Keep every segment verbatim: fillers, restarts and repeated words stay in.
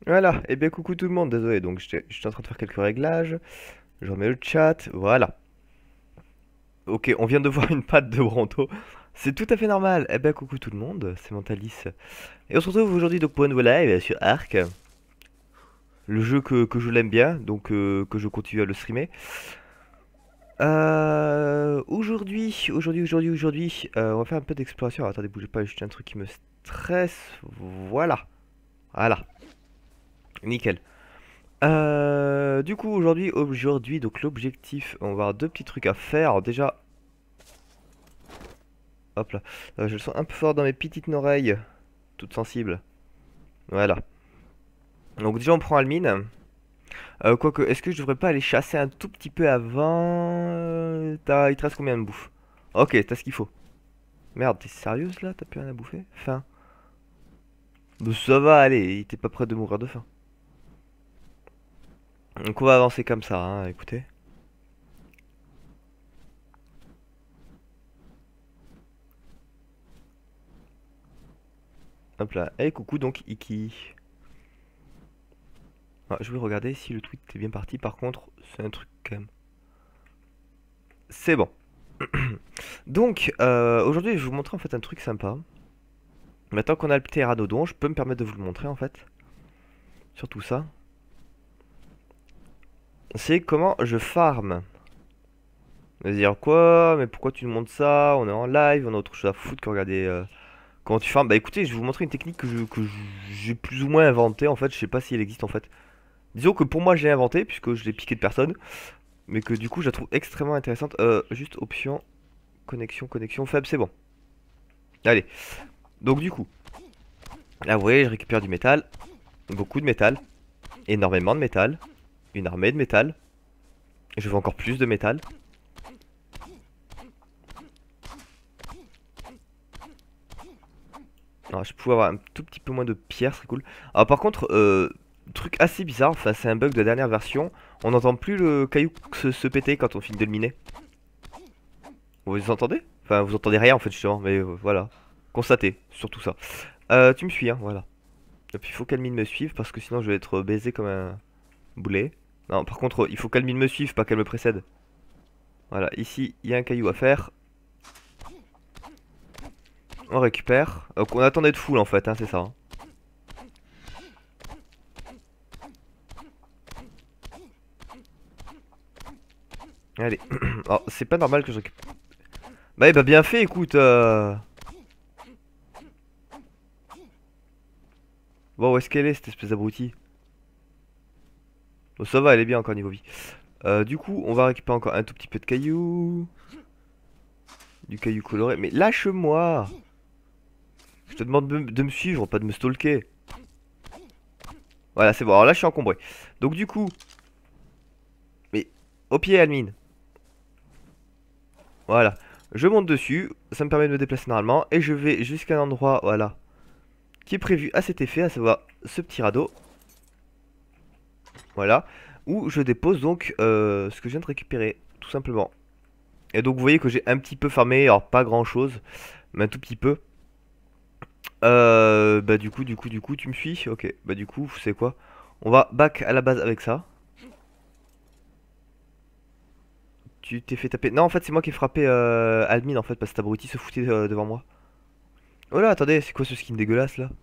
Voilà, et bien coucou tout le monde, désolé, donc j'étais j'étais en train de faire quelques réglages, je remets le chat, voilà. Ok, on vient de voir une patte de Bronto, c'est tout à fait normal. Eh ben coucou tout le monde, c'est Mentalis. Et on se retrouve aujourd'hui donc pour un nouveau live sur Ark, le jeu que, que je l'aime bien, donc euh, que je continue à le streamer. Euh, aujourd'hui, aujourd'hui, aujourd'hui, aujourd'hui, euh, on va faire un peu d'exploration. Alors, attendez, bougez pas, j'ai juste un truc qui me stresse, voilà, voilà, nickel. Euh, du coup aujourd'hui aujourd'hui donc l'objectif on va avoir deux petits trucs à faire. Alors déjà hop là, euh, je le sens un peu fort dans mes petites oreilles toutes sensibles. Voilà, donc déjà on prend Almine. Euh, quoique est-ce que je devrais pas aller chasser un tout petit peu avant? Euh, t'as il te reste combien de bouffe? Ok, t'as ce qu'il faut. Merde, t'es sérieuse là? T'as plus rien à bouffer? Faim? Bah, ça va aller, t'es pas prêt de mourir de faim. Donc on va avancer comme ça, hein, écoutez. Hop là, et coucou donc Iki. Ah, je voulais regarder si le tweet était bien parti. Par contre, c'est un truc quand même. C'est bon. Donc, euh, aujourd'hui, je vais vous montrer en fait un truc sympa. Maintenant qu'on a le ptéranodon, je peux me permettre de vous le montrer en fait. Surtout ça. C'est comment je farm. Vous allez dire quoi? Mais pourquoi tu nous montres ça? On est en live, on a autre chose à foutre que regarder euh, comment tu farmes. Bah écoutez, je vais vous montrer une technique que je- que j'ai plus ou moins inventée en fait. Je sais pas si elle existe en fait. Disons que pour moi, j'ai inventé puisque je l'ai piqué de personne. Mais que du coup, je la trouve extrêmement intéressante. Euh, juste option. Connexion, connexion faible, c'est bon. Allez. Donc du coup, là vous voyez, je récupère du métal. Beaucoup de métal. Énormément de métal. Une armée de métal. Je veux encore plus de métal. Alors, je pourrais avoir un tout petit peu moins de pierres, ce serait cool. Alors par contre, euh, truc assez bizarre, enfin c'est un bug de la dernière version. On n'entend plus le caillou se, se péter quand on finit de le miner. Vous entendez? Enfin vous entendez rien en fait justement, mais euh, voilà. Constatez, surtout ça. Euh, tu me suis, hein, voilà. Et puis il faut qu'Almine me suive parce que sinon je vais être baisé comme un boulet. Non, par contre, il faut qu'Almine me suive, pas qu'elle me précède. Voilà, ici, il y a un caillou à faire. On récupère. Donc on attend d'être full en fait, hein, c'est ça, hein. Allez. Alors, c'est pas normal que je récupère. Bah, eh bah bien fait, écoute. euh. Bon, où est-ce qu'elle est, cette espèce d'abruti? Bon, ça va, elle est bien encore niveau vie. Euh, du coup, on va récupérer encore un tout petit peu de cailloux. Du caillou coloré. Mais lâche-moi! Je te demande de, de me suivre, pas de me stalker. Voilà, c'est bon. Alors là, je suis encombré. Donc, du coup. Mais, au pied, Almine. Voilà. Je monte dessus. Ça me permet de me déplacer normalement. Et je vais jusqu'à un endroit, voilà, qui est prévu à cet effet, à savoir ce petit radeau. Voilà. Où je dépose donc euh, ce que je viens de récupérer, tout simplement. Et donc vous voyez que j'ai un petit peu farmé, alors pas grand chose, mais un tout petit peu. Euh, bah du coup, du coup, du coup, tu me suis? Ok, bah du coup, c'est quoi? On va back à la base avec ça. Tu t'es fait taper. Non, en fait, c'est moi qui ai frappé euh, Admin en fait, parce que cet abruti se foutait euh, devant moi. Oh là, attendez, c'est quoi ce skin dégueulasse là?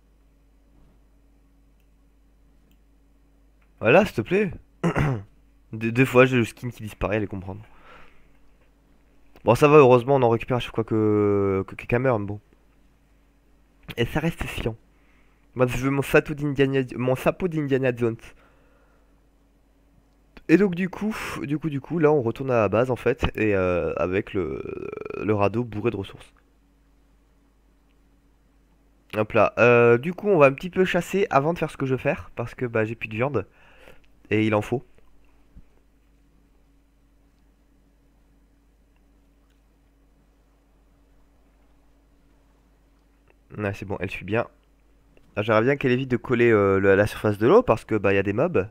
Voilà, s'il te plaît. Deux, deux fois, j'ai le skin qui disparaît, allez comprendre. Bon, ça va, heureusement, on en récupère à chaque fois que, que quelqu'un meurt, mais bon. Et ça reste chiant. Moi, je veux mon sapo d'Indiana, mon sapo d'Indiana Jones. Et donc, du coup, du coup, du coup, là, on retourne à la base, en fait, et euh, avec le, le radeau bourré de ressources. Hop là. Euh, du coup, on va un petit peu chasser avant de faire ce que je veux faire, parce que bah, j'ai plus de viande, et il en faut. Ouais, c'est bon, elle suit bien. Ah, j'aimerais bien qu'elle évite de coller euh, le- à la surface de l'eau, parce que bah, il y a des mobs.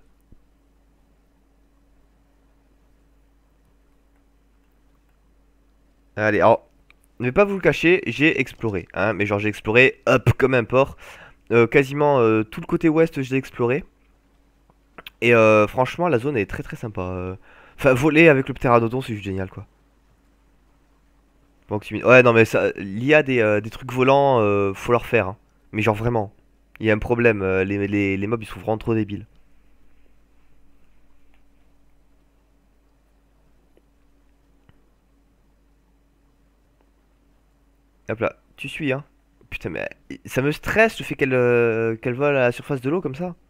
Allez, alors, ne vais pas vous le cacher, j'ai exploré, hein, mais genre j'ai exploré, hop, comme un porc. Euh, quasiment euh, tout le côté ouest, je l'ai exploré. Et euh, franchement, la zone est très très sympa. euh. Enfin, voler avec le pteranodon, c'est juste génial quoi. Bon, optimi- ouais, non, mais ça, l'I A des, euh, des trucs volants, euh, faut leur faire, hein. Mais genre vraiment. Il y a un problème, euh, les, les, les mobs ils sont vraiment trop débiles. Hop là, tu suis, hein. Putain, mais ça me stresse le fait qu'elle euh, qu'elle vole à la surface de l'eau comme ça.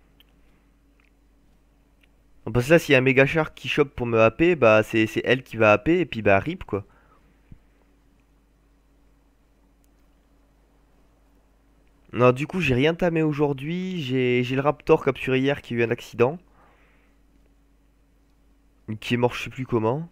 Non, parce que là, s'il y a un méga shark qui chope pour me happer, bah c'est c'est elle qui va happer et puis bah rip quoi. Non, du coup, j'ai rien tamé aujourd'hui. J'ai j'ai le raptor capturé hier qui a eu un accident. Qui est mort, je sais plus comment.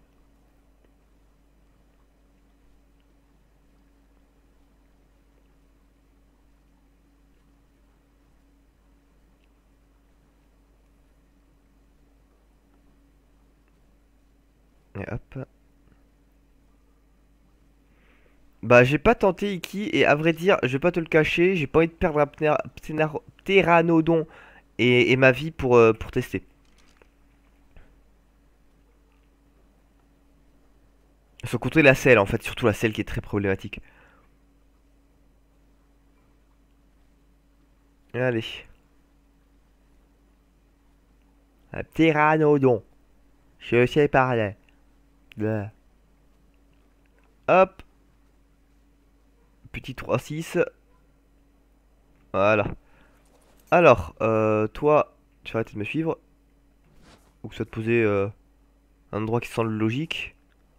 Et hop. Bah, j'ai pas tenté Iki et à vrai dire, je vais pas te le cacher, j'ai pas envie de perdre un ptéra- pténar- ptéranodon et, et ma vie pour, euh, pour tester. Sans compter la selle en fait, surtout la selle qui est très problématique. Allez, un ptéranodon. Je sais parler. Là. Hop, petit trois six. Voilà. Alors, euh, toi, tu vas arrêter de me suivre. Ou que ça te poser euh, un endroit qui semble logique.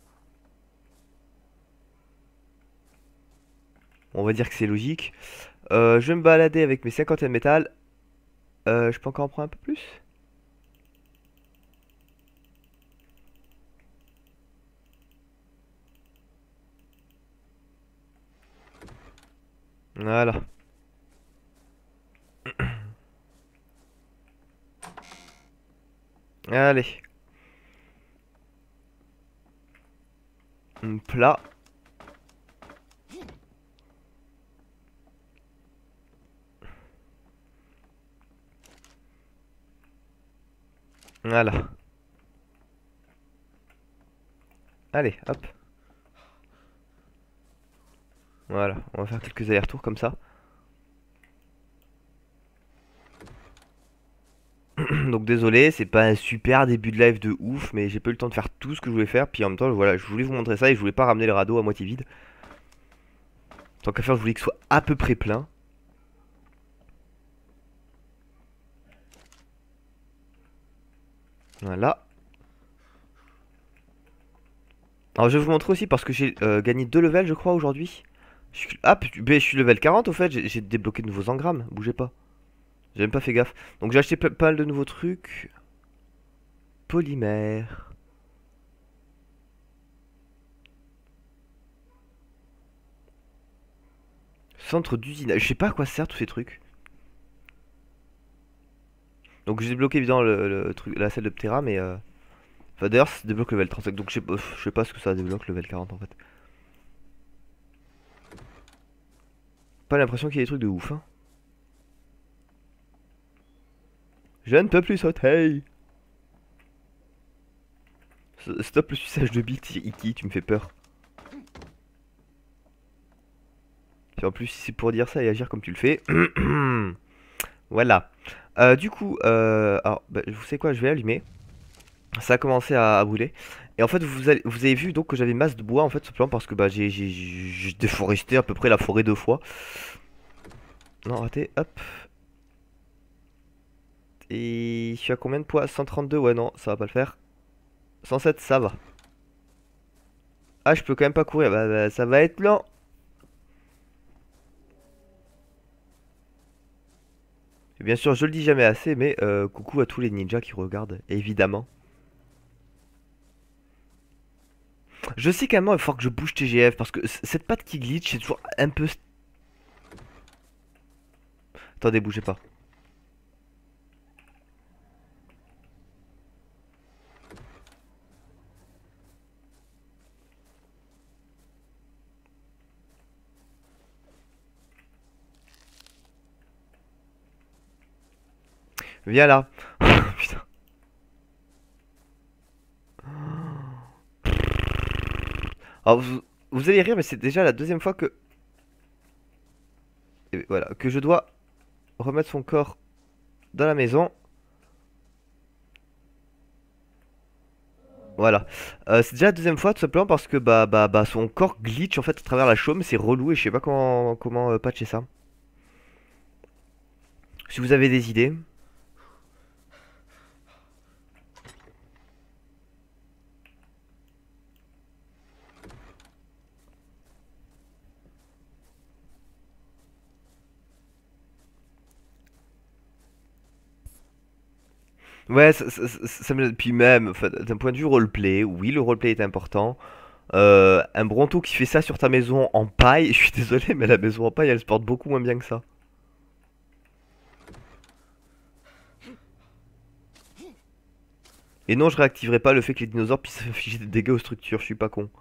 On va dire que c'est logique. Euh, je vais me balader avec mes cinquante métal. Euh, je peux encore en prendre un peu plus? Voilà. Allez. Un plat. Voilà. Allez, hop. Voilà. On va faire quelques allers-retours comme ça. Donc désolé, c'est pas un super début de live de ouf, mais j'ai pas eu le temps de faire tout ce que je voulais faire. Puis en même temps, voilà, je voulais vous montrer ça et je voulais pas ramener le radeau à moitié vide. Tant qu'à faire, je voulais qu'il soit à peu près plein. Voilà. Alors je vais vous montrer aussi parce que j'ai euh, gagné deux levels, je crois, aujourd'hui. Je suis- Ah, pu- ben, je suis level quarante au fait, j'ai j'ai débloqué de nouveaux engrammes. Bougez pas. J'ai même pas fait gaffe. Donc j'ai acheté pas pas mal de nouveaux trucs. Polymère. Centre d'usinage. Je sais pas à quoi servent tous ces trucs. Donc j'ai débloqué évidemment le, le truc, la salle de Ptera, mais euh, enfin d'ailleurs ça débloque level trente-cinq, donc je sais, pas- je sais pas ce que ça débloque level quarante en fait. Pas l'impression qu'il y ait des trucs de ouf, hein. Je ne peux plus sauter. S- Stop le suçage de bite, Iki, tu me fais peur. Et en plus si c'est pour dire ça et agir comme tu le fais. Voilà. Euh, du coup, euh, alors, bah, vous savez quoi, je vais allumer. Ça a commencé à, à brûler. Et en fait, vous avez, vous avez vu donc que j'avais masse de bois en fait, simplement parce que bah, j'ai j'ai- j'ai déforesté à peu près la forêt deux fois. Non, raté, hop. Et je suis à combien de poids? cent trente-deux, ouais, non, ça va pas le faire. cent sept, ça va. Ah, je peux quand même pas courir, bah, bah, ça va être lent. Et bien sûr, je le dis jamais assez, mais euh, coucou à tous les ninjas qui regardent, évidemment. Je sais qu'à un moment, il faut que je bouge T G F, parce que c- cette patte qui glitch, c'est toujours un peu... Attendez, bougez pas. Viens là. Putain. Alors vous, vous allez rire, mais c'est déjà la deuxième fois que... et voilà, que je dois remettre son corps dans la maison. Voilà. Euh, c'est déjà la deuxième fois tout simplement parce que bah bah bah son corps glitch en fait à travers la chaume, c'est relou et je sais pas comment comment euh, patcher ça. Si vous avez des idées. Ouais, ça, ça- ça- ça me... puis même, enfin, d'un point de vue roleplay, oui, le roleplay est important. Euh, un Bronto qui fait ça sur ta maison en paille, je suis désolé, mais la maison en paille, elle se porte beaucoup moins bien que ça. Et non, je réactiverai pas le fait que les dinosaures puissent infliger des dégâts aux structures, je suis pas con.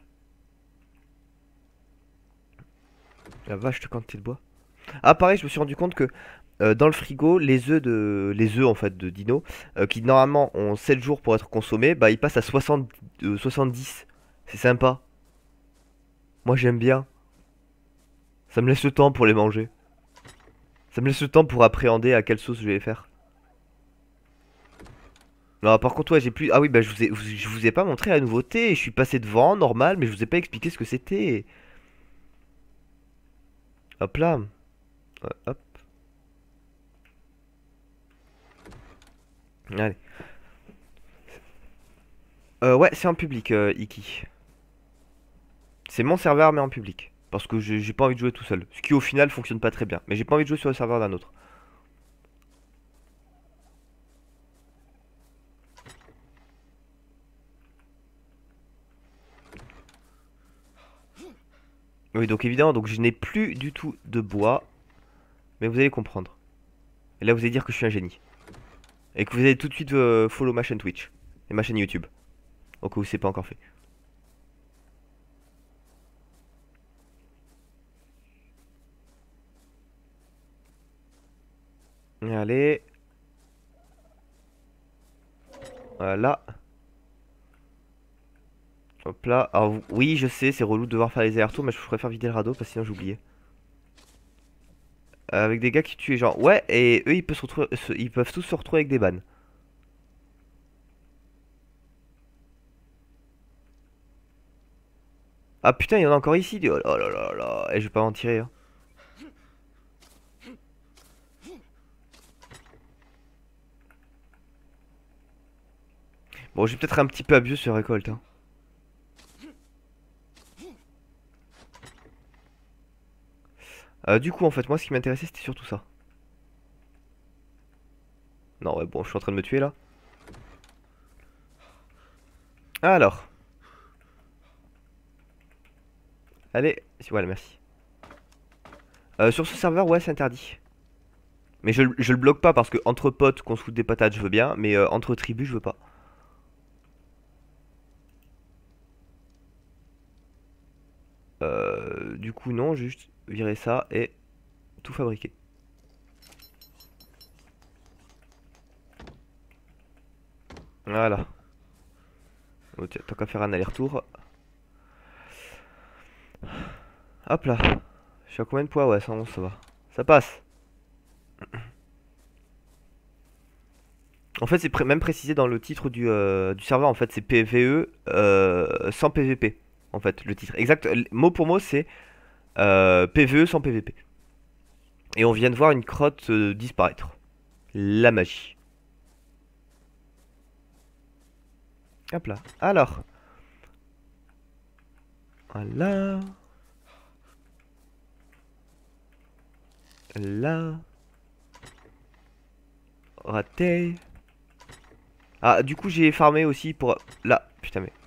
La vache de quantité de bois. Ah, pareil, je me suis rendu compte que euh, dans le frigo, les œufs de les œufs en fait de dino, euh, qui normalement ont sept jours pour être consommés, bah ils passent à soixante, euh, soixante-dix. C'est sympa. Moi j'aime bien. Ça me laisse le temps pour les manger. Ça me laisse le temps pour appréhender à quelle sauce je vais les faire. Non, par contre, ouais, j'ai plus. Ah oui, bah je vous ai, je vous ai pas montré la nouveauté. Je suis passé devant, normal, mais je vous ai pas expliqué ce que c'était. Hop là. Ouais, hop. Allez. Euh, ouais, c'est en public, euh, Iki. C'est mon serveur, mais en public. Parce que j'ai j'ai pas envie de jouer tout seul. Ce qui au final fonctionne pas très bien. Mais j'ai pas envie de jouer sur le serveur d'un autre. Oui, donc évidemment, donc je n'ai plus du tout de bois. Mais vous allez comprendre. Et là, vous allez dire que je suis un génie. Et que vous allez tout de suite euh, follow ma chaîne Twitch. Et ma chaîne YouTube. Au cas où c'est pas encore fait. Allez. Voilà. Hop là. Alors, oui, je sais, c'est relou de devoir faire les allers-retours, mais je préfère vider le radeau parce que sinon j'oubliais. Euh, avec des gars qui tuent genre. Ouais, et eux ils peuvent se retrouver, se- ils peuvent tous se retrouver avec des bannes. Ah putain, il y en a encore ici. Oh là là là là. Et je vais pas en tirer. Hein. Bon, j'ai peut-être un petit peu abusé sur récolte. Hein. Euh, du coup, en fait, moi ce qui m'intéressait c'était surtout ça. Non, ouais, bon, je suis en train de me tuer là. Alors. Allez. Voilà, merci. Euh, sur ce serveur, ouais, c'est interdit. Mais je, je le bloque pas parce que entre potes qu'on se fout des patates, je veux bien. Mais euh, entre tribus, je veux pas. Euh, du coup, non, juste virer ça et tout fabriquer. Voilà. Oh, tiens, tant qu'à faire un aller-retour. Hop là. Je suis à combien de poids? Ouais, cent onze, ça va. Ça passe. En fait, c'est pré- même précisé dans le titre du, euh, du serveur. En fait, c'est PvE euh, sans P V P. En fait, le titre. Exact. l- Mot pour mot, c'est euh, PvE sans P V P. Et on vient de voir une crotte euh, disparaître. La magie. Hop là. Alors. Voilà. Là. Raté. Ah, du coup, j'ai farmé aussi pour... Là. Putain, mais...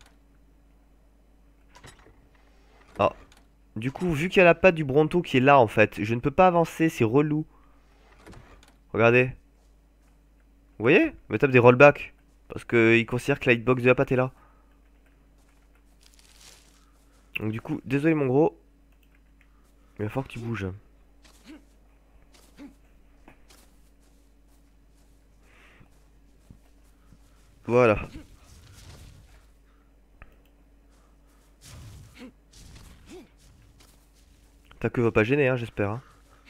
Ah. Du coup, vu qu'il y a la patte du Bronto qui est là, en fait, je ne peux pas avancer, c'est relou. Regardez. Vous voyez? Je me tape des rollbacks. Parce qu'il considère que la hitbox de la patte est là. Donc du coup, désolé mon gros. Il va falloir que tu bouges. Voilà. Ta queue va pas gêner, hein, j'espère. Hein.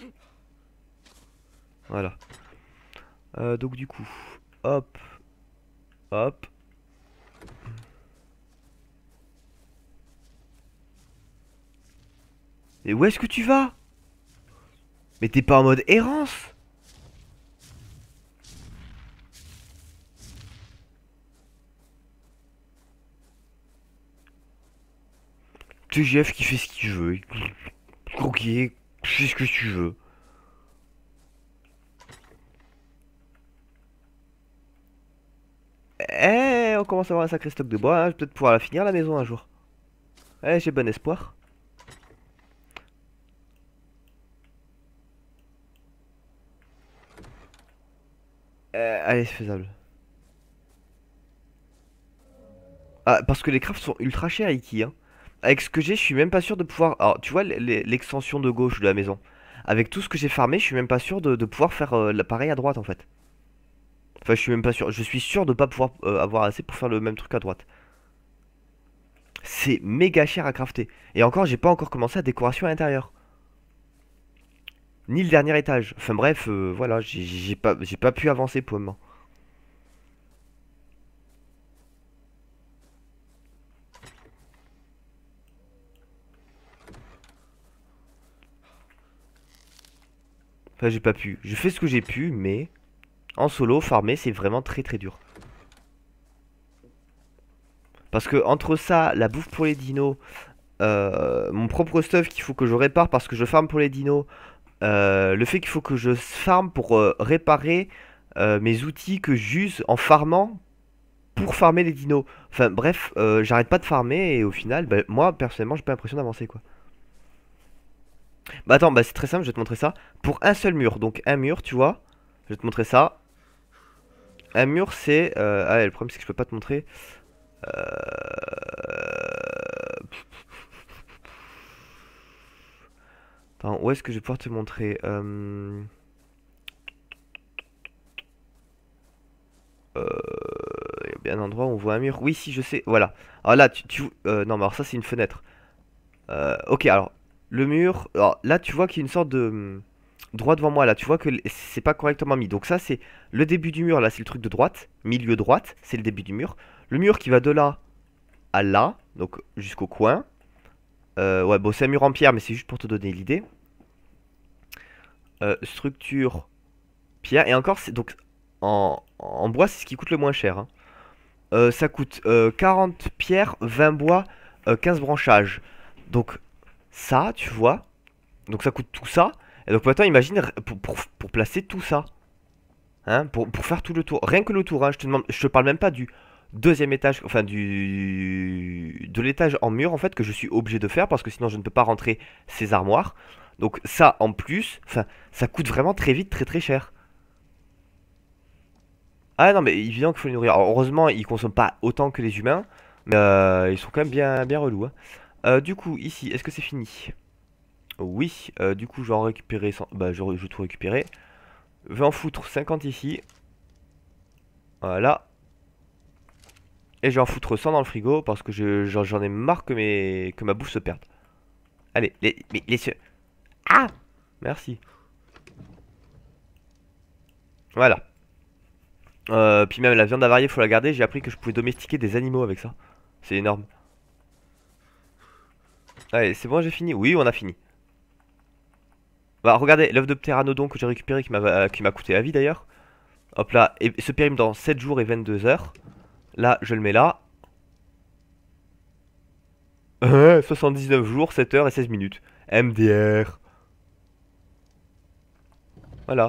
Voilà. Euh, donc du coup, hop, hop. Et où est-ce que tu vas? Mais t'es pas en mode errance? T G F qui fait ce qu'il veut. Ok, fais ce que tu veux. Eh, on commence à avoir un sacré stock de bois, hein. Je vais peut-être pouvoir la finir la maison un jour. Eh, j'ai bon espoir. Euh, allez, c'est faisable. Ah, parce que les crafts sont ultra chers, Iki, hein. Avec ce que j'ai, je suis même pas sûr de pouvoir... Alors, tu vois, l'extension de gauche de la maison. Avec tout ce que j'ai farmé, je suis même pas sûr de, de pouvoir faire euh, l'appareil à droite, en fait. Enfin, je suis même pas sûr. Je suis sûr de pas pouvoir euh, avoir assez pour faire le même truc à droite. C'est méga cher à crafter. Et encore, j'ai pas encore commencé la décoration à l'intérieur. Ni le dernier étage. Enfin bref, euh, voilà, j'ai pas, j'ai pas pu avancer pour le moment. Enfin, j'ai pas pu. Je fais ce que j'ai pu, mais en solo, farmer, c'est vraiment très très dur. Parce que entre ça, la bouffe pour les dinos, euh, mon propre stuff qu'il faut que je répare parce que je farme pour les dinos, euh, le fait qu'il faut que je farme pour euh, réparer euh, mes outils que j'use en farmant pour farmer les dinos. Enfin bref, euh, j'arrête pas de farmer et au final, bah, moi personnellement, j'ai pas l'impression d'avancer quoi. Bah attends, bah c'est très simple, je vais te montrer ça. Pour un seul mur, donc un mur, tu vois, je vais te montrer ça. Un mur, c'est... Euh... Ah, le problème, c'est que je peux pas te montrer. Euh... Attends, où est-ce que je vais pouvoir te montrer euh... Euh... Il y a bien un endroit où on voit un mur. Oui, si, je sais. Voilà. Alors là, tu... tu... Euh, non, mais alors ça, c'est une fenêtre. Euh... Ok, alors, le mur... Alors là, tu vois qu'il y a une sorte de... hum, droit devant moi, là. Tu vois que c'est pas correctement mis. Donc ça, c'est le début du mur. Là, c'est le truc de droite. Milieu droite, c'est le début du mur. Le mur qui va de là à là, donc jusqu'au coin. Euh, ouais, bon, c'est un mur en pierre, mais c'est juste pour te donner l'idée. Euh, structure, pierre. Et encore, c'est donc en, en bois, c'est ce qui coûte le moins cher. Hein. Euh, ça coûte euh, quarante pierres, vingt bois, euh, quinze branchages. Donc, ça, tu vois. Donc, ça coûte tout ça. Et donc, maintenant, imagine pour, pour, pour placer tout ça. Hein, pour, pour faire tout le tour. Rien que le tour, hein, je te demande, je te parle même pas du deuxième étage, enfin du de l'étage en mur en fait que je suis obligé de faire parce que sinon je ne peux pas rentrer ces armoires. Donc ça en plus, enfin ça coûte vraiment très vite, très très cher. Ah non mais évidemment qu'il faut les nourrir. Alors, heureusement ils consomment pas autant que les humains, mais euh, ils sont quand même bien bien relous. Hein. Euh, du coup ici, est-ce que c'est fini? Oui. Euh, du coup je vais en récupérer, cent- bah je, je vais tout récupérer. Je vais en foutre cinquante ici. Voilà. Et je vais en foutre cent dans le frigo parce que je- j'en j'en ai marre que, mes, que ma bouffe se perde. Allez, les, mais les cieux. Ah! Merci. Voilà. Euh, puis même la viande avariée, faut la garder. J'ai appris que je pouvais domestiquer des animaux avec ça. C'est énorme. Allez, c'est bon, j'ai fini. Oui, on a fini. Bah, regardez, l'œuf de ptéranodon que j'ai récupéré qui m'a euh, qui m'a coûté la vie d'ailleurs. Hop là, et se périme dans sept jours et vingt-deux heures. Là, je le mets là. soixante-dix-neuf jours, sept heures et seize minutes. M D R. Voilà.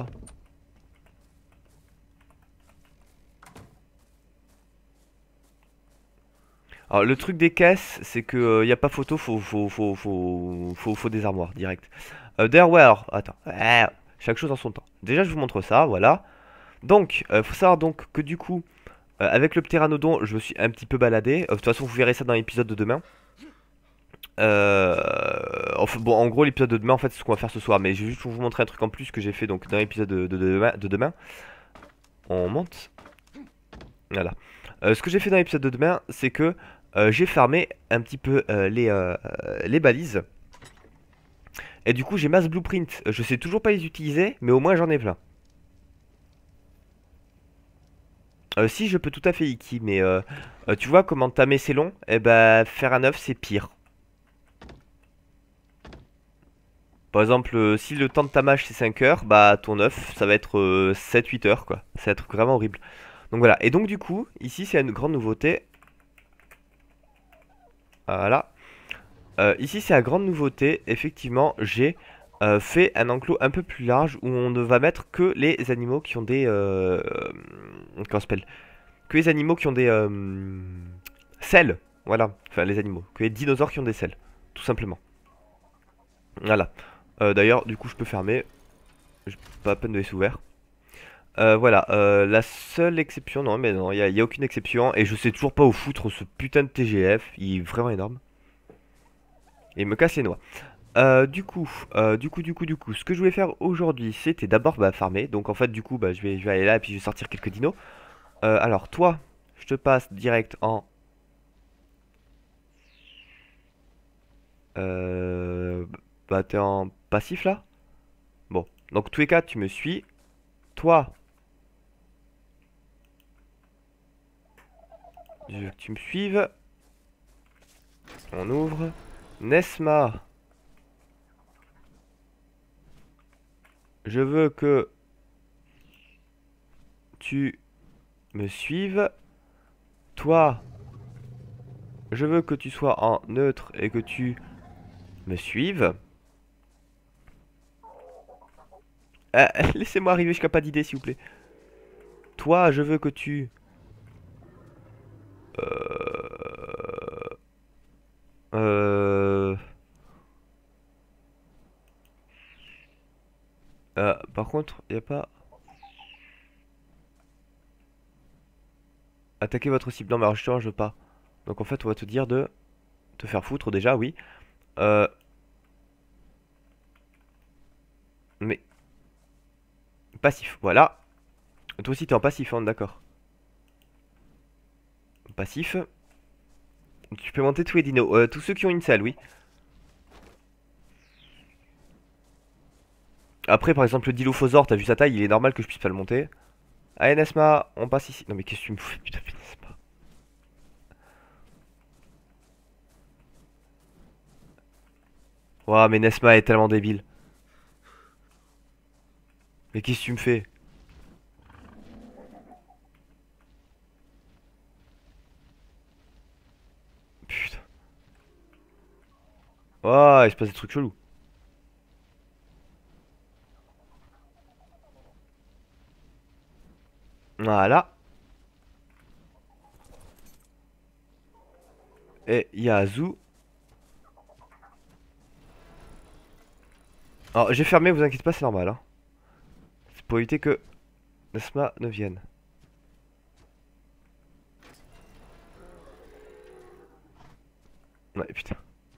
Alors le truc des caisses, c'est que il y a pas photo, faut faut faut faut faut, faut des armoires direct. Euh, D'ailleurs ouais alors, attends, Ah, chaque chose en son temps. Déjà je vous montre ça, voilà. Donc euh, faut savoir donc que du coup euh, avec le ptéranodon je me suis un petit peu baladé. Euh, de toute façon vous verrez ça dans l'épisode de demain. Euh, enfin, bon en gros l'épisode de demain en fait c'est ce qu'on va faire ce soir, mais je vais juste vous montrer un truc en plus que j'ai fait donc dans l'épisode de, de, de demain, de demain. On monte. Voilà. Euh, ce que j'ai fait dans l'épisode de demain, c'est que euh, j'ai farmé un petit peu euh, les, euh, les balises. Et du coup, j'ai masse blueprint. Je sais toujours pas les utiliser, mais au moins j'en ai plein. Euh, si, je peux tout à fait Iki, mais euh, euh, tu vois comment tamer c'est long? Eh ben, faire un œuf c'est pire. Par exemple, euh, si le temps de tamage c'est cinq heures, bah ton œuf ça va être euh, sept huit heures quoi. Ça va être vraiment horrible. Donc voilà, et donc du coup, ici c'est une grande nouveauté. Voilà. Euh, ici c'est la grande nouveauté, effectivement, j'ai euh, fait un enclos un peu plus large où on ne va mettre que les animaux qui ont des... Euh, euh, comment ça s'appelle? Que les animaux qui ont des... Euh, selles. Voilà, enfin les animaux. Que les dinosaures qui ont des selles, tout simplement. Voilà. Euh, D'ailleurs, du coup je peux fermer. J'ai pas à peine de les ouvrir. Euh, voilà, euh, la seule exception, non mais non, il n'y a, y a aucune exception, et je sais toujours pas où foutre ce putain de T G F, il est vraiment énorme, et il me casse les noix. Euh, du coup, euh, du coup, du coup, du coup, ce que je voulais faire aujourd'hui, c'était d'abord bah, farmer, donc en fait du coup, bah, je vais, je vais aller là, et puis je vais sortir quelques dinos. Euh, alors toi, je te passe direct en... Euh, bah t'es en passif là? Bon, donc tous les cas, tu me suis. Toi, je veux que tu me suives. On ouvre. Nesma, je veux que tu me suives. Toi, je veux que tu sois en neutre et que tu me suives. Euh, Laissez-moi arriver jusqu'à pas d'idée, s'il vous plaît. Toi, je veux que tu... Euh... Euh... euh, par contre, y a pas... Attaquer votre cible. Non, mais alors justement, je veux pas. Donc en fait, on va te dire de te faire foutre déjà, oui. Euh... Mais... Passif, voilà. Toi aussi, t'es en passif, hein, d'accord. Passif. Tu peux monter tous les dinos. Euh, tous ceux qui ont une selle, oui. Après, par exemple, le Dilophosaure, t'as vu sa taille, il est normal que je puisse pas le monter. Allez, Nesma, on passe ici. Non, mais qu'est-ce que tu me fais, putain, Nesma. Ouah, mais Nesma est tellement débile. Mais qu'est-ce que tu me fais? Putain. Oh, il se passe des trucs chelous. Voilà. Et il y a Azu. Alors, j'ai fermé, vous inquiétez pas, c'est normal, hein. C'est pour éviter que Nesma ne vienne. Ouais, putain.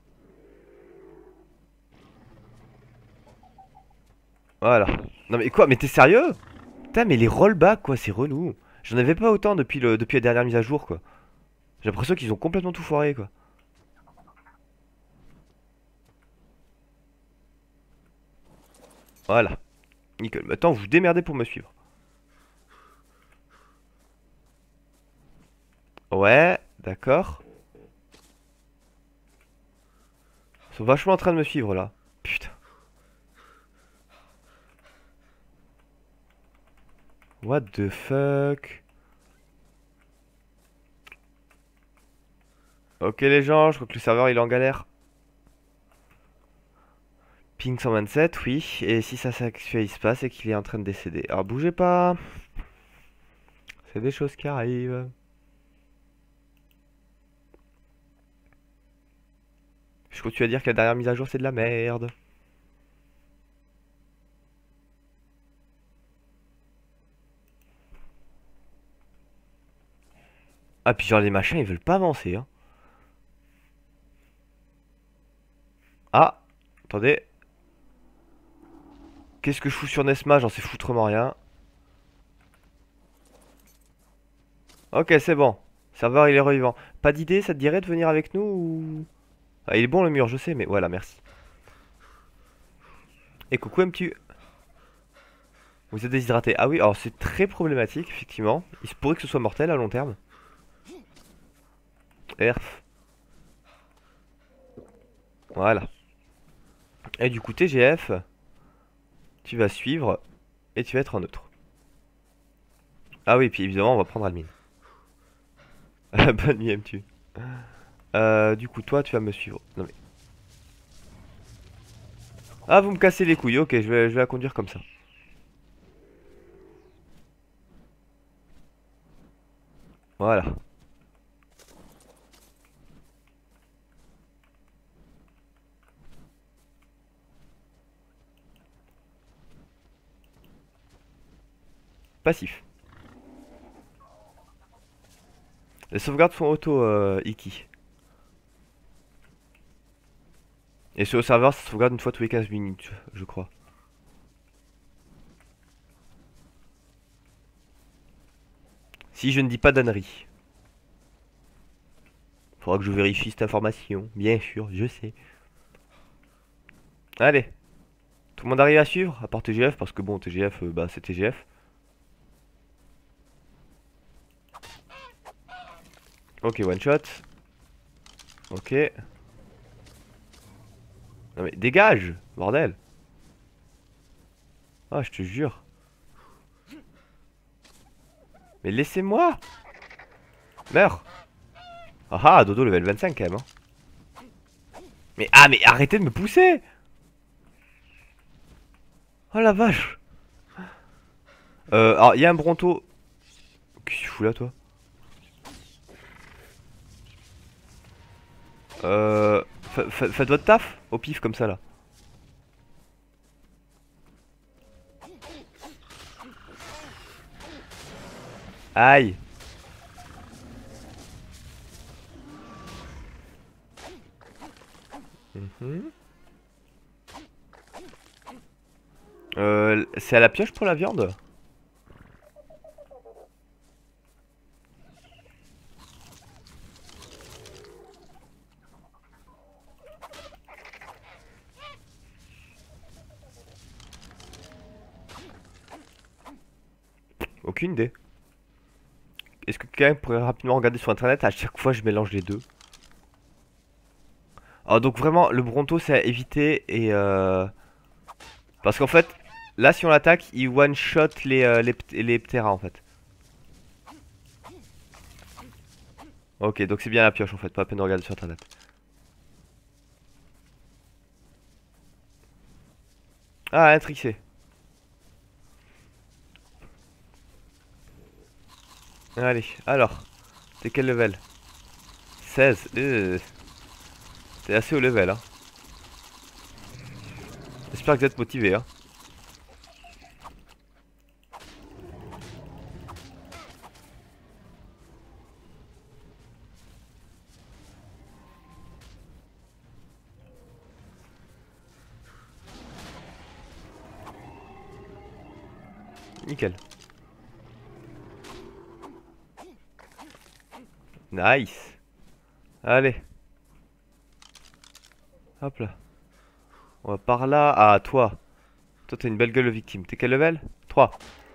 Voilà. Non, mais quoi? Mais t'es sérieux? Putain, mais les rollbacks, quoi, c'est relou. J'en avais pas autant depuis, le, depuis la dernière mise à jour, quoi. J'ai l'impression qu'ils ont complètement tout foiré, quoi. Voilà. Nickel. Maintenant, vous vous démerdez pour me suivre. Ouais, d'accord. Ils sont vachement en train de me suivre, là. Putain. What the fuck? Ok les gens, je crois que le serveur il est en galère. Ping cent vingt-sept, oui. Et si ça s'actualise pas, c'est qu'il est en train de décéder. Alors bougez pas. C'est des choses qui arrivent. Je continue à dire que la dernière mise à jour c'est de la merde. Ah puis genre les machins ils veulent pas avancer hein. Ah, attendez. Qu'est-ce que je fous sur Nesma? J'en sais foutrement rien. Ok c'est bon. Serveur, il est revivant. Pas d'idée, ça te dirait de venir avec nous ou... Ah, il est bon le mur, je sais, mais voilà, merci. Et coucou, aimes-tu... Vous êtes déshydraté. Ah oui, alors c'est très problématique, effectivement. Il se pourrait que ce soit mortel à long terme. Erf. Voilà. Et du coup, T G F, tu vas suivre et tu vas être en neutre. Ah oui, puis évidemment, on va prendre Almine. Bonne nuit, aimes-tu. Euh, du coup, toi, tu vas me suivre. Non mais... Ah, vous me cassez les couilles. Ok, je vais, je vais la conduire comme ça. Voilà. Passif. Les sauvegardes sont auto, euh, Iki. Et sur le serveur, ça sauvegarde une fois tous les quinze minutes, je crois. Si je ne dis pas d'ânerie. Faudra que je vérifie cette information. Bien sûr, je sais. Allez. Tout le monde arrive à suivre, à part T G F, parce que bon, T G F, euh, bah c'est T G F. Ok, one shot. Ok. Non mais dégage, bordel. Ah, je te jure. Mais laissez-moi. Meurs. Ah ah, Dodo level vingt-cinq quand même. Hein. Mais ah, mais arrêtez de me pousser. Oh la vache. Euh, alors il y a un Bronto. Qu'est-ce que tu fous là, toi? Euh... fa- fa- Faites votre taf au pif comme ça là. Aïe. Mhm. Euh, c'est à la pioche pour la viande? Aucune idée. Est-ce que quelqu'un pourrait rapidement regarder sur internet? À chaque fois je mélange les deux. Alors donc vraiment le Bronto c'est à éviter et euh... parce qu'en fait là si on l'attaque il one shot les, euh, les, les Ptera en fait. Ok donc c'est bien la pioche en fait, pas la peine de regarder sur internet. Ah un trixé. Allez alors. T'es quel level? seize. Euh... T'es assez haut level hein. J'espère que vous êtes motivé hein. Nickel. Nice. Allez. Hop là. On va par là. Ah toi. Toi t'as une belle gueule de victime. T'es quel level? trois.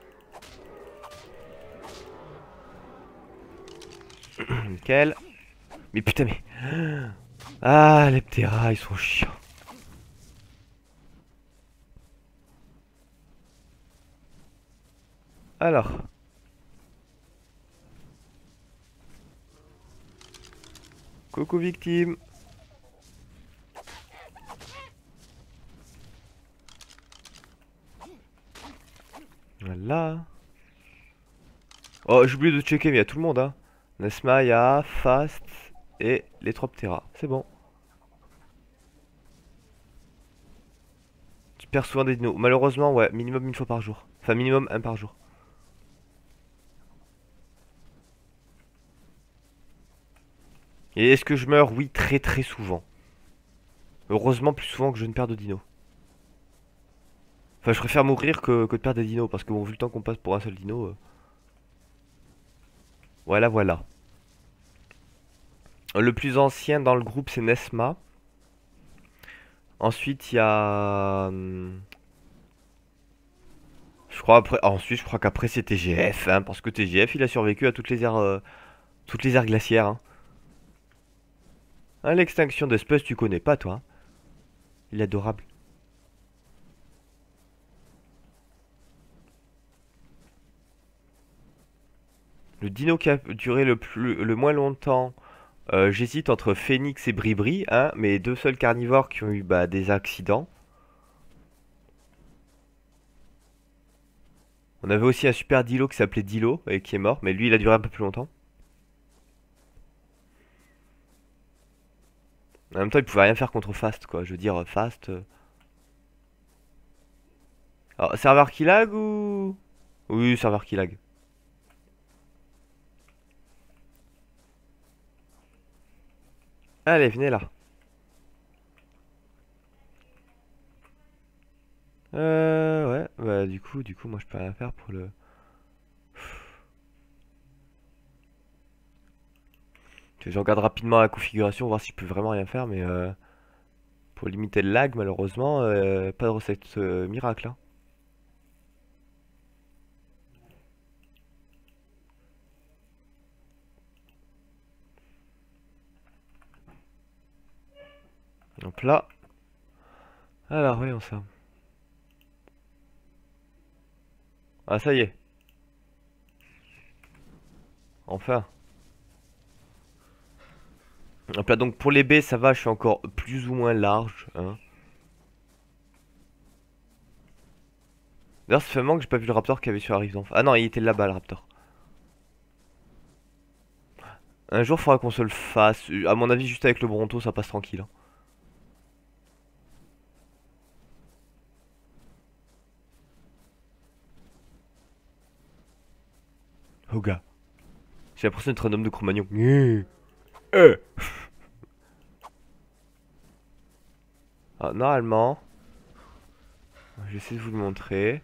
Nickel. Mais putain mais... Ah les Ptera ils sont chiants. Alors. Coucou victime. Voilà. Oh j'ai oublié de checker mais il y a tout le monde hein. Nesma, ya, Fast et les trois Ptera. C'est bon. Tu perds souvent des dinos. Malheureusement ouais, minimum une fois par jour. Enfin minimum un par jour. Et est-ce que je meurs? Oui, très très souvent. Heureusement plus souvent que je ne perds de dinos. Enfin, je préfère mourir que, que de perdre des dinos, parce que bon, vu le temps qu'on passe pour un seul dino... euh, Voilà, voilà. Le plus ancien dans le groupe, c'est Nesma. Ensuite, il y a... hum, Je crois après... Ensuite, je crois qu'après, c'est T G F, hein, parce que T G F, il a survécu à toutes les ères, euh, toutes les ères glaciaires. Hein. Hein, l'extinction d'espèces, tu connais pas, toi. Hein. Il est adorable. Le dino qui a duré le, plus, le moins longtemps, euh, j'hésite entre Phénix et Bribri, hein, mais deux seuls carnivores qui ont eu bah, des accidents. On avait aussi un super Dilo qui s'appelait Dilo et qui est mort, mais lui il a duré un peu plus longtemps. En même temps, il pouvait rien faire contre Fast, quoi. Je veux dire, Fast. euh. Alors, serveur qui lag ou. Oui, serveur qui lag. Allez, venez là. Euh, ouais, bah du coup, du coup, moi je peux rien faire pour le. Je regarde rapidement la configuration, voir si je peux vraiment rien faire, mais euh, pour limiter le lag, malheureusement, euh, pas de recette euh, miracle. Hein. Donc là. Alors, voyons ça. Ah, ça y est. Enfin. Hop là, donc pour les baies, ça va, je suis encore plus ou moins large. Hein. D'ailleurs, ça fait un moment que j'ai pas vu le raptor qui avait sur la rive d'en face. Ah non, il était là-bas, le raptor. Un jour, faudra qu'on se le fasse. À mon avis, juste avec le Bronto, ça passe tranquille. Hein. Oh gars. J'ai l'impression d'être un homme de Cro-Magnon. Mmh. Euh. Ah, normalement, je vais essayer de vous le montrer.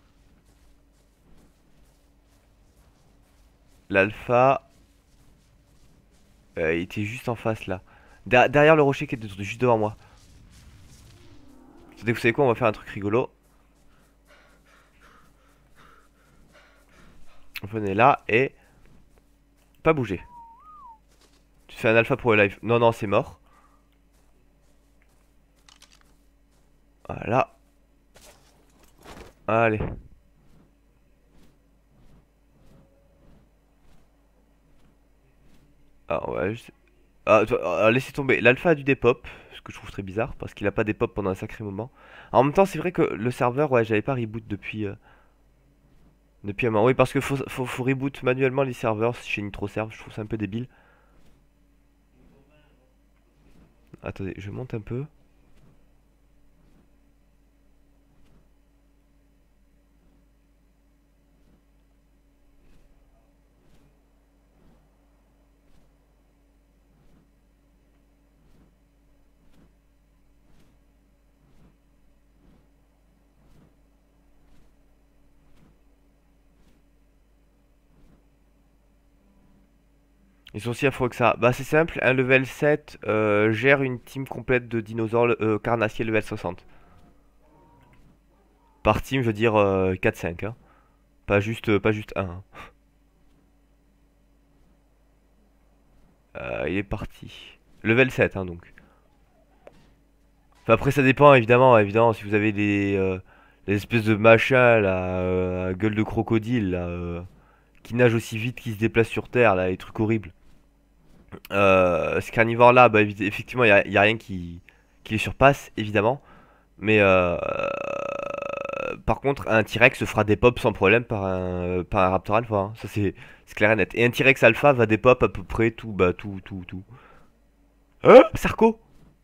L'alpha, euh, il était juste en face là. Der- derrière le rocher qui est de- juste devant moi. Attendez, vous savez quoi, on va faire un truc rigolo. Venez là et pas bouger. Tu fais un alpha pour le live. Non, non, c'est mort. Voilà. Allez. Ah, ouais, je... ah, toi, ah, laissez tomber. L'alpha a du dépop, ce que je trouve très bizarre, parce qu'il a pas dépop pendant un sacré moment. En même temps, c'est vrai que le serveur, ouais, j'avais pas reboot depuis, euh, depuis un moment. Oui, parce que faut, faut, faut reboot manuellement les serveurs chez NitroServe, je trouve ça un peu débile. Attendez, je monte un peu. Ils sont aussi affreux que ça. Bah, c'est simple, un level sept euh, gère une team complète de dinosaures euh, carnassiers level soixante. Par team, je veux dire euh, quatre cinq, hein. Pas juste, euh, pas juste un. Hein. Euh, il est parti. Level sept, hein, donc. Enfin, après, ça dépend, évidemment, évidemment, si vous avez des, euh, des espèces de machins, là, euh, à gueule de crocodile, là, euh, qui nagent aussi vite qu'ils se déplacent sur Terre, là, les trucs horribles. Euh, ce carnivore-là, bah, évi- effectivement, il n'y a, y a rien qui, qui les surpasse, évidemment. Mais, euh, par contre, un T-Rex se fera des pops sans problème par un, par un Raptor Alpha. Hein. Ça, c'est c'est clair et net. Et un T-Rex Alpha va des pop à peu près tout, bah, tout, tout, tout. Hein, Sarko?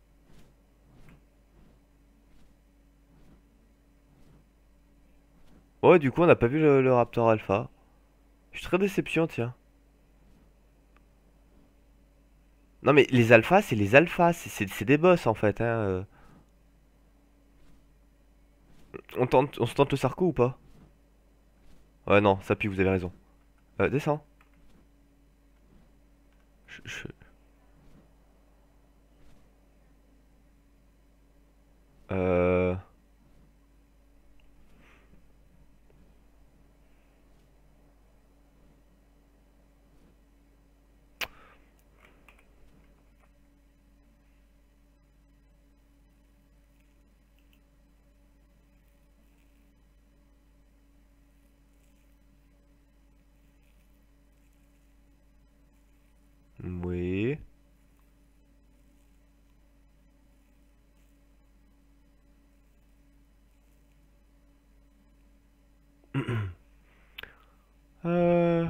Ouais, du coup, on n'a pas vu le, le Raptor Alpha. Je suis très déception, tiens. Non, mais les alphas, c'est les alphas. C'est c'est- c'est des boss, en fait. Hein. euh. On tente, on se tente le Sarko ou pas? Ouais, non, ça pue, vous avez raison. Euh, descends. Je- je- Euh... Oui. Euh...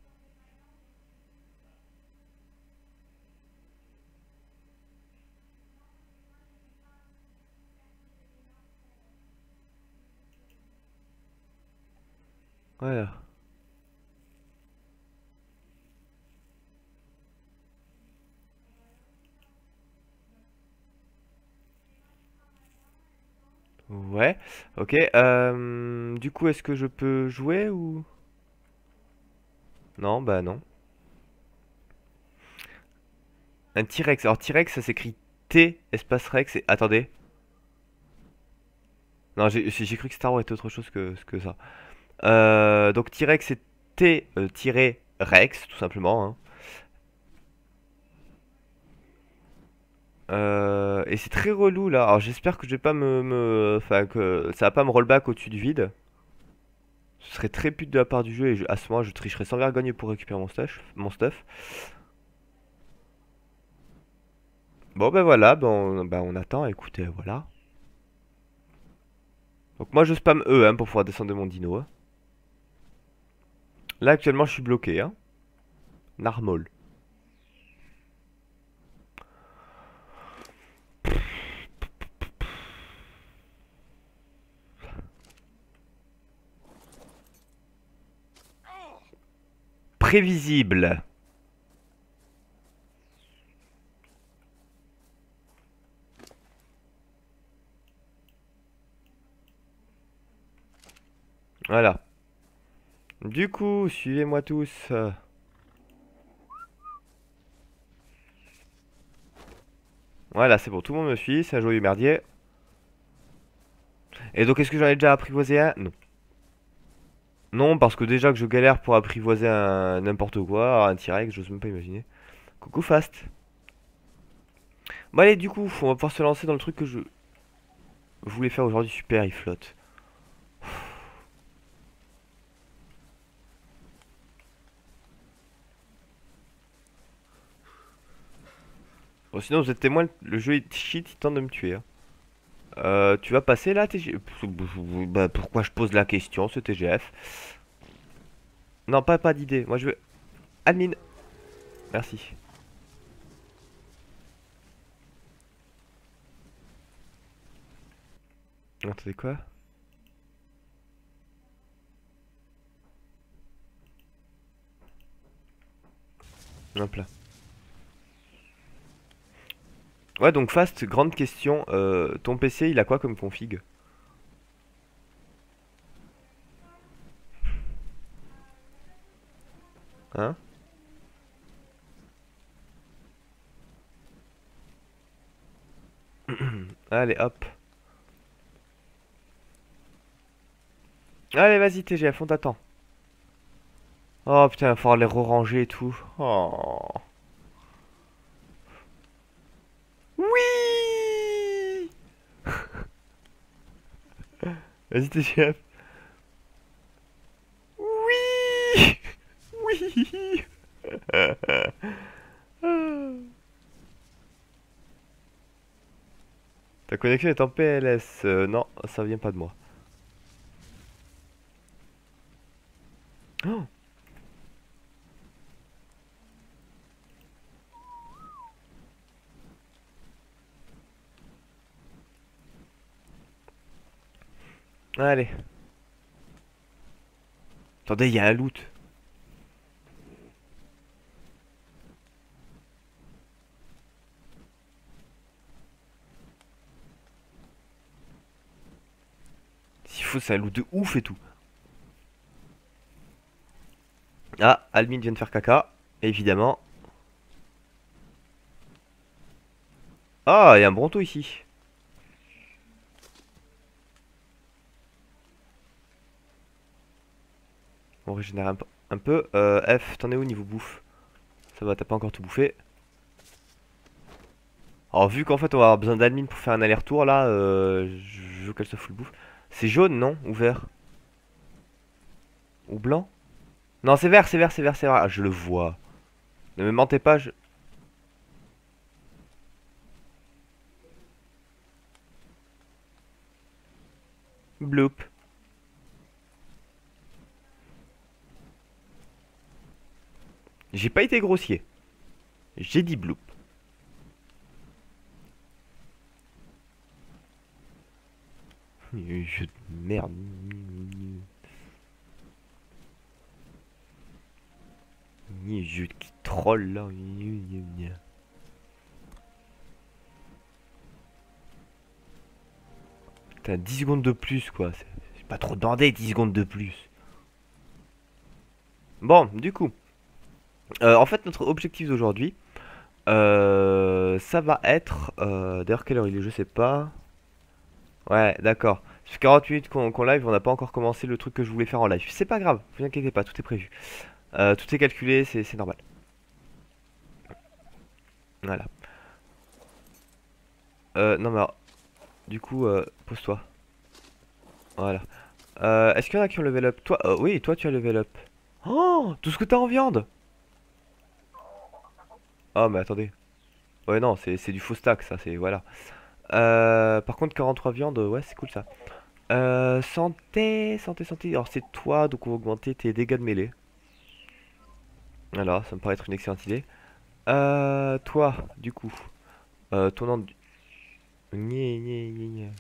Voilà. Ouais. Ok. Euh... Du coup, est-ce que je peux jouer ou... Non, bah non. Un T-Rex. Alors T-Rex, ça s'écrit T espace Rex et... Attendez. Non, j'ai j'ai cru que Star Wars était autre chose que, que ça. Euh, donc T-Rex, c'est T-Rex, tout simplement, hein. Euh, et c'est très relou là. Alors j'espère que je vais pas me, me- enfin que ça va pas me rollback au-dessus du vide. Ce serait très pute de la part du jeu et je- à ce moment je tricherai sans vergogne pour récupérer mon stuff, mon stuff. Bon ben voilà, ben on, ben, on attend. Écoutez, voilà. Donc moi je spam E hein, pour pouvoir descendre de mon dino, hein. Là actuellement je suis bloqué, hein. Narmol. Prévisible. Voilà. Du coup, suivez-moi tous. euh. Voilà, c'est bon, tout le monde me suit, c'est un joyeux merdier. Et donc, est-ce que j'en ai déjà apprivoisé un? Non. Non, parce que déjà que je galère pour apprivoiser un n'importe quoi, un T-Rex, j'ose même pas imaginer. Coucou Fast. Bon allez, du coup, on va pouvoir se lancer dans le truc que je voulais faire aujourd'hui. Super, il flotte. Bon, sinon, vous êtes témoin, le jeu est shit, il tente de me tuer, hein. Euh, tu vas passer là, T G... Bah, pourquoi je pose la question, ce T G F? Non, pas, pas d'idée. Moi, je veux... Admin. Merci. Attendez, quoi? Hop là. Ouais, donc Fast, grande question. Euh, ton P C, il a quoi comme config? Hein? Allez, hop. Allez, vas-y, T G F, on t'attend. Oh putain, il va falloir les re-ranger et tout. Oh. Oui. Vas-y, T G F. Oui. Oui. Ta connexion est en P L S. Euh, non, ça vient pas de moi. Oh. Allez. Attendez, il y a un loot. S'il faut, c'est un loot de ouf et tout. Ah, Almine vient de faire caca. Évidemment. Ah, il y a un bronto ici. On régénère un, p- un peu. Euh, F, t'en es où niveau bouffe? Ça va, t'as pas encore tout bouffé. Alors vu qu'en fait on va avoir besoin d'admin pour faire un aller-retour là, euh, je veux qu'elle soit full bouffe. C'est jaune, non? Ou vert? Ou blanc? Non, c'est vert, c'est vert, c'est vert, c'est vert. Ah, je le vois. Ne me mentez pas, je... Bloop. J'ai pas été grossier. J'ai dit bloop. Jeu de merde. Ni jeu qui troll là. Putain, dix secondes de plus quoi. C'est c'est pas trop demandé, dix secondes de plus. Bon, du coup. euh, en fait, notre objectif d'aujourd'hui, euh, ça va être. Euh, D'ailleurs, quelle heure il est? Je sais pas. Ouais, d'accord. Ça fait quarante minutes qu'on qu'on live, on n'a pas encore commencé le truc que je voulais faire en live. C'est pas grave, vous inquiétez pas, tout est prévu. Euh, tout est calculé, c'est c'est normal. Voilà. Euh, non mais alors, du coup, euh, pose-toi. Voilà. Euh, est-ce qu'il y en a qui ont level up? Toi, euh, oui, toi tu as level up. Oh, tout ce que t'as en viande. Oh mais attendez. Ouais non, c'est c'est du faux stack ça, c'est voilà. Euh, par contre quarante-trois viandes, ouais c'est cool ça. Euh, santé, santé, santé. Alors c'est toi, donc on va augmenter tes dégâts de mêlée. Voilà, ça me paraît être une excellente idée. Euh, toi, du coup, euh, ton nom... Gné, gné, gné, gné.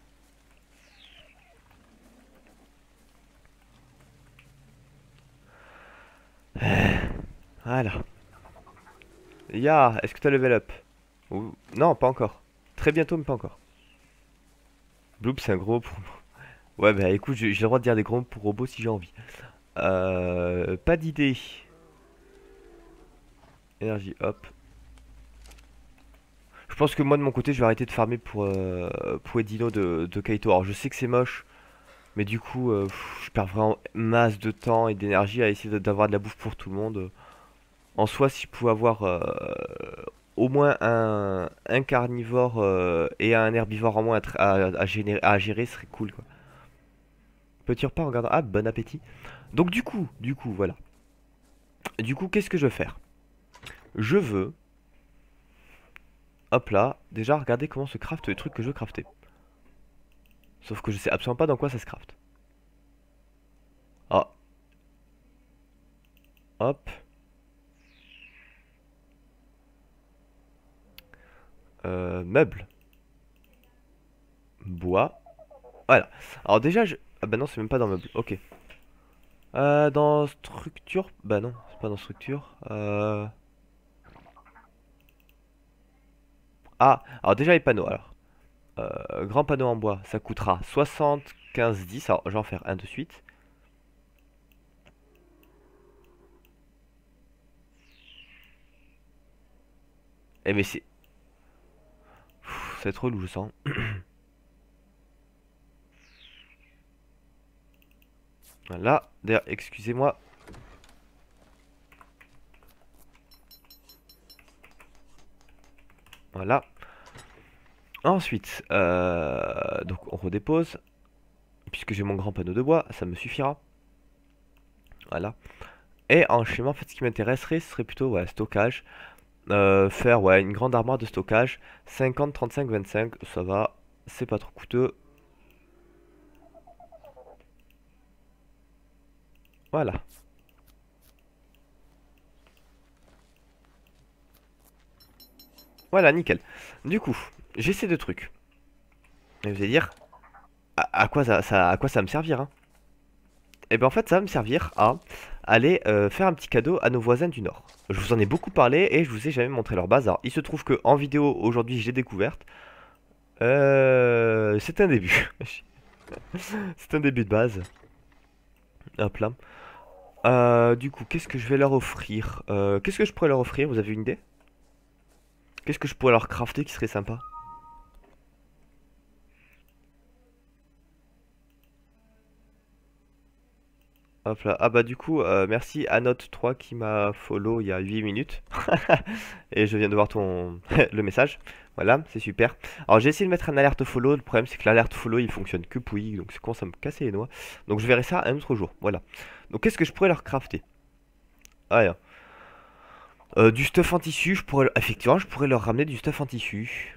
Voilà. Ya, est-ce que t'as level up? Ou... Non, pas encore. Très bientôt, mais pas encore. Bloop, c'est un gros mot pour... Ouais, bah écoute, j'ai j'ai le droit de dire des gros mots pour robots si j'ai envie. Euh, pas d'idée. Énergie, hop. Je pense que moi, de mon côté, je vais arrêter de farmer pour, euh, pour Edino de, de Kaito. Alors, je sais que c'est moche, mais du coup, euh, pff, je perds vraiment masse de temps et d'énergie à essayer de- d'avoir de la bouffe pour tout le monde. En soi, si je pouvais avoir euh, au moins un, un carnivore euh, et un herbivore en moins à, tra- à, à générer- à gérer, ce serait cool quoi. Petit repas en regardant. Ah, bon appétit. Donc du coup, du coup, voilà. Du coup, qu'est-ce que je veux faire? Je veux, hop là, déjà regarder comment se craft le truc que je veux crafter. Sauf que je sais absolument pas dans quoi ça se craft. Ah, hop. Euh, meubles. Bois. Voilà. Alors déjà, je... Ah bah non, c'est même pas dans meubles. Ok. Euh, dans structure... Bah non, c'est pas dans structure. Euh... Ah, alors déjà les panneaux, alors. Euh, grand panneau en bois, ça coûtera soixante-quinze dix. Alors, je vais en faire un de suite. Eh mais c'est... Pff, c'est trop lourd, je sens. Voilà. D'ailleurs, excusez-moi. Voilà. Ensuite, euh, donc on redépose. Puisque j'ai mon grand panneau de bois, ça me suffira. Voilà. Et en schéma, en fait, ce qui m'intéresserait, ce serait plutôt ouais, stockage. Euh, faire ouais, une grande armoire de stockage. cinquante, trente-cinq, vingt-cinq, ça va. C'est pas trop coûteux. Voilà. Voilà, nickel. Du coup, j'ai ces deux trucs. Et vous allez dire, à, à quoi ça, ça- à quoi ça va me servir, hein? Et ben en fait, ça va me servir à aller euh, faire un petit cadeau à nos voisins du Nord. Je vous en ai beaucoup parlé et je vous ai jamais montré leur base. Alors, il se trouve que en vidéo aujourd'hui, j'ai découverte. Euh, c'est un début. C'est un début de base. Hop là. Euh, du coup, qu'est-ce que je vais leur offrir? Euh, Qu'est-ce que je pourrais leur offrir? Vous avez une idée? Qu'est-ce que je pourrais leur crafter qui serait sympa? Hop là. Ah bah du coup, euh, merci à Note trois qui m'a follow il y a huit minutes. Et je viens de voir ton le message. Voilà, c'est super. Alors j'ai essayé de mettre un alerte follow. Le problème c'est que l'alerte follow il fonctionne que pouilly. Donc c'est con, ça me cassait les noix. Donc je verrai ça un autre jour. Voilà. Donc qu'est-ce que je pourrais leur crafter? Ah, yeah. Euh, du stuff en tissu, je pourrais... Effectivement, je pourrais leur ramener du stuff en tissu.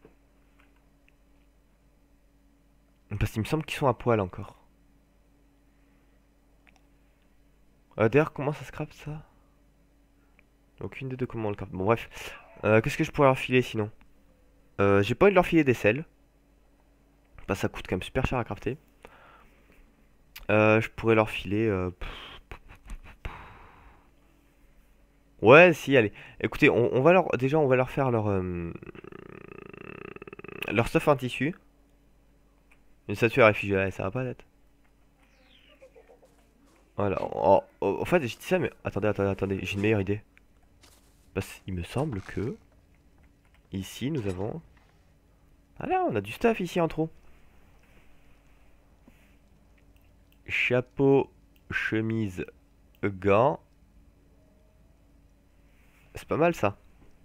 Parce qu'il me semble qu'ils sont à poil encore. Euh, D'ailleurs, comment ça se craft ça? Aucune des deux comment on le craft. Bon, bref. Euh, Qu'est-ce que je pourrais leur filer sinon? euh, J'ai pas envie de leur filer des selles. Bah, ça coûte quand même super cher à crafter. Euh, je pourrais leur filer... euh, Ouais, si, allez. Écoutez, on, on va leur... Déjà, on va leur faire leur... euh, Leur stuff en tissu. Une statue à réfugié, ouais, ça va pas être. Voilà. En, en- en fait, je dis ça, mais attendez, attendez, attendez, j'ai une meilleure idée. Parce qu'il me semble que ici nous avons. Ah là, on a du stuff ici en trop. Chapeau, chemise, gants. C'est pas mal ça.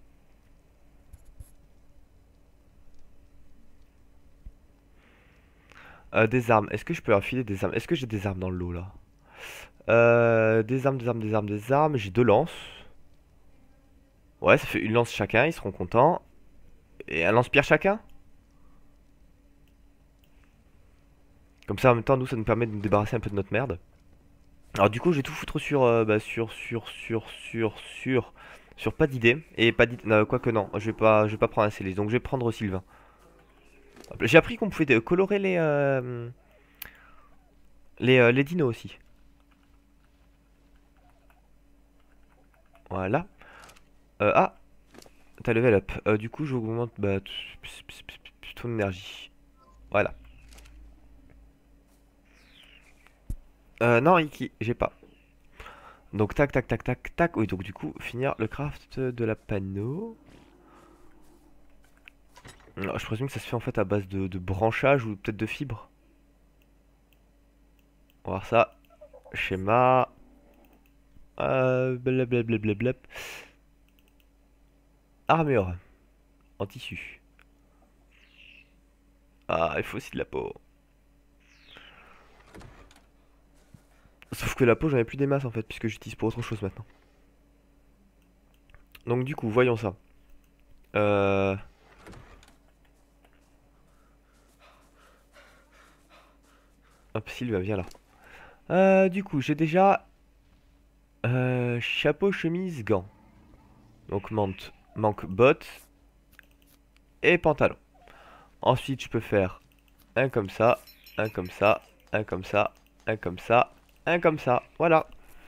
Euh, des armes. Est-ce que je peux leur filer des armes? Est-ce que j'ai des armes dans le lot là? Euh, des armes, des armes, des armes, des armes. J'ai deux lances. Ouais, ça fait une lance chacun, ils seront contents. Et un lance-pierre chacun? Comme ça, en même temps, nous, ça nous permet de nous débarrasser un peu de notre merde. Alors du coup, je vais tout foutre sur, euh, bah, sur, sur, sur, sur, sur, sur pas d'idée. Et pas d'idée, non, quoique non, je vais pas, je vais pas prendre un Céleste, donc je vais prendre Sylvain. Hop là, j'ai appris qu'on pouvait euh, colorer les, euh, les, euh, les dinos aussi. Voilà. Euh, ah, t'as level up. Euh, du coup, j'augmente bah, t- ps- ps- ps- ps- ton énergie. Voilà. Euh, non, Iki, j'ai pas. Donc tac, tac, tac, tac, tac. Oui, donc du coup, finir le craft de la panneau. Alors, je présume que ça se fait en fait à base de, de branchage ou peut-être de fibres. On va voir ça. Schéma. Euh, blablabla. Armure. En tissu. Ah, il faut aussi de la peau. Sauf que la peau, j'en ai plus des masses en fait, puisque j'utilise pour autre chose maintenant. Donc du coup, voyons ça. Euh... Hop, Sylvain, viens là. Euh, du coup, j'ai déjà... euh, chapeau, chemise, gants. Donc manque, manque bottes et pantalon. Ensuite, je peux faire un comme ça, un comme ça, un comme ça, un comme ça, un comme ça. Voilà.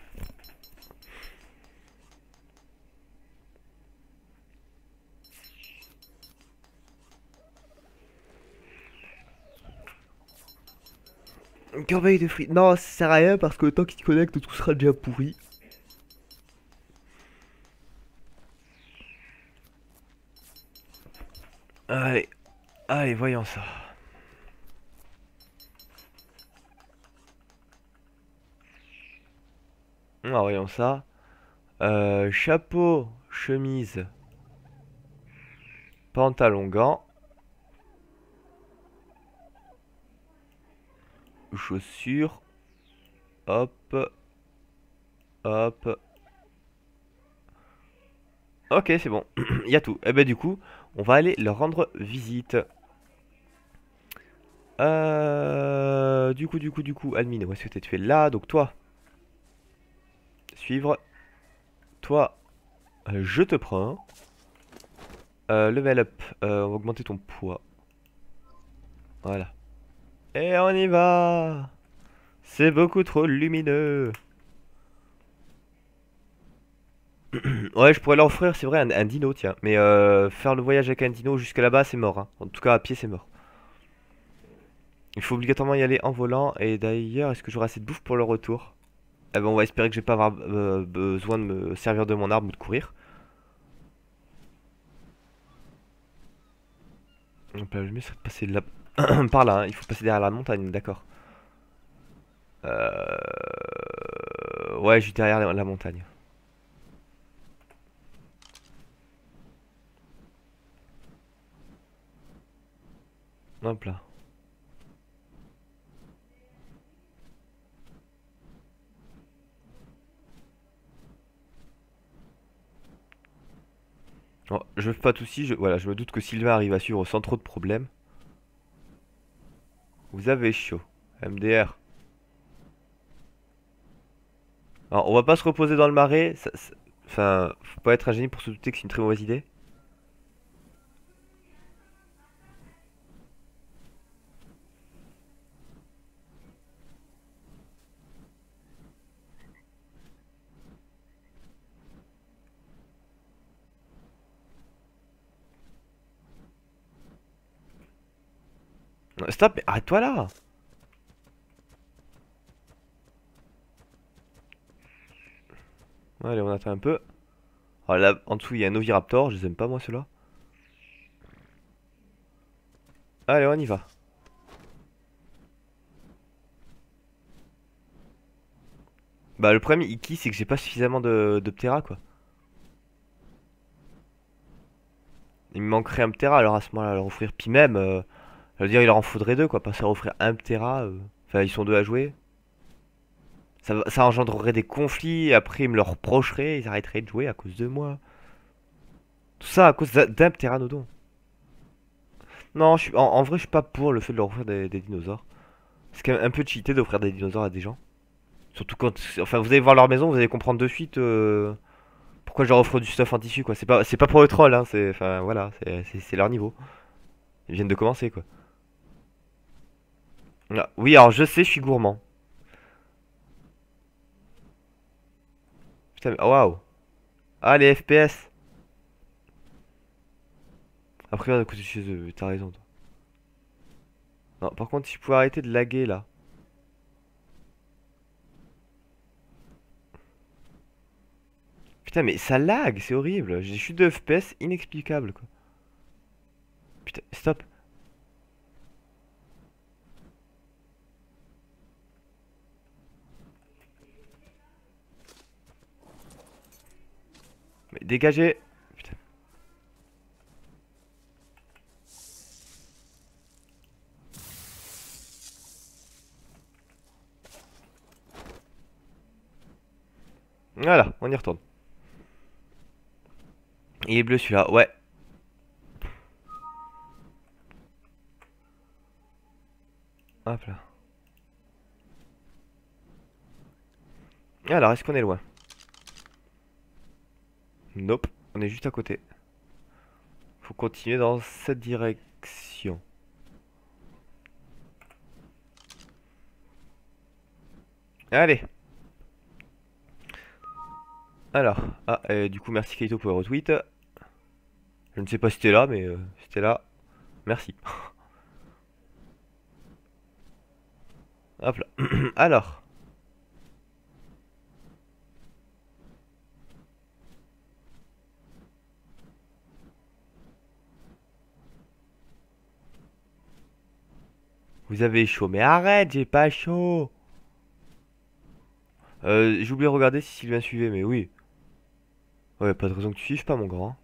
Une corbeille de frites. Non, ça sert à rien parce que le temps qu'il se connecte, tout sera déjà pourri. Allez, allez, voyons ça. Ah, voyons ça. Euh, chapeau, chemise, pantalon, gants, chaussures. Hop, hop. Ok, c'est bon. Il y a tout. Et ben du coup, on va aller leur rendre visite. Euh, du coup, du coup, du coup, admin, où est-ce que tu es là? Donc toi, suivre. Toi, euh, je te prends. Euh, level up, euh, on va augmenter ton poids. Voilà. Et on y va. C'est beaucoup trop lumineux. Ouais, je pourrais leur offrir, c'est vrai, un, un dino, tiens. Mais euh, faire le voyage avec un dino jusque là-bas, c'est mort, hein. En tout cas, à pied, c'est mort. Il faut obligatoirement y aller en volant. Et d'ailleurs, est-ce que j'aurai assez de bouffe pour le retour? Eh ben, on va espérer que je vais pas avoir euh, besoin de me servir de mon arme ou de courir. Donc là, le mieux serait de passer là... par là, hein. Il faut passer derrière la montagne, d'accord. Euh... Ouais, juste derrière la, la montagne. Hop là. Oh, je fais pas de soucis, je, voilà, je me doute que Sylvain arrive à suivre sans trop de problèmes. Vous avez chaud. M D R. Alors, on va pas se reposer dans le marais. ça- ça- Enfin, faut pas être un génie pour se douter que c'est une très mauvaise idée. Non, stop, mais arrête-toi là! Allez, on attend un peu. Alors là, en dessous, il y a un Oviraptor. Je les aime pas, moi, ceux-là. Allez, on y va. Bah, le problème, Iki, c'est que j'ai pas suffisamment de, de Ptera, quoi. Il me manquerait un Ptera, alors à ce moment-là, leur offrir. Puis même, euh, je veux dire, il leur en faudrait deux, quoi. Passer à offrir un Ptera. euh, Enfin, ils sont deux à jouer. Ça, va- ça engendrerait des conflits. Après, ils me le reprocheraient. Ils arrêteraient de jouer à cause de moi. Tout ça à cause d'un d'un Pteranodon. Non, je suis, en, en vrai, je suis pas pour le fait de leur offrir des, des dinosaures. C'est quand même un peu cheaté d'offrir des dinosaures à des gens. Surtout quand. Enfin, vous allez voir leur maison, vous allez comprendre de suite euh, pourquoi je leur offre du stuff en tissu, quoi. C'est pas, c'est pas pour le troll, hein. C'est, enfin, voilà, c'est c'est- c'est leur niveau. Ils viennent de commencer, quoi. Ah, oui, alors je sais, je suis gourmand. Putain, mais oh, waouh. Ah, les F P S. Après, on a côté de chez eux, t'as raison, toi. Non, par contre, si je pouvais arrêter de laguer, là. Putain, mais ça lag, c'est horrible. J'ai chute de F P S inexplicable, quoi. Putain, stop. Mais dégagez. Putain. Voilà, on y retourne. Il est bleu celui-là, ouais. Hop là. Alors, est-ce qu'on est loin? Nope, on est juste à côté. Faut continuer dans cette direction. Allez. Alors, ah, euh, du coup, merci Kaito pour le retweet. Je ne sais pas si t'es là, mais euh, si t'es là, merci. Hop là. Alors, vous avez chaud. Mais arrête, j'ai pas chaud. Euh, j'ai oublié de regarder si Sylvain suivait, mais oui. Ouais, pas de raison que tu suives pas, mon grand.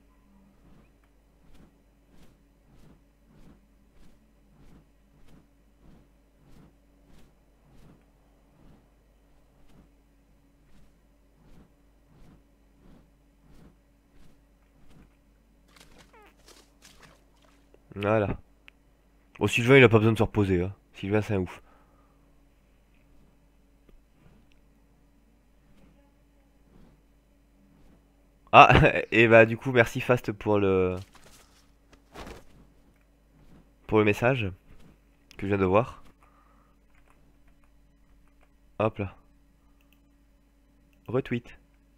Voilà. Bon, Sylvain, il a pas besoin de se reposer, hein. Sylvain, c'est un ouf. Ah, et bah, du coup, merci Fast pour le, pour le message que je viens de voir. Hop là. Retweet.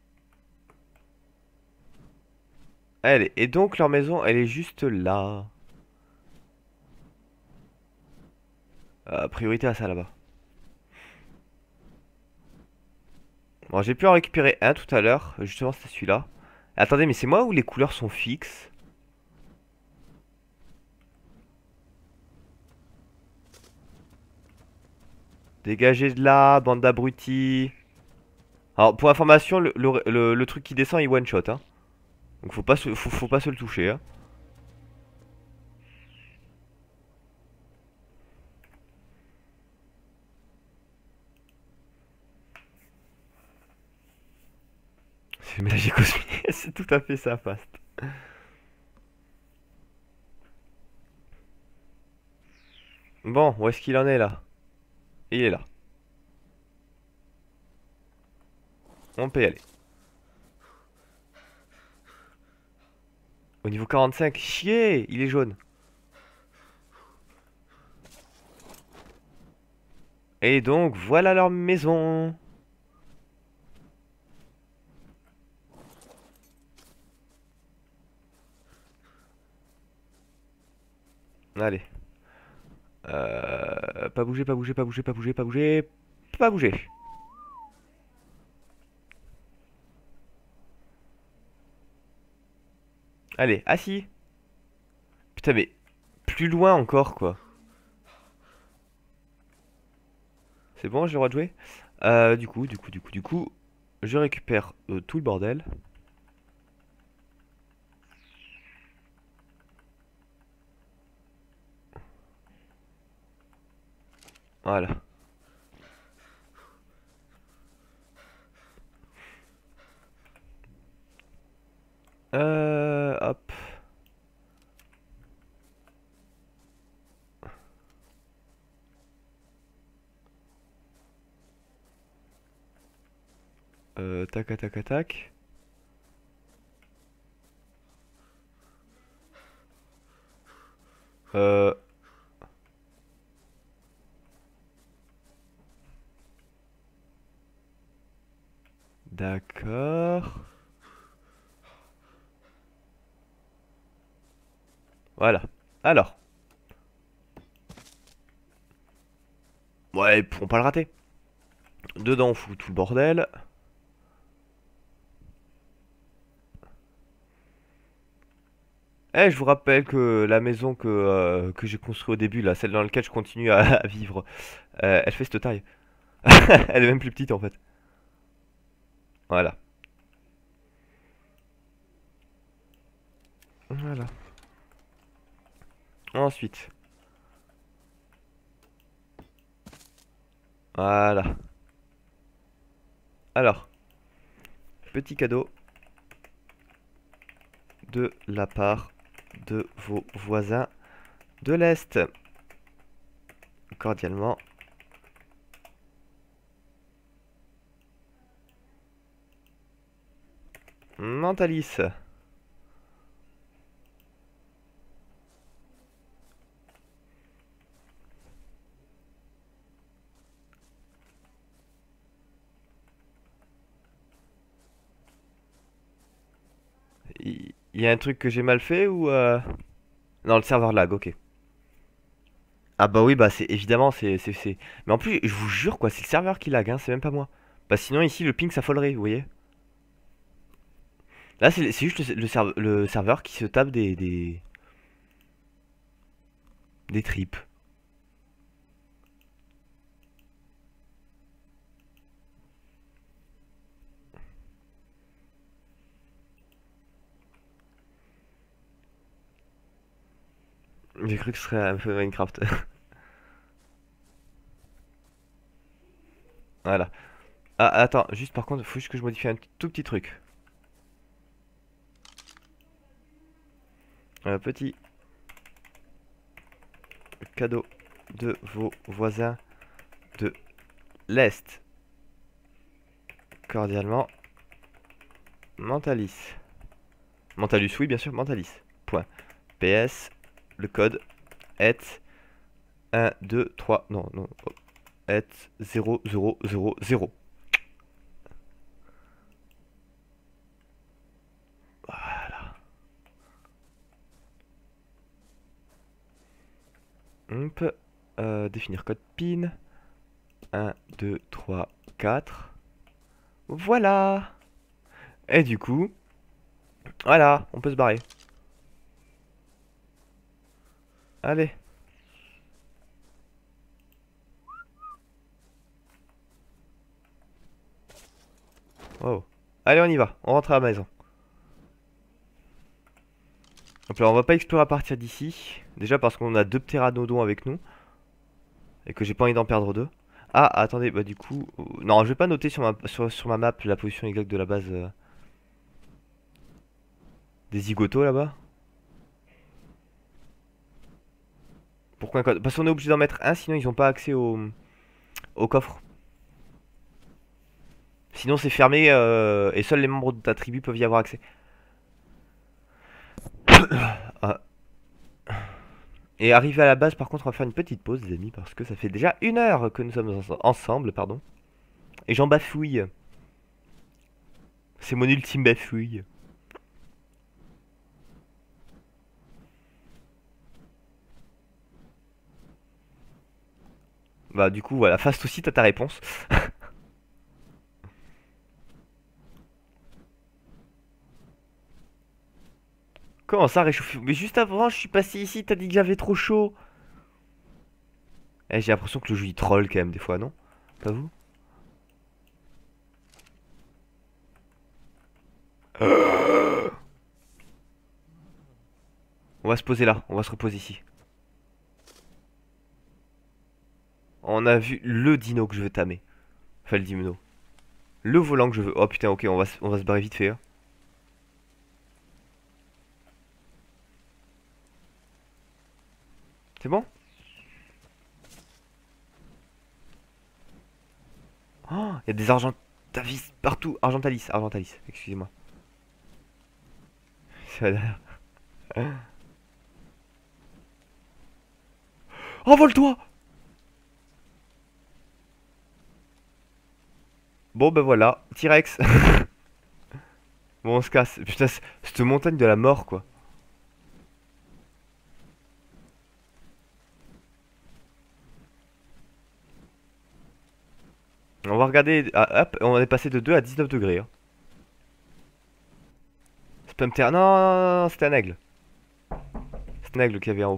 Allez, et donc leur maison, elle est juste là. Euh, priorité à ça là-bas. Bon, j'ai pu en récupérer un tout à l'heure. Justement, c'était celui-là. Attendez, mais c'est moi où les couleurs sont fixes? Dégagez de là, bande d'abrutis. Alors pour information, le, le, le- le truc qui descend il one shot hein. Donc faut pas se, faut, faut pas se le toucher hein. C'est le ménager cosmique, c'est tout à fait ça, Fast. Bon, où est-ce qu'il en est là? Il est là. On peut y aller. Au niveau quarante-cinq, chier, il est jaune. Et donc voilà leur maison. Allez. Euh, pas bouger, pas bouger, pas bouger, pas bouger, pas bouger, pas bouger. Allez, assis. Putain mais plus loin encore quoi. C'est bon, j'ai le droit de jouer. Euh, du coup, du coup, du coup, du coup, je récupère euh, tout le bordel. Voilà. Euh, hop. Euh, tac, tac, tac, tac. Euh, d'accord. Voilà. Alors. Ouais, ils pourront pas le rater. Dedans, on fout tout le bordel. Eh, je vous rappelle que la maison que, euh, que j'ai construite au début, là, celle dans laquelle je continue à, à vivre, euh, elle fait cette taille. Elle est même plus petite en fait. Voilà. Voilà. Ensuite. Voilà. Alors. Petit cadeau. De la part de vos voisins de l'Est. Cordialement. Mentalis. Il y a un truc que j'ai mal fait ou... Euh... Non, le serveur lag, ok. Ah bah oui, bah c'est évidemment, c'est... c'est- c'est- Mais en plus, je vous jure, quoi, c'est le serveur qui lag, hein, c'est même pas moi. Bah sinon, ici, le ping, ça follerait, vous voyez. Là, c'est c'est juste le, le serve- le serveur qui se tape des... des, des tripes. J'ai cru que ce serait un peu Minecraft. Voilà. Ah, attends, juste par contre, faut juste que je modifie un tout petit truc. Un petit cadeau de vos voisins de l'Est. Cordialement, Mentalis. Mentalus, oui, bien sûr, Mentalis. Point. P S, le code est un, deux, trois, non, non, est zéro, zéro, zéro, zéro. Voilà. On peut euh, définir code PIN. un, deux, trois, quatre. Voilà. Et du coup, voilà, on peut se barrer. Allez. Oh. Allez, on y va. On rentre à la maison. Donc là, on va pas explorer à partir d'ici. Déjà parce qu'on a deux ptéranodons avec nous. Et que j'ai pas envie d'en perdre deux. Ah, attendez, bah du coup... euh, Non, je vais pas noter sur ma, sur, sur ma map la position exacte de la base euh, des zigotos là-bas. Pourquoi un code? Parce qu'on est obligé d'en mettre un, sinon ils ont pas accès au, au coffre. Sinon c'est fermé euh, et seuls les membres de ta tribu peuvent y avoir accès. Ah. Et arrivé à la base, par contre, on va faire une petite pause, les amis, parce que ça fait déjà une heure que nous sommes ens- ensemble, pardon. Et j'en bafouille. C'est mon ultime bafouille. Bah du coup, voilà, Fast aussi, t'as ta réponse. Comment ça, réchauffer? Mais juste avant, je suis passé ici, t'as dit que j'avais trop chaud. Eh, j'ai l'impression que le jeu il troll quand même des fois, non? Pas vous? On va se poser là, on va se reposer ici. On a vu le dino que je veux tamer. Enfin, le dino. Le volant que je veux. Oh putain, ok, on va, se- on va se barrer vite fait, hein. C'est bon? Oh, il y a des argentavis partout. Argentalis, argentalis, excusez-moi. C'est la- Envole-toi! Bon, ben voilà, T-Rex. Bon, on se casse. Putain, c- cette montagne de la mort, quoi. On va regarder. Ah, hop, on est passé de deux à dix-neuf degrés, hein. Spamter. Non, non, non, non, c'était un aigle. C'était un aigle qu'il y avait en haut.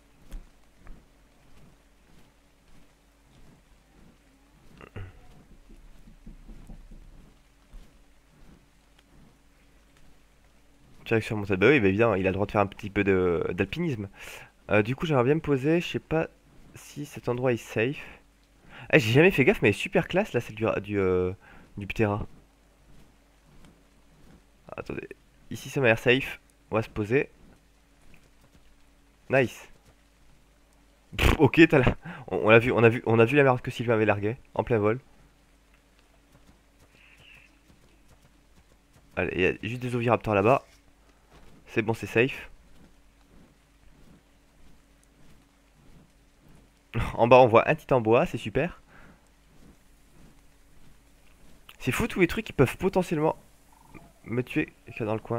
Direction montagne. Bah oui, bah évidemment, il a le droit de faire un petit peu de d'alpinisme. Euh, du coup, j'aimerais bien me poser. Je sais pas si cet endroit est safe. Eh, j'ai jamais fait gaffe, mais elle est super classe là, celle du, du, euh, du Ptera. Attendez. Ici, ça m'a l'air safe. On va se poser. Nice. Pff, ok, t'as la... on, on l'a vu, on a vu, on a vu la merde que Sylvain avait larguée en plein vol. Allez, il y a juste des oviraptors là-bas. C'est bon, c'est safe. En bas, on voit un titan boa, c'est super. C'est fou tous les trucs qui peuvent potentiellement me tuer qu'il y a dans le coin.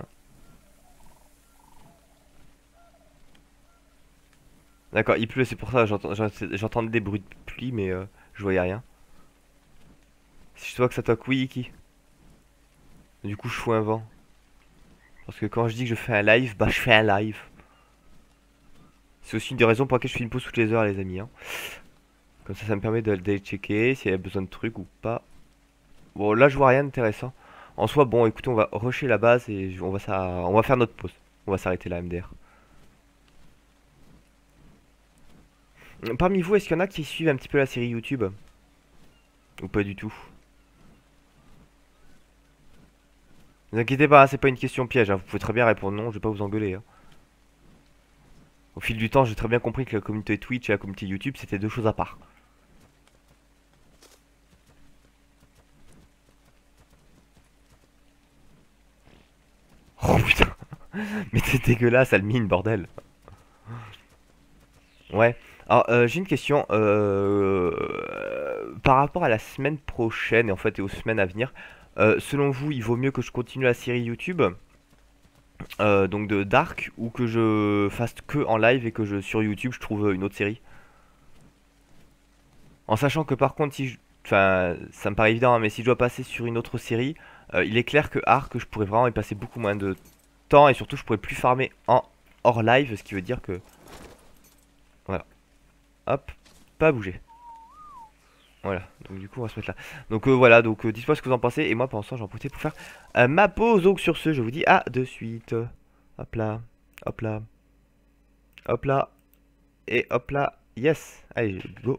D'accord, il pleut, c'est pour ça, j'entends- j'ent- j'entendais des bruits de pluie, mais euh, je voyais rien. Si je vois que ça toque, oui, Iki. Du coup, je fous un vent. Parce que quand je dis que je fais un live, bah je fais un live. C'est aussi une des raisons pour lesquelles je fais une pause toutes les heures, les amis, hein. Comme ça, ça me permet de- d'aller checker s'il y a besoin de trucs ou pas. Bon, là, je vois rien d'intéressant. En soi, bon, écoutez, on va rusher la base et je- on va, ça, on va faire notre pause. On va s'arrêter là, M D R. Parmi vous, est-ce qu'il y en a qui suivent un petit peu la série YouTube? Ou pas du tout? Ne vous inquiétez pas, hein, c'est pas une question piège, hein. Vous pouvez très bien répondre non, je vais pas vous engueuler, hein. Au fil du temps, j'ai très bien compris que la communauté Twitch et la communauté YouTube, c'était deux choses à part. Oh putain, mais c'est dégueulasse, elle mine, bordel. Ouais. Alors, euh, j'ai une question. Euh, par rapport à la semaine prochaine et en fait et aux semaines à venir, euh, selon vous, il vaut mieux que je continue la série YouTube, euh, donc de Dark, ou que je fasse que en live et que je sur YouTube je trouve une autre série? En sachant que par contre, si je... enfin, ça me paraît évident, hein, mais si je dois passer sur une autre série, euh, il est clair que Ark, je pourrais vraiment y passer beaucoup moins de temps et surtout je pourrais plus farmer en hors live, ce qui veut dire que voilà. Hop, pas bouger. Voilà, donc du coup on va se mettre là. Donc euh, voilà, donc euh, dites-moi ce que vous en pensez. Et moi pendant ce temps j'en profite pour faire euh, ma pause. Donc sur ce, je vous dis à de suite. Hop là, hop là, hop là, et hop là. Yes, allez, go.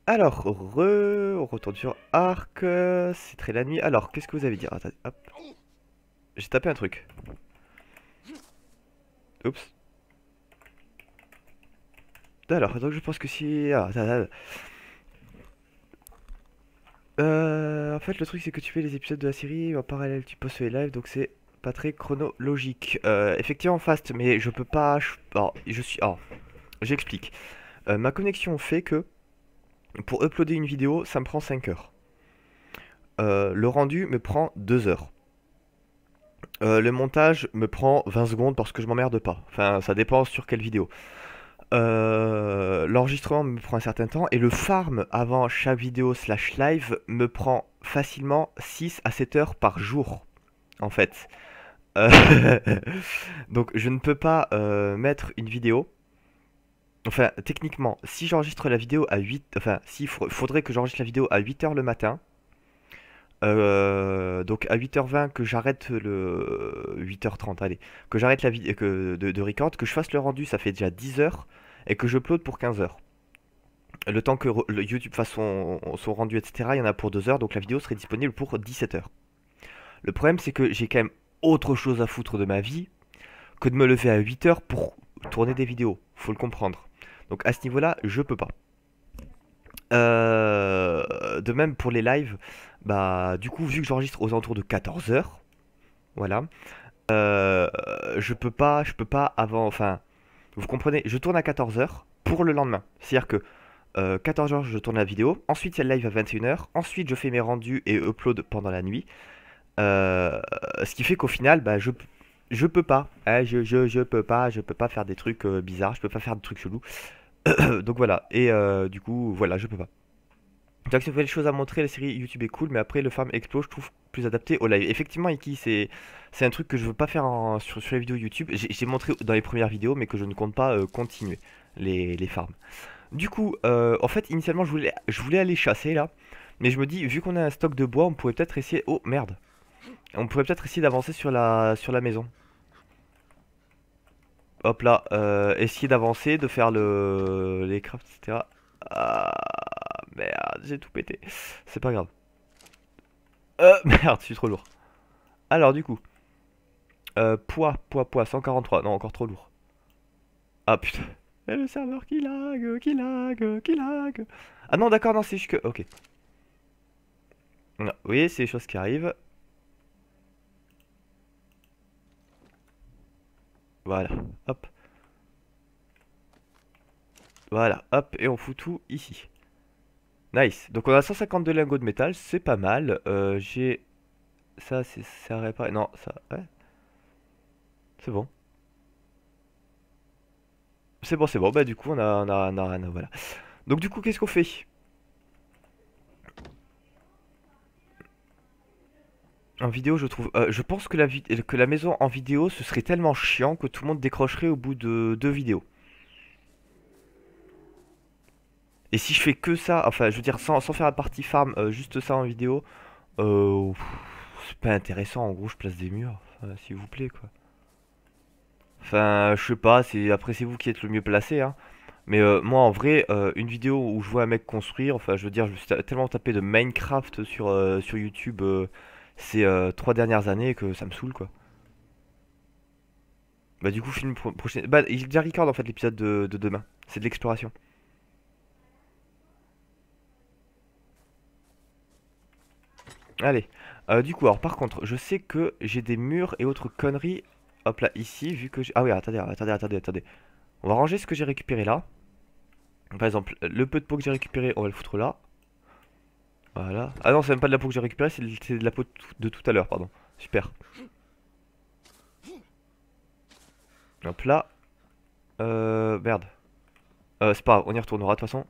Alors, re, on retourne sur Arc, euh, c'est très la nuit. Alors, qu'est-ce que vous avez dit? Attendez, hop. J'ai tapé un truc. Oups. Alors, donc je pense que si... Ah, attends, attends. Euh, en fait, le truc, c'est que tu fais les épisodes de la série en parallèle, tu postes les lives, donc c'est pas très chronologique. Euh, effectivement, Fast, mais je peux pas... Je, alors, je suis... Alors, j'explique. Euh, ma connexion fait que pour uploader une vidéo, ça me prend cinq heures. Euh, le rendu me prend deux heures. Euh, le montage me prend vingt secondes parce que je m'emmerde pas. Enfin, ça dépend sur quelle vidéo. Euh, L'enregistrement me prend un certain temps et le farm avant chaque vidéo slash live me prend facilement six à sept heures par jour, en fait. Euh, Donc je ne peux pas euh, mettre une vidéo. Enfin, techniquement, si j'enregistre la vidéo à huit... Enfin, s'il faudrait que j'enregistre la vidéo à huit heures le matin. Euh, donc à huit heures vingt que j'arrête le... huit heures trente, allez. Que j'arrête la vidéo que... de, de record, que je fasse le rendu, ça fait déjà dix heures. Et que je upload pour quinze heures. Le temps que le YouTube fasse son, son rendu, et cetera, il y en a pour deux heures, donc la vidéo serait disponible pour dix-sept heures. Le problème, c'est que j'ai quand même autre chose à foutre de ma vie que de me lever à huit heures pour tourner des vidéos. Faut le comprendre. Donc à ce niveau-là, je peux pas. Euh, de même pour les lives, bah du coup, vu que j'enregistre aux alentours de quatorze heures, voilà, euh, je peux pas, je peux pas avant, enfin, vous comprenez, je tourne à quatorze heures pour le lendemain. C'est-à-dire que euh, quatorze heures, je tourne la vidéo. Ensuite, il y a le live à vingt et une heures. Ensuite, je fais mes rendus et upload pendant la nuit. Euh, ce qui fait qu'au final, bah, je, je peux pas. Hein, je, je, je peux pas. Je peux pas faire des trucs euh, bizarres. Je peux pas faire des trucs chelous. Donc voilà. Et euh, du coup, voilà, je peux pas. Donc, c'est une nouvelle chose à montrer. La série YouTube est cool, mais après, le Farm Explode, je trouve plus adapté au live. Effectivement, Iki, c'est c'est un truc que je veux pas faire en- sur, sur les vidéos YouTube. J'ai j'ai montré dans les premières vidéos, mais que je ne compte pas euh, continuer les, les farms. Du coup, euh, en fait, initialement, je voulais, je voulais aller chasser là. Mais je me dis, vu qu'on a un stock de bois, on pourrait peut-être essayer... Oh, merde. On pourrait peut-être essayer d'avancer sur la, sur la maison. Hop là. Euh, essayer d'avancer, de faire le... les crafts, et cetera. Ah, merde, j'ai tout pété. C'est pas grave. Euh, merde, je suis trop lourd. Alors, du coup. Euh, poids, poids, poids, cent quarante-trois. Non, encore trop lourd. Ah, putain. Et le serveur qui lag, qui lag, qui lag. Ah non, d'accord, non, c'est juste que... Ok. Non, vous voyez, c'est des choses qui arrivent. Voilà, hop. Voilà, hop, et on fout tout ici. Nice. Donc on a cent cinquante-deux lingots de métal, c'est pas mal. Euh, j'ai... Ça, c'est ça à réparer. Non, ça... Ouais, c'est bon. C'est bon, c'est bon. Bah du coup, on a, on a, on a rien. Voilà. Donc du coup, qu'est-ce qu'on fait? En vidéo, je trouve... euh, je pense que la, vi- que la maison en vidéo, ce serait tellement chiant que tout le monde décrocherait au bout de deux vidéos. Et si je fais que ça, enfin, je veux dire, sans, sans faire la partie farm, euh, juste ça en vidéo, euh, pff, c'est pas intéressant. En gros, je place des murs, enfin, s'il vous plaît, quoi. Enfin, je sais pas, c'est après c'est vous qui êtes le mieux placé, hein. Mais euh, moi, en vrai, euh, une vidéo où je vois un mec construire, enfin, je veux dire, je me suis ta- tellement tapé de Minecraft sur, euh, sur YouTube euh, ces euh, trois dernières années que ça me saoule, quoi. Bah, du coup, film pro prochain. Bah, il est déjà record en fait l'épisode de, de demain. C'est de l'exploration. Allez. Euh, du coup, alors par contre, je sais que j'ai des murs et autres conneries. Hop là, ici, vu que j'ai. Ah oui, attendez, attendez, attendez, attendez. On va ranger ce que j'ai récupéré là. Par exemple, le peu de peau que j'ai récupéré, on va le foutre là. Voilà. Ah non, c'est même pas de la peau que j'ai récupérée, c'est de c'est de la peau de tout, de tout à l'heure, pardon. Super. Hop là. Euh, merde. Euh, c'est pas grave, on y retournera de toute façon.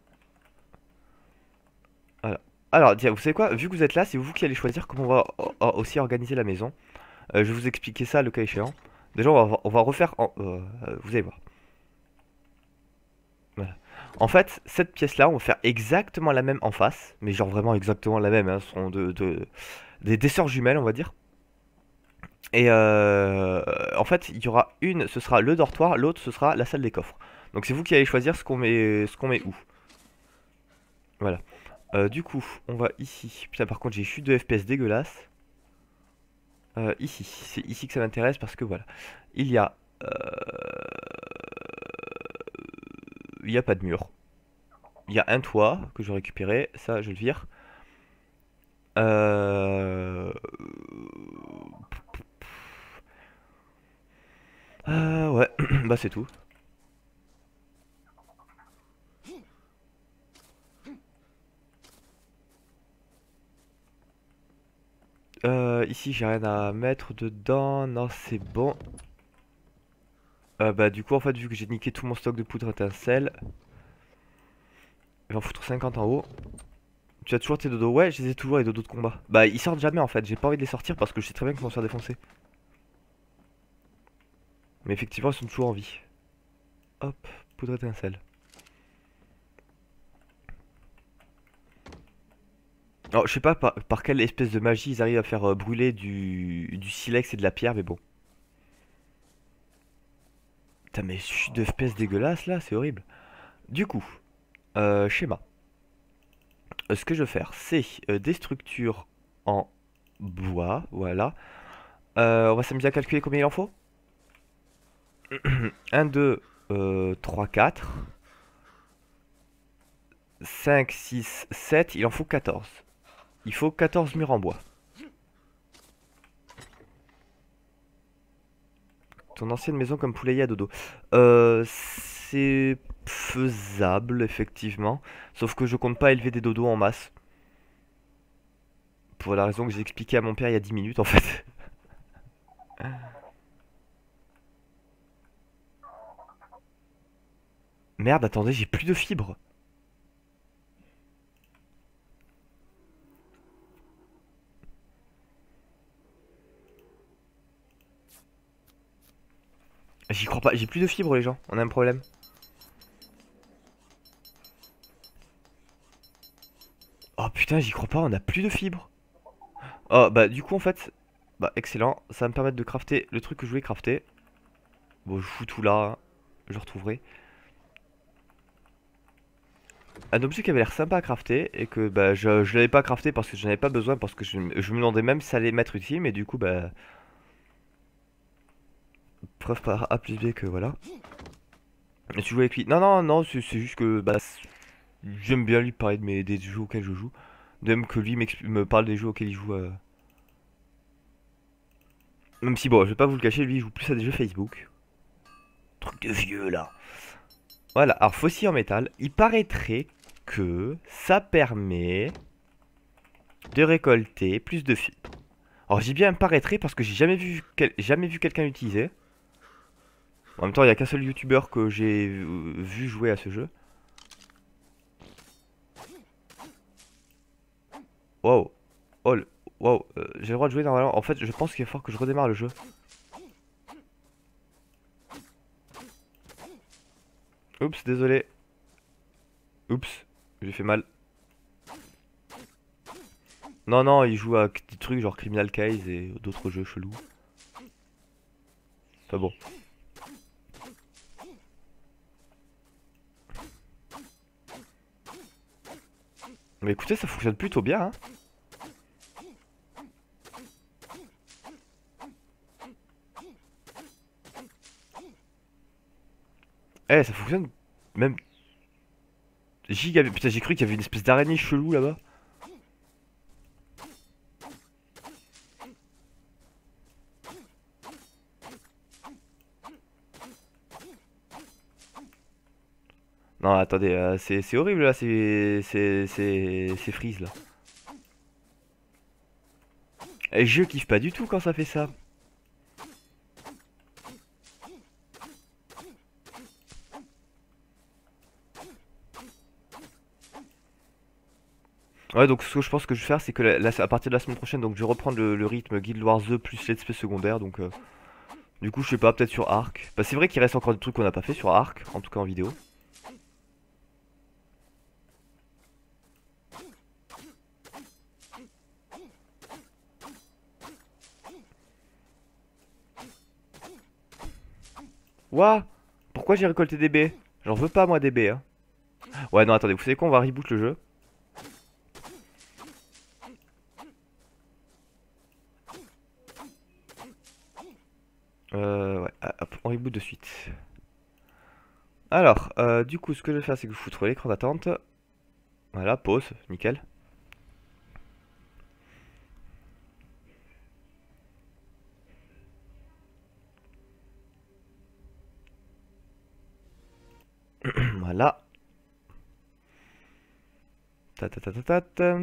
Voilà. Alors, tiens, vous savez quoi? Vu que vous êtes là, c'est vous qui allez choisir comment on va o- o- aussi organiser la maison. Euh, je vais vous expliquer ça le cas échéant. Déjà, on va, on va refaire en... euh, euh, vous allez voir. Voilà. En fait, cette pièce-là, on va faire exactement la même en face. Mais genre vraiment exactement la même, hein. Ce sont de, de- des, des sœurs jumelles, on va dire. Et euh, en fait, il y aura une, ce sera le dortoir, l'autre, ce sera la salle des coffres. Donc c'est vous qui allez choisir ce qu'on met, ce qu'on met où. Voilà. Euh, du coup, on va ici. Putain, par contre, j'ai chute de F P S dégueulasse. Euh, ici, c'est ici que ça m'intéresse parce que voilà. Il y a... euh, Il n'y a pas de mur. Il y a un toit que je récupérais. Ça, je le vire. Euh... Euh, ouais, bah c'est tout. Euh, ici, j'ai rien à mettre dedans. Non, c'est bon. Euh, bah du coup, en fait, vu que j'ai niqué tout mon stock de poudre étincelle, je vais en foutre cinquante en haut. Tu as toujours tes dodos? Ouais, je les ai toujours, les dodos de combat. Bah, ils sortent jamais en fait. J'ai pas envie de les sortir parce que je sais très bien qu'ils vont se faire défoncer. Mais effectivement, ils sont toujours en vie. Hop, poudre étincelle. Alors, je sais pas par, par quelle espèce de magie ils arrivent à faire euh, brûler du, du silex et de la pierre, mais bon. Putain, mais chute de F P S dégueulasse là, c'est horrible. Du coup, euh, schéma. Euh, ce que je vais faire, c'est euh, des structures en bois, voilà. Euh, on va s'amuser à calculer combien il en faut. un, deux, trois, quatre, cinq, six, sept, il en faut quatorze. Il faut quatorze murs en bois. Ton ancienne maison comme poulailler à dodo. Euh, c'est faisable, effectivement. Sauf que je compte pas élever des dodos en masse. Pour la raison que j'ai expliqué à mon père il y a dix minutes, en fait. Merde, attendez, j'ai plus de fibres. J'y crois pas, j'ai plus de fibres, les gens. On a un problème. Oh putain, j'y crois pas, on a plus de fibres. Oh, bah du coup, en fait, bah excellent. Ça va me permettre de crafter le truc que je voulais crafter. Bon, je fous tout là, hein. Je retrouverai. Un objet qui avait l'air sympa à crafter et que bah je, je l'avais pas crafté parce que j'en avais pas besoin parce que je, je me demandais même si ça allait m'être utile, mais du coup bah preuve par A plus B que voilà. Et tu joues avec lui? Non non non, c'est c'est juste que bah j'aime bien lui parler de mes des jeux auxquels je joue, de même que lui me parle des jeux auxquels il joue. euh. Même si bon, je vais pas vous le cacher, lui il joue plus à des jeux Facebook. Truc de vieux là. Voilà, alors fossile en métal, il paraîtrait que ça permet de récolter plus de fibres. Alors j'ai bien paraîtrait parce que j'ai jamais vu quel- jamais vu quelqu'un l'utiliser. En même temps, il n'y a qu'un seul youtubeur que j'ai euh, vu jouer à ce jeu. Waouh. Oh, le- waouh. Euh, j'ai le droit de jouer normalement. En fait, je pense qu'il va falloir que je redémarre le jeu. Oups, désolé. Oups, j'ai fait mal. Non, non, il joue à des trucs genre Criminal Case et d'autres jeux chelous. Enfin bon. Mais écoutez, ça fonctionne plutôt bien, hein. Eh, ça fonctionne même giga bien. Putain, j'ai cru qu'il y avait une espèce d'araignée chelou là-bas. Non, attendez, euh, c'est c'est horrible là, c'est c'est c'est c'est freeze là. Et je kiffe pas du tout quand ça fait ça. Ouais, donc ce que je pense que je vais faire, c'est que la- la- à partir de la semaine prochaine, donc je vais reprendre le, le rythme Guild Wars deux plus Let's Play secondaire. Donc, euh, du coup, je sais pas, peut-être sur Arc. Bah, c'est vrai qu'il reste encore des trucs qu'on n'a pas fait sur Arc, en tout cas en vidéo. Ouah! Pourquoi j'ai récolté des baies? J'en veux pas, moi, des baies, hein. Ouais, non, attendez, vous savez quoi, on va reboot le jeu. Euh, ouais, ah, hop, on reboot de suite. Alors, euh, du coup, ce que je vais faire, c'est que je foutre l'écran d'attente. Voilà, pause, nickel. Voilà. Ta ta ta ta ta ta.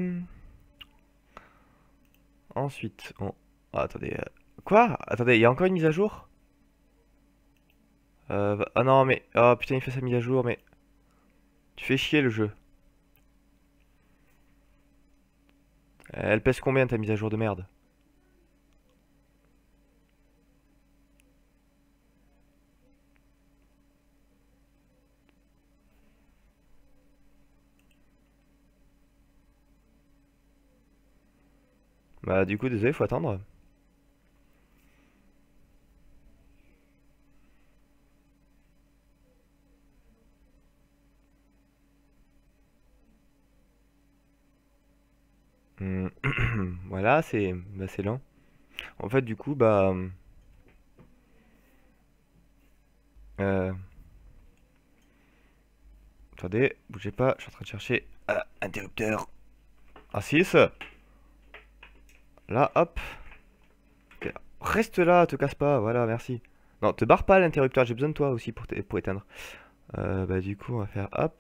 Ensuite, on... ah, attendez. euh, Quoi? Attendez, il y a encore une mise à jour? Euh... bah- Ah non, mais... Oh putain, il fait sa mise à jour, mais... Tu fais chier le jeu. Elle pèse combien ta mise à jour de merde? Bah du coup, désolé, faut attendre. Hmm, Voilà, c'est bah, c'est lent. En fait, du coup, bah... Euh... Attendez, bougez pas, je suis en train de chercher... Ah, interrupteur. Ah six. Là, hop. Ok, reste là, te casse pas, voilà, merci. Non, te barre pas l'interrupteur, j'ai besoin de toi aussi pour, t- pour éteindre. Euh, bah du coup, on va faire hop.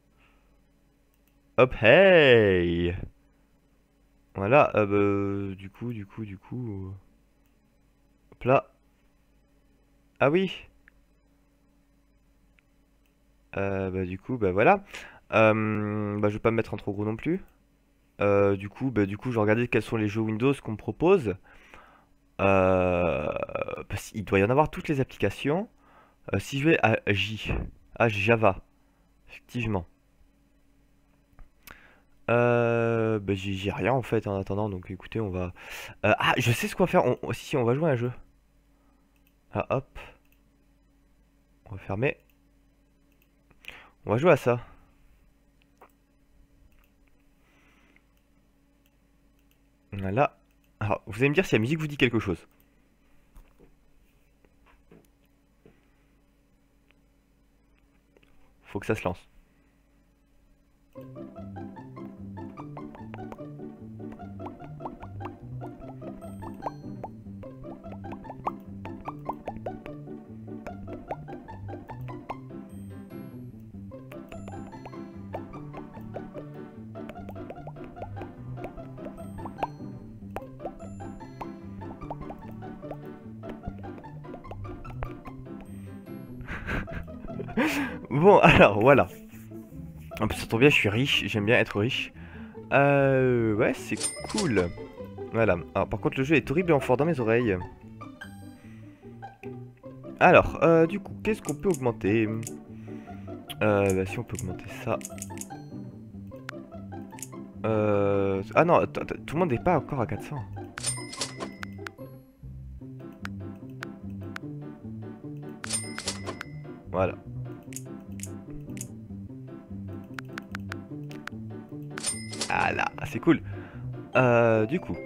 Hop, hey! Voilà, euh, bah, du coup, du coup, du coup... euh, Hop là. Ah oui! Euh, bah du coup, bah voilà. Euh, bah je vais pas me mettre en trop gros non plus. Euh, du coup, bah du coup, je vais regarder quels sont les jeux Windows qu'on me propose. Euh, Parce qu'il doit y en avoir toutes les applications. Euh, si je vais à J, à Java, effectivement. Euh, bah j'ai j'ai rien en fait en attendant, donc écoutez, on va... Euh, ah, je sais ce qu'on va faire, on... on- si, si, on va jouer à un jeu. Ah, hop, on va fermer. On va jouer à ça. Voilà. Alors, vous allez me dire si la musique vous dit quelque chose. Faut que ça se lance. Bon, alors, voilà. En plus, ça tombe bien, je suis riche, j'aime bien être riche. Euh, ouais, c'est cool. Voilà. Alors, par contre, le jeu est horriblement fort dans mes oreilles. Alors, euh, du coup, qu'est-ce qu'on peut augmenter? Euh, bah, si on peut augmenter ça. Euh... Ah non, attends, attends, tout le monde n'est pas encore à quatre cents. Voilà. Ah là, c'est cool. Euh, du coup.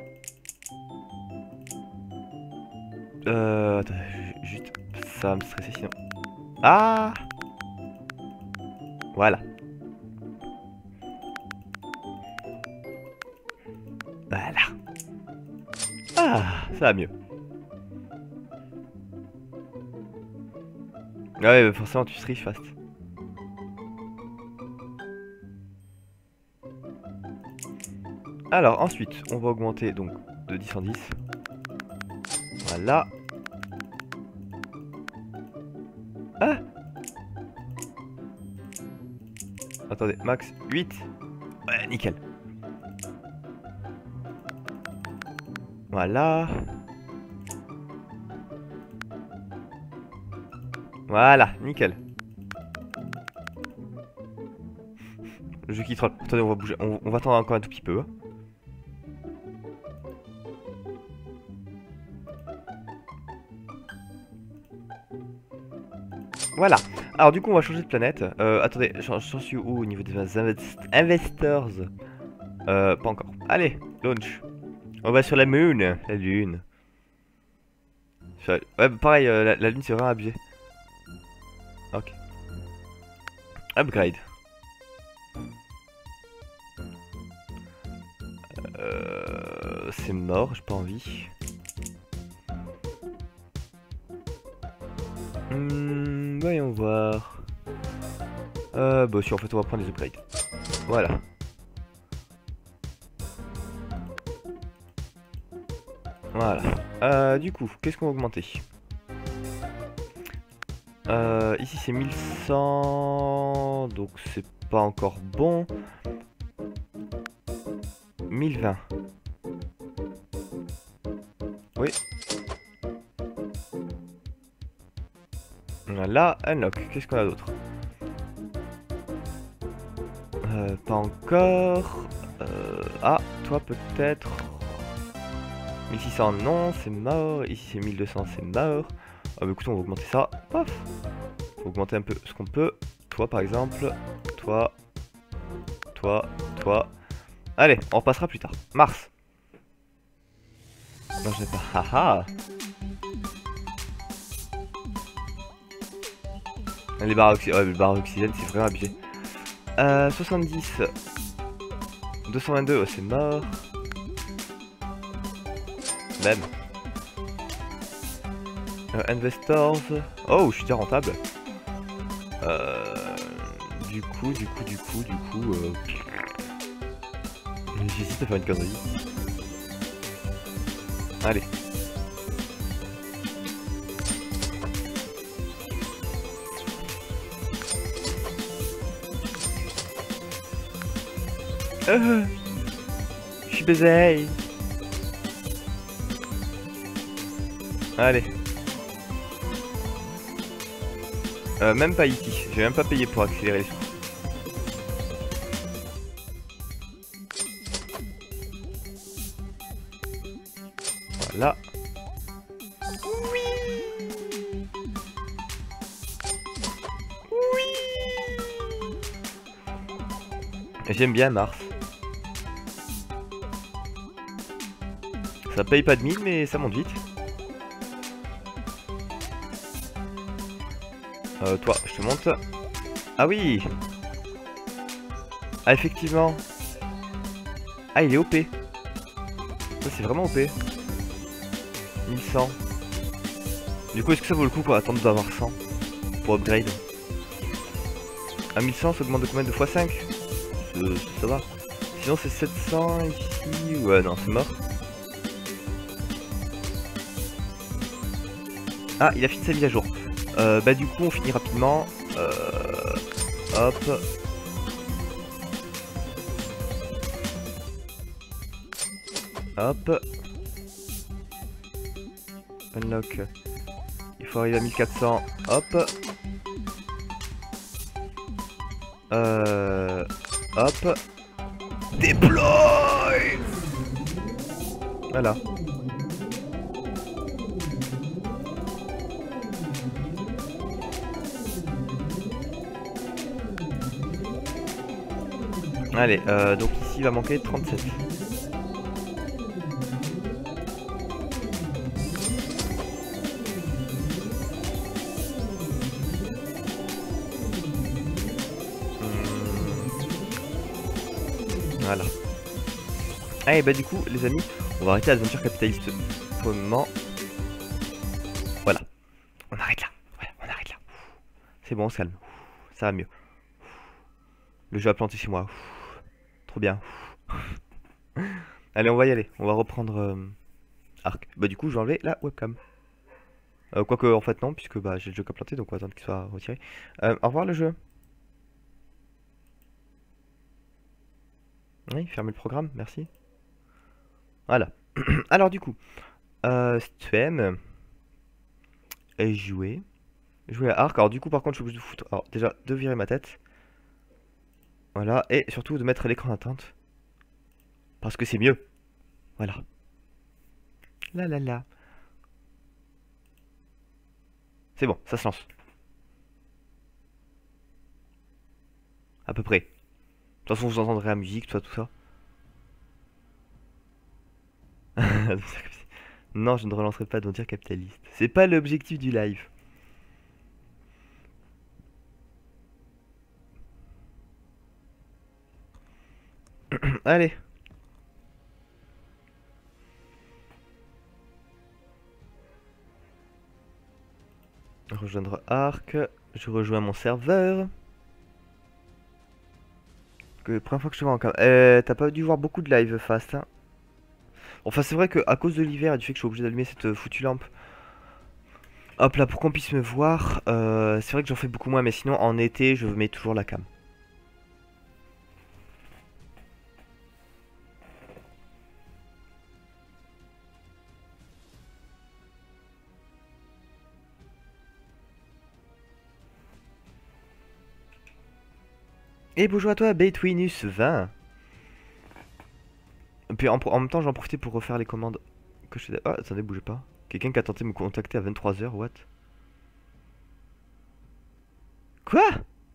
Euh, attends, ju- juste, ça va me stresser sinon. Ah, voilà. Voilà. Ah, ça va mieux. Ah ouais, bah forcément, tu triches fast. Alors, ensuite, on va augmenter donc de dix en dix. Voilà. Ah, attendez, max huit. Ouais, nickel. Voilà. Voilà, nickel. Le jeu qui troll. Attendez, on va bouger. On, on va attendre encore un tout petit peu. Hein. Voilà. Alors du coup, on va changer de planète. Euh, attendez, j'en j'en suis où au niveau des invest investors? Euh, pas encore. Allez, launch. On va sur la moon, la lune. Ouais, bah, pareil, euh, la, la lune c'est vraiment abusé. Ok. Upgrade. Euh, c'est mort, j'ai pas envie. Hmm, voyons voir. Euh, bah si en fait on va prendre les upgrades. Voilà. Voilà. Euh, du coup, qu'est-ce qu'on va augmenter? euh, Ici c'est mille cent, donc c'est pas encore bon. mille vingt. Oui. Là, unlock. Qu'est-ce qu'on a d'autre? euh, Pas encore. Euh, ah, toi peut-être. mille six cents, non, c'est mort. Ici c'est mille deux cents, c'est mort. Ah bah écoute, on va augmenter ça. Paf. Faut augmenter un peu ce qu'on peut. Toi par exemple. Toi. Toi. Toi. Allez, on repassera plus tard. Mars. Non, je n'ai pas. Haha. Les barres oxygène, ouais, les barres oxygène, c'est vraiment abusé. Euh, soixante-dix. deux cent vingt-deux, ouais, c'est mort. Même. Euh, investors. Oh, je suis déjà rentable. Euh, du coup, du coup, du coup, du coup. Euh... J'hésite à faire une connerie. Allez. Euh, je suis baisé. Allez. Euh, même pas ici. J'ai même pas payé pour accélérer les sous. Voilà. Oui. Oui. J'aime bien Mars. Ça paye pas de mille, mais ça monte vite. Euh, toi, je te monte. Ah oui. Ah, effectivement. Ah, il est O P. Ça, c'est vraiment O P. mille cent. Du coup, est-ce que ça vaut le coup quoi, attendre d'avoir cent pour upgrade? À mille cent, ça augmente de combien de fois cinq? ça, ça va. Sinon, c'est sept cents ici. Ouais, non, c'est mort. Ah, il a fini sa mise à jour. Euh, bah, du coup, on finit rapidement. Euh, hop. Hop. Unlock. Il faut arriver à mille quatre cents. Hop. Euh... Hop. Déploie. Voilà. Allez, euh, donc ici il va manquer trente-sept. Voilà. Allez, bah du coup, les amis, on va arrêter l'aventure capitaliste pour le moment. Voilà. On arrête là. Ouais, on arrête là. C'est bon, on se calme. Ça va mieux. Le jeu a planté chez moi. Trop bien. Allez, on va y aller. On va reprendre euh, Arc. Bah du coup, je vais enlever la webcam. Euh, Quoique, en fait, non, puisque bah, j'ai le jeu qui a planté, donc on va attendre qu'il soit retiré. Euh, au revoir le jeu. Oui, fermez le programme, merci. Voilà. Alors du coup, euh, si tu aimes et jouer, jouer à Arc. Alors du coup, par contre, je suis obligé de foutre. Alors déjà, de virer ma tête. Voilà, et surtout de mettre l'écran d'attente. Parce que c'est mieux. Voilà. La la la. C'est bon, ça se lance. À peu près. De toute façon, vous entendrez la musique, tout ça, tout ça. Non, je ne relancerai pas de dire capitaliste. C'est pas l'objectif du live. Allez. Rejoindre Arc. Je rejoins mon serveur. Que première fois que je te vois en cam. Euh, t'as pas dû voir beaucoup de live fast, hein. Enfin, c'est vrai que à cause de l'hiver et du fait que je suis obligé d'allumer cette euh, foutue lampe. Hop là, pour qu'on puisse me voir. Euh, c'est vrai que j'en fais beaucoup moins, mais sinon en été, je mets toujours la cam. Et bonjour à toi, Betwinus vingt. Et puis en, en même temps, j'en profitais pour refaire les commandes que je fais. Ah, attendez, bougez pas. Quelqu'un qui a tenté de me contacter à vingt-trois heures, what? Quoi?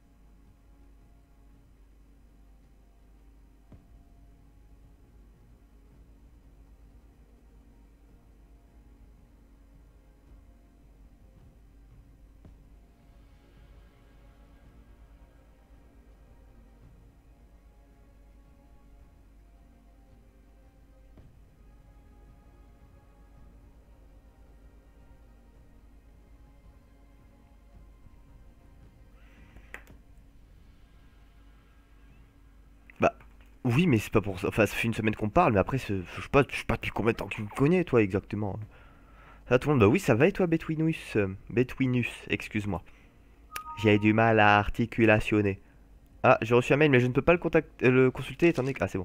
Bah, oui, mais c'est pas pour ça. Enfin, ça fait une semaine qu'on parle, mais après, c'est- je sais pas, je sais pas depuis combien de temps que tu me connais, toi, exactement. Ça, tout le monde, bah oui, ça va et toi, Betwinus? euh, Betwinus, excuse-moi. J'ai du mal à articulationner. Ah, j'ai reçu un mail, mais je ne peux pas le, contact- euh, le consulter étant donné que. Ah, c'est bon.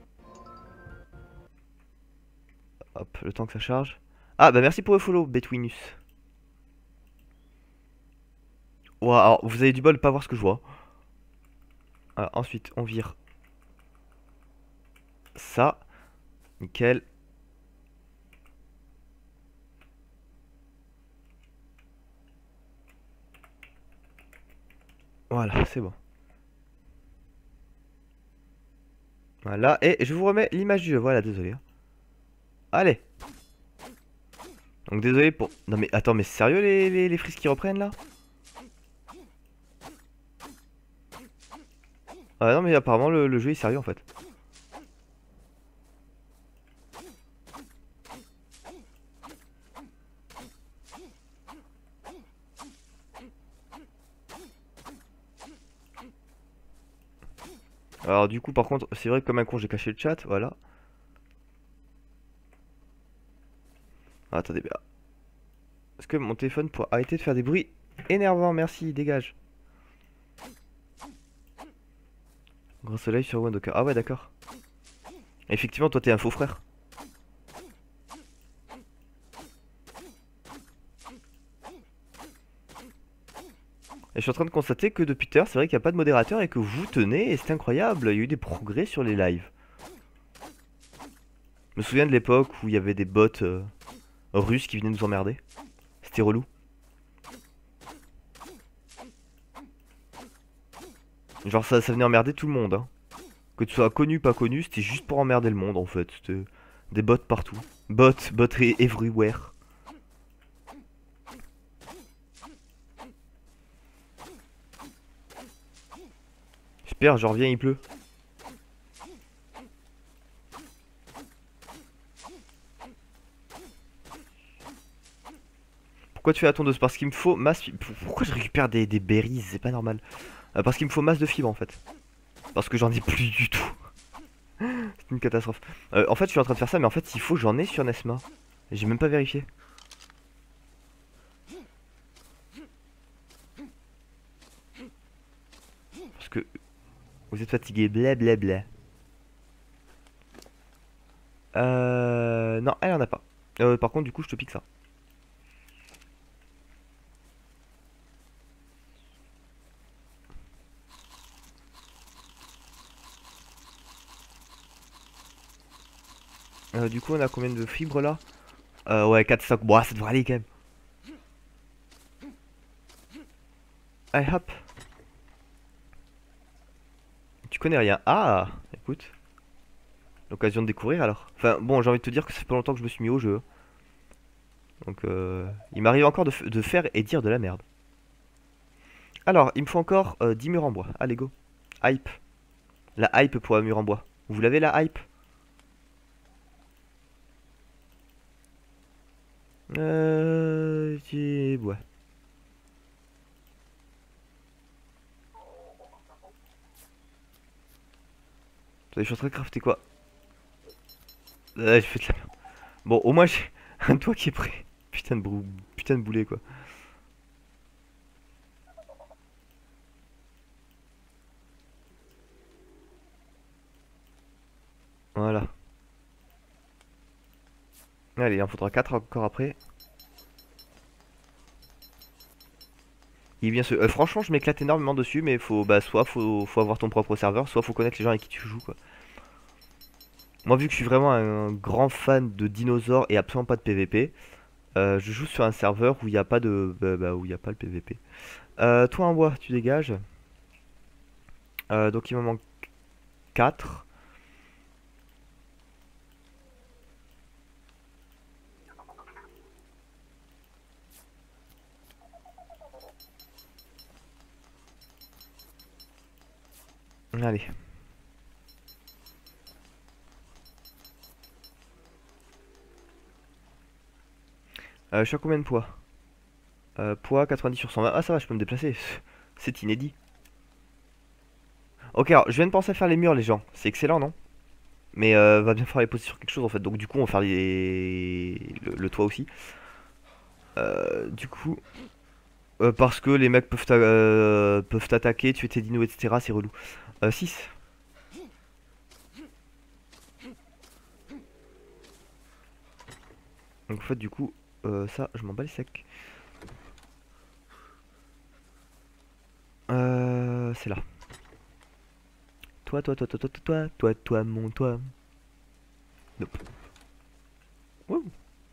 Hop, le temps que ça charge. Ah, bah merci pour le follow, Betwinus. Ouah, alors, vous avez du bol de pas voir ce que je vois. Ah, ensuite, on vire ça. Nickel. Voilà, c'est bon. Voilà, et je vous remets l'image du jeu. Voilà, désolé, hein. Allez. Donc désolé pour... Non mais attends, mais c'est sérieux les, les, les frises qui reprennent là? Ah non mais apparemment le, le jeu est sérieux en fait. Alors du coup par contre, c'est vrai que comme un con j'ai caché le chat, voilà. Ah, attendez, bah. Est-ce que mon téléphone pourrait arrêter de faire des bruits énervants? Merci, dégage. Grand soleil sur Wendoka. Ah ouais d'accord. Effectivement toi t'es un faux frère. Et je suis en train de constater que depuis tout à l'heure, c'est vrai qu'il n'y a pas de modérateur et que vous tenez, et c'est incroyable, il y a eu des progrès sur les lives. Je me souviens de l'époque où il y avait des bots euh, russes qui venaient nous emmerder. C'était relou. Genre ça, ça venait emmerder tout le monde, hein. Que tu sois connu, pas connu, c'était juste pour emmerder le monde en fait. C'était des bots partout. Bots, bots e- everywhere. J'espère, je reviens, il pleut. Pourquoi tu fais la tondeuse? Parce qu'il me faut masse... Pourquoi je récupère des, des berries? C'est pas normal. Euh, parce qu'il me faut masse de fibres en fait. Parce que j'en ai plus du tout. C'est une catastrophe. Euh, en fait, je suis en train de faire ça, mais en fait, il faut j'en ai sur Nesma. J'ai même pas vérifié. Parce que vous êtes fatigué, blablabla. Euh... Non, elle en a pas. Euh, par contre, du coup, je te pique ça. Euh, du coup, on a combien de fibres là? Euh, ouais, quatre stocks. Bon, ça devrait aller quand même. Allez, hop. Tu connais rien. Ah, écoute. L'occasion de découvrir alors. Enfin, bon, j'ai envie de te dire que ça fait pas longtemps que je me suis mis au jeu. Donc euh, il m'arrive encore de, f- de faire et dire de la merde. Alors, il me faut encore euh, dix murs en bois. Allez, go. Hype. La hype pour un mur en bois. Vous l'avez la hype? Euh... j'ai- Ouais. Attendez, je suis en train de crafter quoi? Euh, j'ai fait de la merde. Bon, au moins j'ai un toit qui est prêt. Putain de brou... Putain de boulet quoi. Voilà. Allez, il en faudra quatre encore après. Il vient se... euh, franchement, je m'éclate énormément dessus, mais faut, bah, soit faut, faut avoir ton propre serveur, soit faut connaître les gens avec qui tu joues, quoi. Moi, vu que je suis vraiment un grand fan de dinosaures et absolument pas de P V P, euh, je joue sur un serveur où il n'y a pas de, bah, bah, où il y a pas le P V P. Euh, toi en bois, tu dégages. Euh, donc il me manque quatre. Allez. Euh, je suis à combien de poids? Euh, poids quatre-vingt-dix sur cent vingt. Ah ça va, je peux me déplacer. C'est inédit. Ok, alors je viens de penser à faire les murs, les gens. C'est excellent, non? Mais euh, va bien falloir les poser sur quelque chose en fait. Donc du coup, on va faire les... le, le toit aussi. Euh, du coup, euh, parce que les mecs peuvent t'a- euh, peuvent t'attaquer, tuer tes dinos, et cetera. C'est relou. Euh, six. Donc en fait, du coup, euh, ça, je m'en bats les steaks. Euh, c'est là. Toi, toi, toi, toi, toi, toi, toi, toi, toi, mon toi. Nope. Wouh.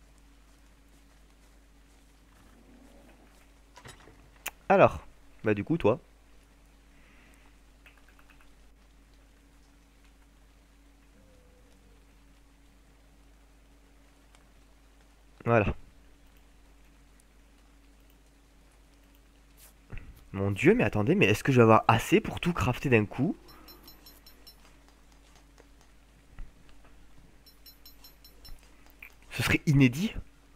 Alors, bah du coup, toi. Voilà. Mon dieu, mais attendez, mais est-ce que je vais avoir assez pour tout crafter d'un coup? Ce serait inédit.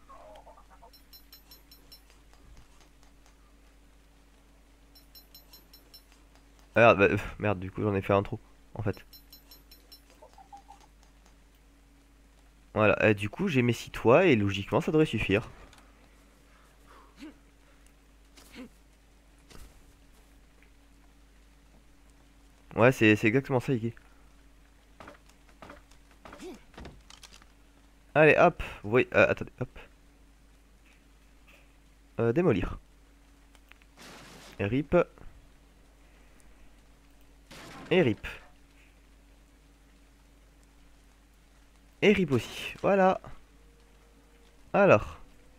Ah, bah, euh, merde, du coup, j'en ai fait un trop, en fait. Voilà, euh, du coup, j'ai mes six toits et logiquement, ça devrait suffire. Ouais, c'est c'est exactement ça, Iggy. Allez, hop. Oui, euh, attendez, hop. Euh, démolir. Et rip. Et rip. Et rip aussi. Voilà. Alors.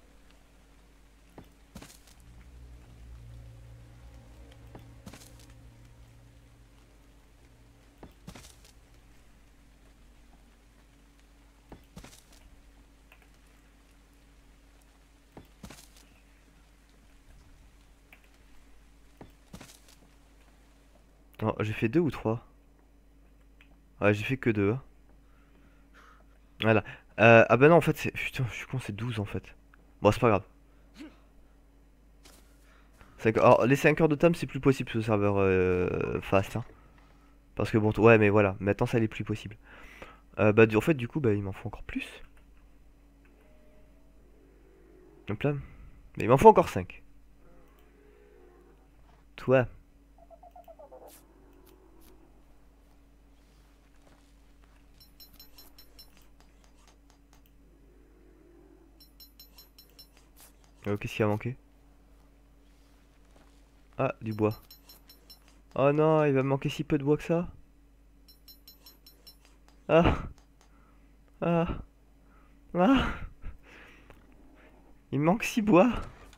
Oh, j'ai fait deux ou trois? Ouais, j'ai fait que deux, hein. Voilà. Euh, ah bah non, en fait, c'est... Putain, je suis con, c'est douze en fait. Bon, c'est pas grave. cinq Alors, les cinq heures de time, c'est plus possible ce serveur euh, fast, hein. Parce que bon, t- ouais, mais voilà. Maintenant, ça n'est plus possible. Euh, bah, du- en fait, du coup, bah, il m'en faut encore plus. Hop là. Mais il m'en faut encore cinq. Toi. Euh, Qu'est-ce qui a manqué? Ah, du bois. Oh non, il va me manquer si peu de bois que ça. Ah, ah, ah. Il me manque six bois.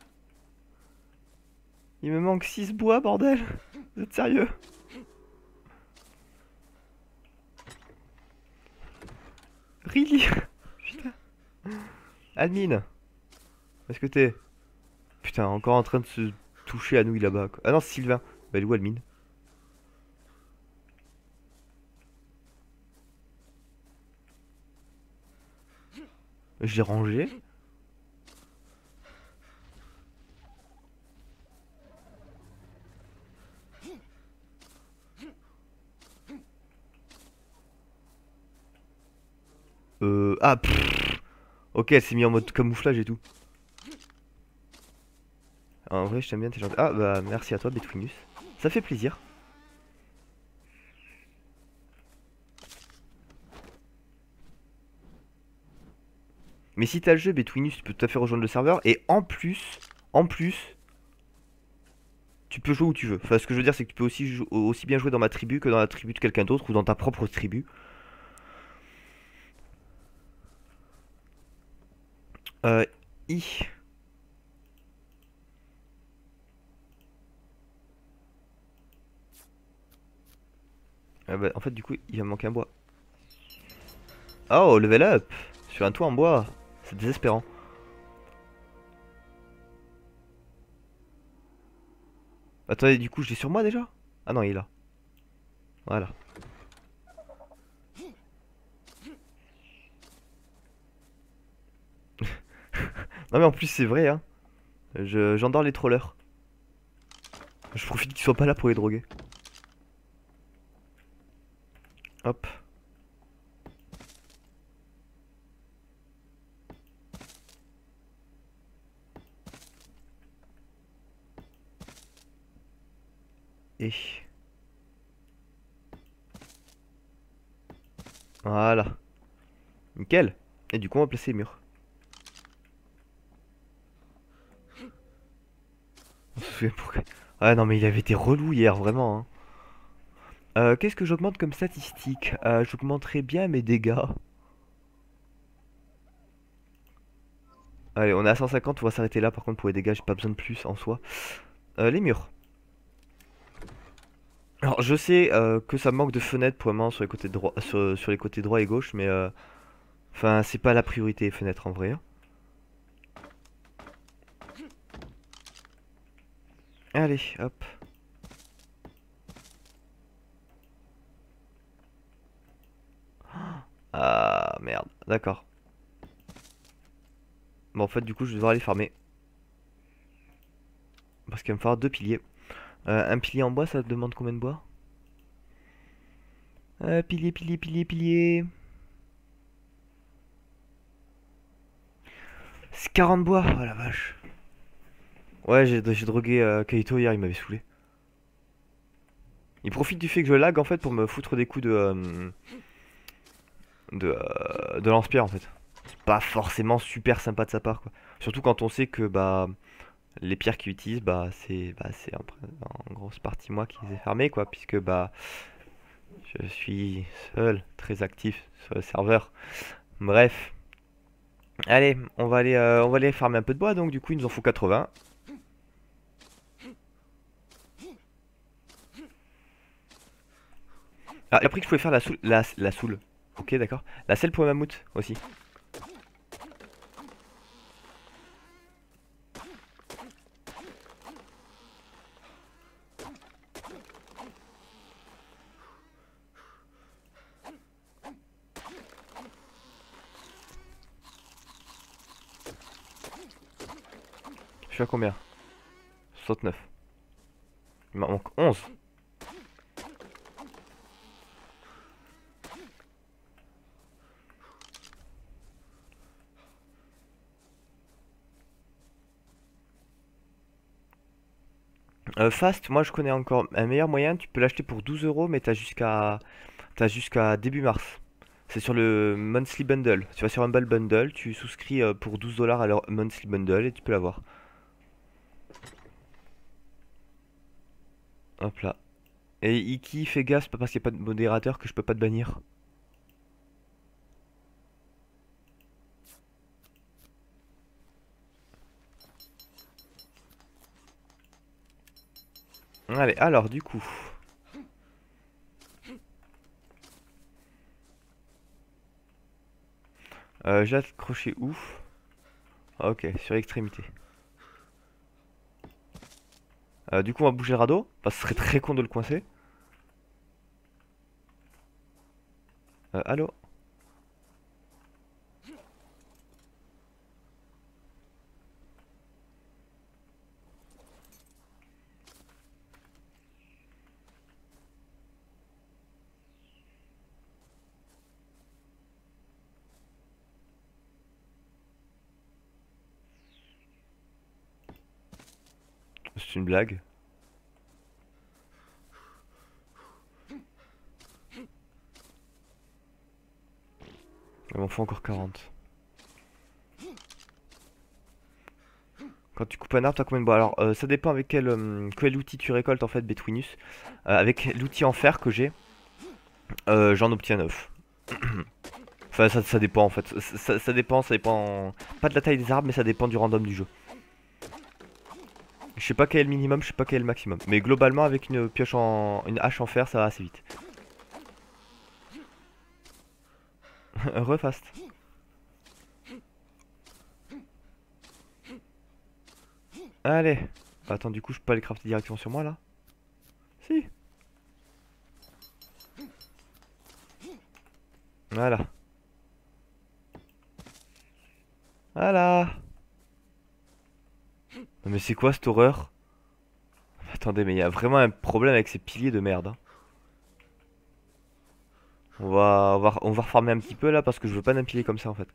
Il me manque six bois, bordel. Vous êtes sérieux? Really? Putain. Admin. Est-ce que t'es... Putain, encore en train de se toucher à nouilles là-bas, quoi. Ah non, c'est Sylvain. Bah, elle est où, elle mine? Je l'ai rangé. Euh... Ah, pff. Ok, elle s'est mis en mode camouflage et tout. En vrai, je t'aime bien, t'es gentil. Ah, bah, merci à toi, Betwinus. Ça fait plaisir. Mais si t'as le jeu, Betwinus, tu peux tout à fait rejoindre le serveur. Et en plus, en plus, tu peux jouer où tu veux. Enfin, ce que je veux dire, c'est que tu peux aussi, jou- aussi bien jouer dans ma tribu que dans la tribu de quelqu'un d'autre ou dans ta propre tribu. Euh, I. Ah bah, en fait, du coup, il va me manquer un bois. Oh, level up! Sur un toit en bois. C'est désespérant. Attendez, du coup, je l'ai sur moi déjà? Ah non, il est là. Voilà. Non mais en plus, c'est vrai, hein. Je- J'endors les trollers. Je profite qu'ils soient pas là pour les droguer. Hop. Et... Voilà. Nickel. Et du coup, on va placer les murs. On se souvient pourquoi. Ah non, mais il avait été relou hier, vraiment, hein. Euh, Qu'est-ce que j'augmente comme statistique? euh, J'augmenterai bien mes dégâts. Allez, on est à cent cinquante, on va s'arrêter là. Par contre, pour les dégâts, j'ai pas besoin de plus en soi. Euh, les murs. Alors, je sais euh, que ça manque de fenêtres pour le moment sur les côtés droits, sur, sur les côtés droit et gauche, mais euh, enfin, c'est pas la priorité les fenêtres en vrai, hein. Allez, hop. Ah merde, d'accord. Bon, en fait, du coup, je vais devoir aller farmer. Parce qu'il va me falloir deux piliers. Euh, un pilier en bois, ça demande combien de bois? euh, Pilier, pilier, pilier, pilier. C'est quarante bois, oh la vache. Ouais, j'ai j'ai drogué euh, Kaito hier, il m'avait saoulé. Il profite du fait que je lag en fait pour me foutre des coups de. euh, de, euh, de lance-pierre en fait. C'est pas forcément super sympa de sa part quoi. Surtout quand on sait que bah les pierres qu'il utilise bah c'est bah c'est en, en grosse partie moi qui les ai fermées quoi puisque bah je suis seul très actif sur le serveur. Bref, allez, on va aller euh, on va aller farmer un peu de bois donc du coup il nous en faut quatre-vingts. Ah, j'ai appris que je pouvais faire la soule la, la soule. OK, d'accord. La selle pour le mammouth aussi. Je suis à combien? soixante-neuf. Il m'en manque onze. Euh, Fast, moi je connais encore un meilleur moyen, tu peux l'acheter pour douze euros, mais t'as jusqu'à t'as jusqu'à début mars. C'est sur le Monthly Bundle. Tu vas sur Humble Bundle, tu souscris euh, pour douze dollars à leur Monthly Bundle et tu peux l'avoir. Hop là. Et Iki, fais gaffe, c'est pas parce qu'il n'y a pas de modérateur que je peux pas te bannir. Allez, alors du coup. Euh, j'ai accroché où? Ok, sur l'extrémité. Euh, du coup, on va bouger le radeau. Parce que ce serait très con de le coincer. Euh, allô? C'est une blague. Il m'en faut encore quarante. Quand tu coupes un arbre, t'as combien de bois? Alors, euh, ça dépend avec quel, euh, quel outil tu récoltes en fait, Betwinus. Euh, avec l'outil en fer que j'ai, euh, j'en obtiens neuf. Enfin, ça, ça dépend en fait. Ça, ça- ça dépend, ça dépend. Pas de la taille des arbres, mais ça dépend du random du jeu. Je sais pas quel est le minimum, je sais pas quel est le maximum. Mais globalement, avec une pioche en. Une hache en fer, ça va assez vite. Refast. Allez. Attends, du coup, je peux pas les crafter directement sur moi là? Si. Voilà. Voilà. Non, mais c'est quoi cette horreur? Attendez, mais il y a vraiment un problème avec ces piliers de merde, hein. On va, on va, on va refarmer un petit peu là parce que je veux pas d'un pilier comme ça en fait.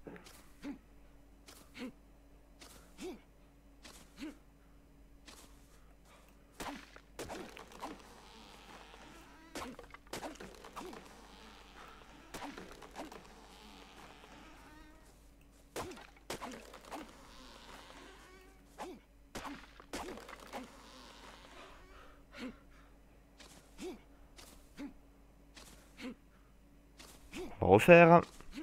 On va refaire.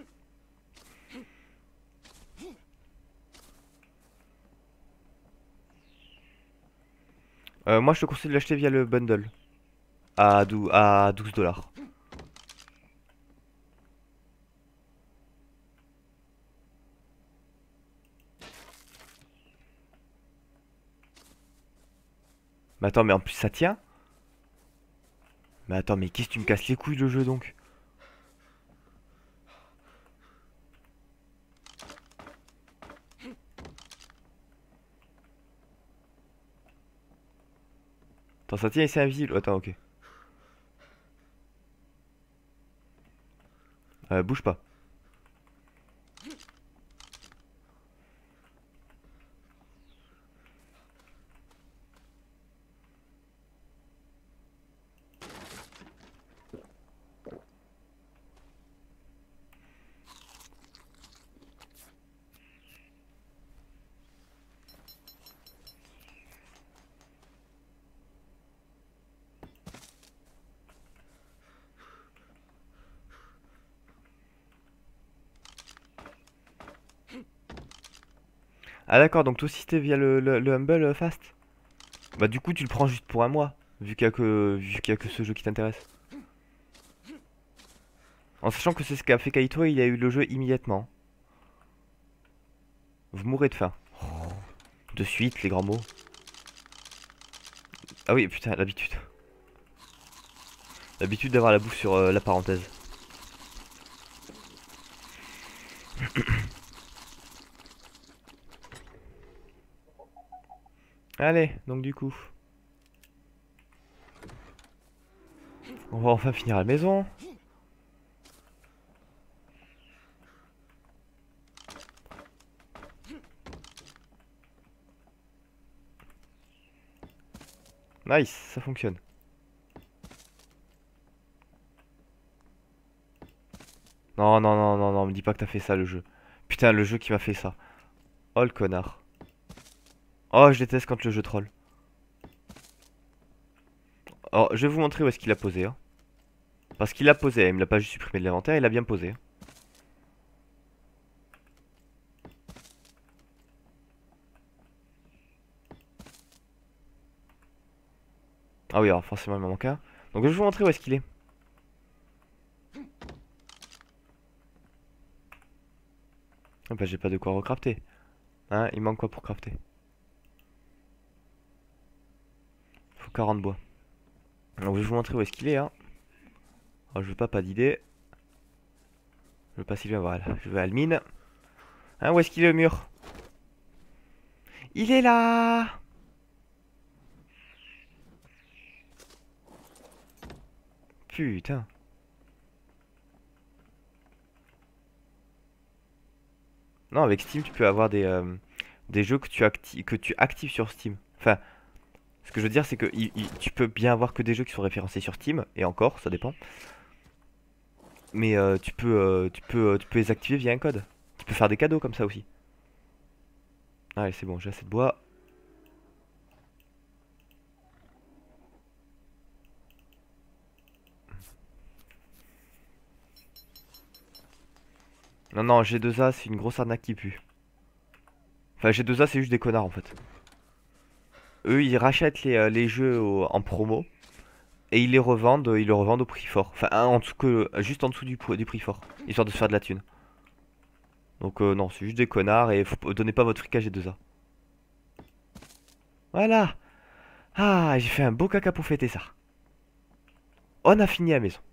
Euh, moi je te conseille de l'acheter via le bundle. À, dou- à douze dollars. Mais attends, mais en plus ça tient? Mais attends, mais qu'est-ce que tu me casses les couilles le jeu donc? Attends, ça tient et c'est invisible. Attends, ok. Euh, bouge pas. Ah d'accord, donc toi aussi c'était via le, le, le Humble euh, Fast? Bah du coup tu le prends juste pour un mois, vu qu'il y a que, vu qu'il y a que ce jeu qui t'intéresse. En sachant que c'est ce qu'a fait Kaito, il a eu le jeu immédiatement. Vous mourrez de faim. De suite, les grands mots. Ah oui, putain, l'habitude. L'habitude d'avoir la bouffe sur euh, la parenthèse. Allez, donc du coup. On va enfin finir à la maison. Nice, ça fonctionne. Non, non, non, non, non, me dis pas que t'as fait ça le jeu. Putain, le jeu qui m'a fait ça. Oh le connard. Oh, je déteste quand le jeu troll. Alors, je vais vous montrer où est-ce qu'il a posé, hein. Parce qu'il a posé, il me l'a pas juste supprimé de l'inventaire, il a bien posé, hein. Ah oui, alors forcément il m'en manque un. Donc je vais vous montrer où est-ce qu'il est. Ah bah j'ai pas de quoi recrafter. Hein, il manque quoi pour crafter? Faut quarante bois. Donc je vais vous montrer où est-ce qu'il est, hein. Alors, je veux pas, pas d'idée. Je veux pas Sylvain, voilà. Je veux Almine. Hein, où est-ce qu'il est le mur? Il est là! Putain. Non, avec Steam, tu peux avoir des, euh, des jeux que tu, acti que tu actives sur Steam. Enfin, ce que je veux dire, c'est que il- il- tu peux bien avoir que des jeux qui sont référencés sur Steam, et encore, ça dépend. Mais euh, tu peux, euh, tu peux, euh, tu peux les activer via un code. Tu peux faire des cadeaux comme ça aussi. Allez, c'est bon, j'ai assez de bois. Non, non, G deux A, c'est une grosse arnaque qui pue. Enfin, G deux A, c'est juste des connards en fait. Eux, ils rachètent les, euh, les jeux au- en promo et ils les revendent, euh, ils les revendent au prix fort. Enfin, un en dessous que, juste en dessous du, du prix fort, histoire de se faire de la thune. Donc euh, non, c'est juste des connards et faut, p- donnez pas votre fric à G deux A. Voilà. Ah, j'ai fait un beau caca pour fêter ça. On a fini à la maison.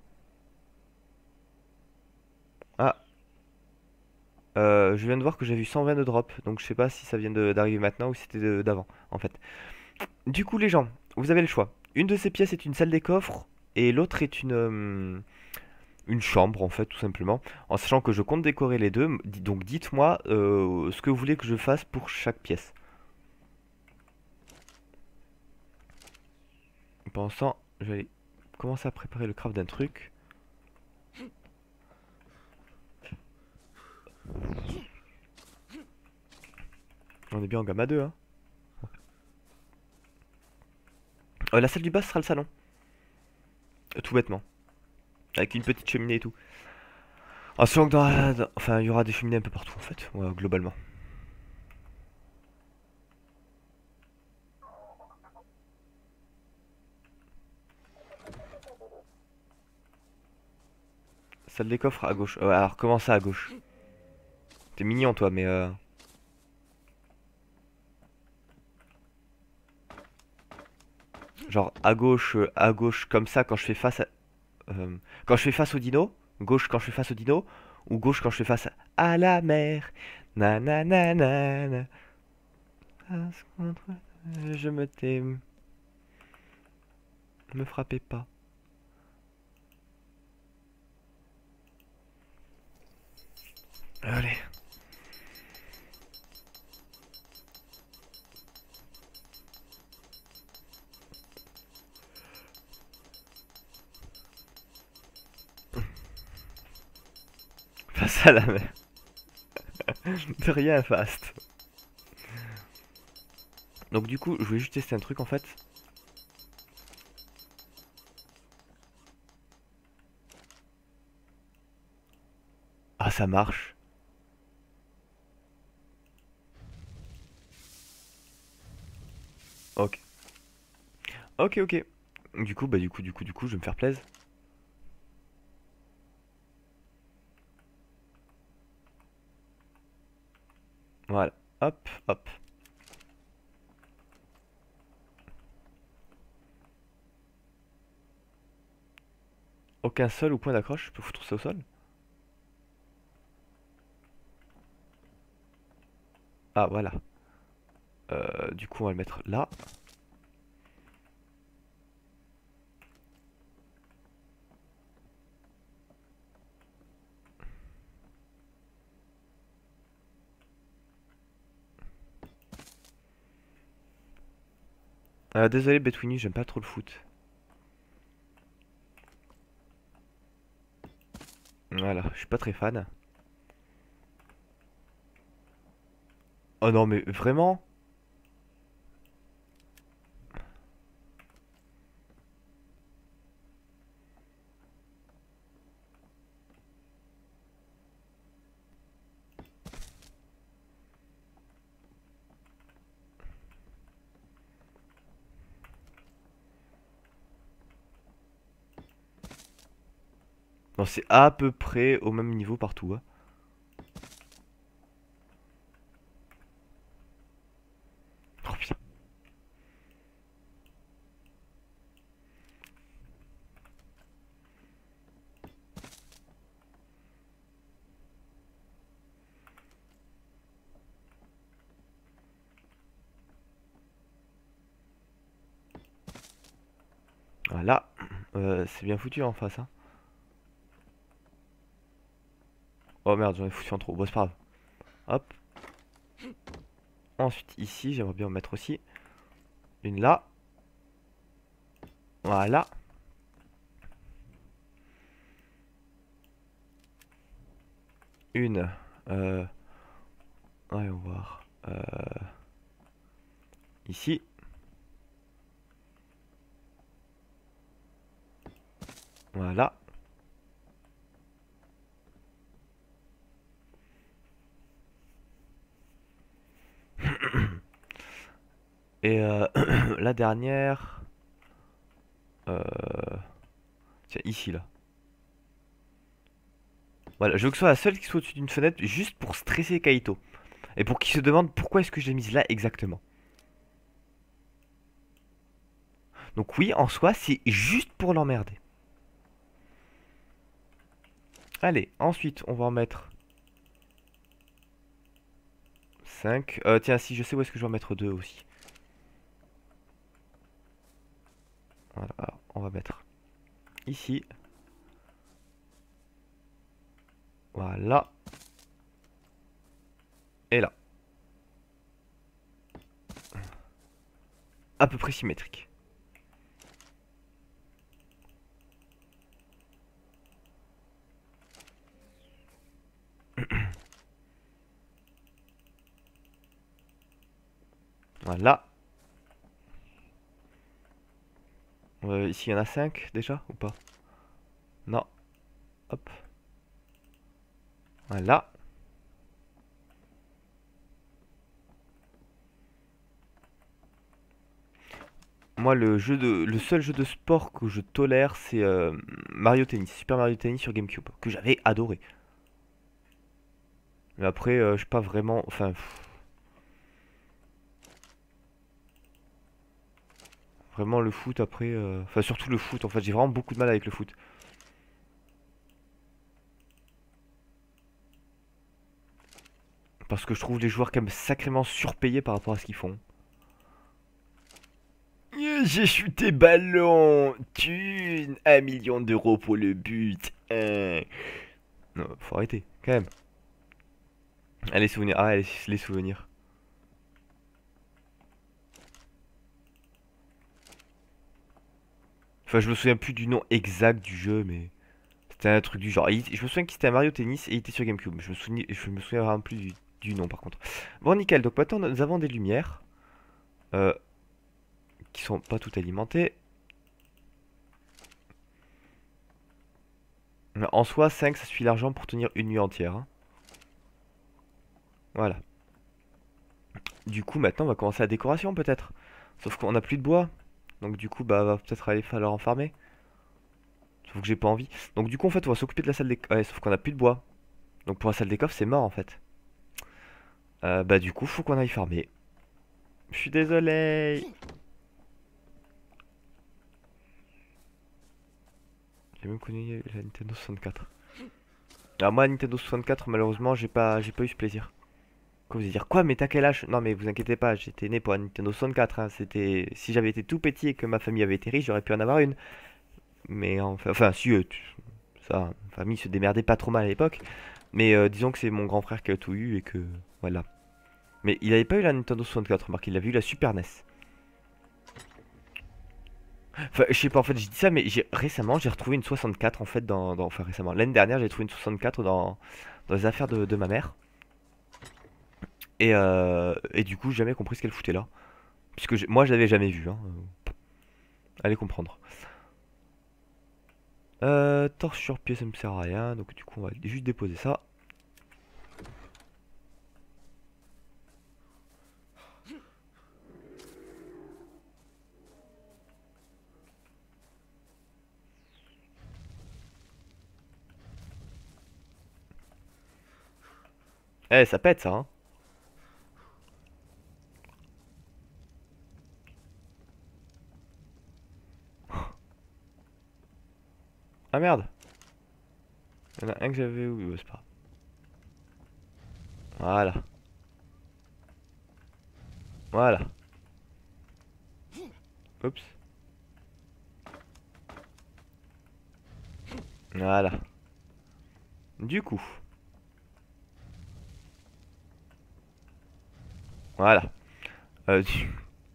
Ah, euh, je viens de voir que j'ai vu cent vingt de drop, donc je sais pas si ça vient de- d'arriver maintenant ou si c'était de- d'avant, en fait. Du coup, les gens, vous avez le choix. Une de ces pièces est une salle des coffres et l'autre est une, euh, une chambre, en fait, tout simplement. En sachant que je compte décorer les deux, donc dites-moi euh, ce que vous voulez que je fasse pour chaque pièce. Pendant ce temps, je vais commencer à préparer le craft d'un truc. On est bien en gamma deux, hein. Euh, la salle du bas sera le salon, euh, tout bêtement. Avec une petite cheminée et tout. En sachant que dans la... dans- Enfin, il y aura des cheminées un peu partout, en fait, ouais, globalement. Salle des coffres à gauche. Euh, alors, comment ça à gauche? T'es mignon, toi, mais... Euh... Genre, à gauche, euh, à gauche, comme ça, quand je fais face à... euh, quand je fais face au dino, gauche quand je fais face au dino, ou gauche quand je fais face à la mer. Na na na na na. Parce qu'entre- Je me t'aime. Me frappez pas. Allez. Face à la mer. De rien, fast. Donc du coup, je voulais juste tester un truc en fait. Ah, ça marche. Ok. Ok, ok. Du coup, bah du coup, du coup, du coup, je vais me faire plaisir. Voilà. Hop, hop. Aucun sol ou point d'accroche. Je peux foutre ça au sol. Ah, voilà. Euh, du coup, on va le mettre là. Euh, désolé, Betwini, j'aime pas trop le foot. Voilà, je suis pas très fan. Oh non, mais vraiment? Non, c'est à peu près au même niveau partout, hein. Voilà. Euh, c'est bien foutu en face, hein. Oh merde, j'en ai foutu en trop. Bon, c'est pas grave. Hop. Ensuite, ici, j'aimerais bien en mettre aussi. Une là. Voilà. Une. Euh... Ouais, on va voir. Euh... Ici. Voilà. Et euh, la dernière. Euh... Tiens, ici, là. Voilà, je veux que ce soit la seule qui soit au-dessus d'une fenêtre, juste pour stresser Kaito. Et pour qu'il se demande pourquoi est-ce que je l'ai mise là exactement. Donc oui, en soi, c'est juste pour l'emmerder. Allez, ensuite, on va en mettre cinq. Euh, tiens, si, je sais où est-ce que je vais en mettre deux aussi. Voilà, alors, on va mettre ici. Voilà. Et là. À peu près symétrique. Voilà. Euh, ici, il y en a cinq déjà, ou pas? Non. Hop. Voilà. Moi, le jeu de, le seul jeu de sport que je tolère, c'est euh, Mario Tennis, Super Mario Tennis sur GameCube, que j'avais adoré. Mais après, euh, je suis pas vraiment, enfin, pff, vraiment le foot après, euh, enfin surtout le foot. En fait, j'ai vraiment beaucoup de mal avec le foot, parce que je trouve les joueurs quand même sacrément surpayés par rapport à ce qu'ils font. Euh, J'ai shooté ballon, thune, un million d'euros pour le but. Hein. Non, faut arrêter, quand même. Allez, souvenirs. Ah, allez, les souvenirs. Enfin, je me souviens plus du nom exact du jeu, mais c'était un truc du genre. Il- je me souviens que c'était un Mario Tennis et il était sur GameCube. Je me souviens, je me souviens vraiment plus du, du nom par contre. Bon, nickel. Donc maintenant, nous avons des lumières euh, qui sont pas toutes alimentées. En soi, cinq ça suffit largement pour tenir une nuit entière, hein. Voilà. Du coup, maintenant, on va commencer la décoration peut-être. Sauf qu'on a plus de bois. Donc du coup, bah, va peut-être aller falloir en farmer. Sauf que j'ai pas envie. Donc du coup, en fait, on va s'occuper de la salle des... Ouais, sauf qu'on a plus de bois. Donc pour la salle des coffres, c'est mort en fait. Euh, bah du coup, faut qu'on aille farmer. Je suis désolé. J'ai même connu la Nintendo soixante-quatre. Alors moi, la Nintendo soixante-quatre, malheureusement, j'ai pas, j'ai pas eu ce plaisir. Quoi, vous allez dire quoi? Mais t'as quel âge? Non, mais vous inquiétez pas, j'étais né pour la Nintendo soixante-quatre, hein. C'était, si j'avais été tout petit et que ma famille avait été riche, j'aurais pu en avoir une. Mais enfin, enfin, si, euh, tu- ça, ma famille se démerdait pas trop mal à l'époque. Mais euh, disons que c'est mon grand frère qui a tout eu et que voilà. Mais il avait pas eu la Nintendo soixante-quatre, remarque, il avait eu la Super N E S. Enfin, je sais pas, en fait, je dis ça, mais j'ai récemment, j'ai retrouvé une soixante-quatre en fait dans, dans- enfin récemment, l'année dernière, j'ai trouvé une soixante-quatre dans, dans les affaires de, de ma mère. Et, euh, et du coup, j'ai jamais compris ce qu'elle foutait là. Puisque j'ai- moi, je l'avais jamais vue, hein. Allez comprendre. Euh, torche sur pied, ça me sert à rien. Donc, du coup, on va juste déposer ça. Eh, ça pète ça, hein. Ah merde. Il y en a un que j'avais oublié, c'est pas grave. Voilà. Voilà. Oups. Voilà. Du coup. Voilà. Euh, du-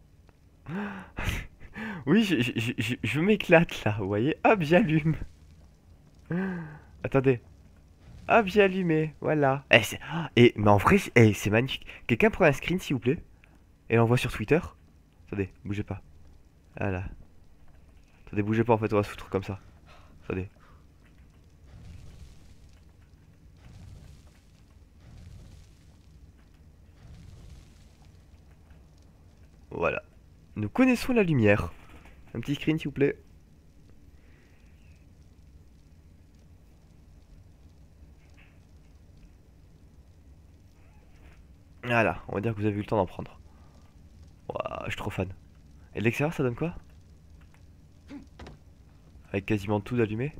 Oui, je, je, je, je- je m'éclate là, vous voyez. Hop, j'allume. Attendez. Hop, j'ai allumé. Voilà. Eh, c'est- ah, et, mais en vrai, c'est eh, c'est magnifique. Quelqu'un prend un screen, s'il vous plaît. Et l'envoie sur Twitter. Attendez, bougez pas. Voilà. Attendez, bougez pas, en fait, on va se foutre comme ça. Attendez. Voilà. Nous connaissons la lumière. Un petit screen, s'il vous plaît. Voilà, on va dire que vous avez eu le temps d'en prendre. Ouah, je suis trop fan. Et de l'extérieur, ça donne quoi? Avec quasiment tout allumé.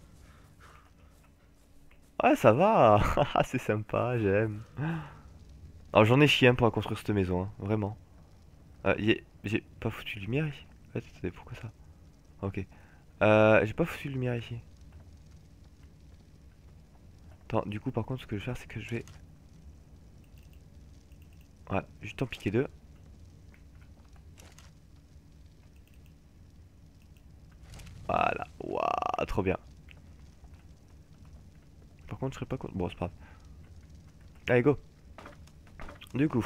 Ouais, ça va. Ah, c'est sympa, j'aime. Alors, j'en ai chié un pour construire cette maison, hein, vraiment. Euh, y est- J'ai pas foutu de lumière ici. Ouais, attendez, pourquoi ça? Ok. Euh, j'ai pas foutu de lumière ici. Attends, du coup, par contre, ce que je vais faire, c'est que je vais... Ouais, juste en piquer deux. Voilà. Waouh, trop bien. Par contre, je serais pas con... Bon, c'est pas grave. Allez, go. Du coup.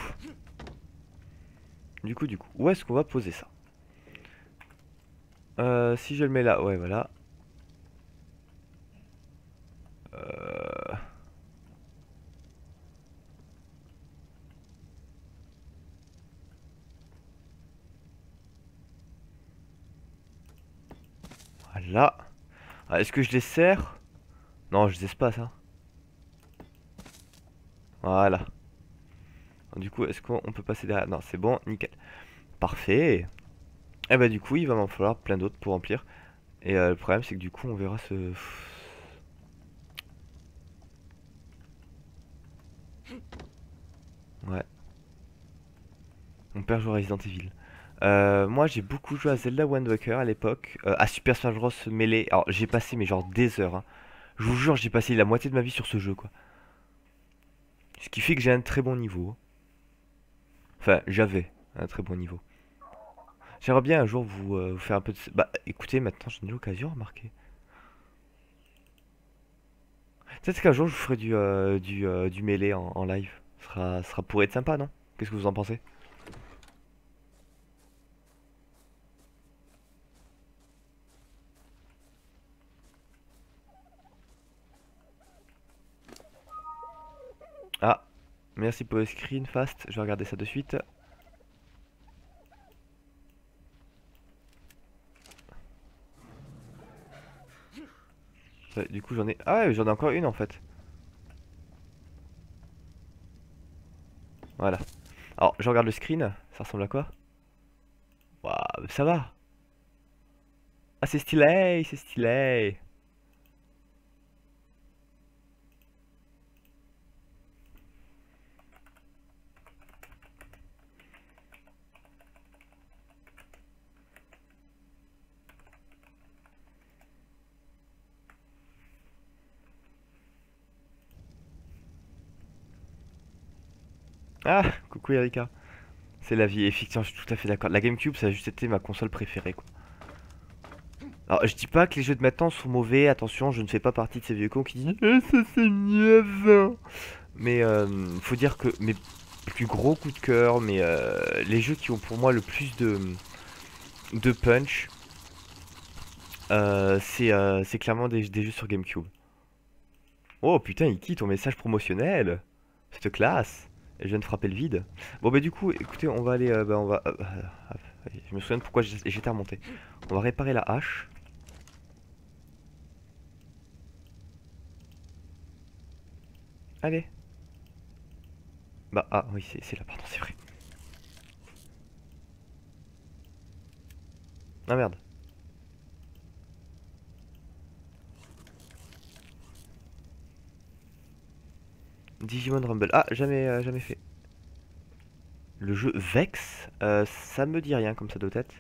Du coup, du coup. Où est-ce qu'on va poser ça? Euh, si je le mets là, ouais, voilà. Euh... Voilà. Ah, est-ce que je les serre? Non, je les espace, hein. Voilà. Du coup, est-ce qu'on peut passer derrière? Non, c'est bon, nickel. Parfait. Et bah du coup, il va m'en falloir plein d'autres pour remplir. Et euh, le problème, c'est que du coup, on verra ce... Ouais. Mon père joue à Resident Evil. Euh, moi, j'ai beaucoup joué à Zelda Wind Waker à l'époque. Euh, à Super Smash Bros. Melee. Alors, j'ai passé, mais genre des heures, hein. Je vous jure, j'ai passé la moitié de ma vie sur ce jeu, quoi. Ce qui fait que j'ai un très bon niveau. Enfin, j'avais un très bon niveau. J'aimerais bien un jour vous, euh, vous faire un peu de... Bah, écoutez, maintenant, j'en ai l'occasion, remarquez. Peut-être qu'un jour, je vous ferai du, euh, du, euh, du Melee en, en live. Ce sera, ce sera pourrait être sympa, non? Qu'est-ce que vous en pensez? Ah, merci pour le screen fast. Je vais regarder ça de suite. Ouais, du coup, j'en ai... Ah ouais, j'en ai encore une, en fait. Voilà. Alors, je regarde le screen. Ça ressemble à quoi? Waouh, ça va. Ah, c'est stylé, c'est stylé. Ah, coucou Erika. C'est la vie, effectivement, je suis tout à fait d'accord. La GameCube, ça a juste été ma console préférée, quoi. Alors, je dis pas que les jeux de maintenant sont mauvais, attention, je ne fais pas partie de ces vieux cons qui disent Eh, ça c'est mieux. Mais euh, faut dire que mes plus gros coups de cœur, mais euh, les jeux qui ont pour moi le plus de, de punch, euh, c'est euh, c'est clairement des, des jeux sur GameCube. Oh putain, Iki, ton message promotionnel, cette classe. Et je viens de frapper le vide. Bon bah du coup, écoutez, on va aller, euh, bah, on va, euh, euh, je me souviens de pourquoi j'ai- j'étais remonté. On va réparer la hache. Allez. Bah ah oui, c'est c'est là, pardon, c'est vrai. Ah merde. Digimon Rumble. Ah, jamais, euh, jamais fait. Le jeu Vex, euh, ça me dit rien comme ça de tête.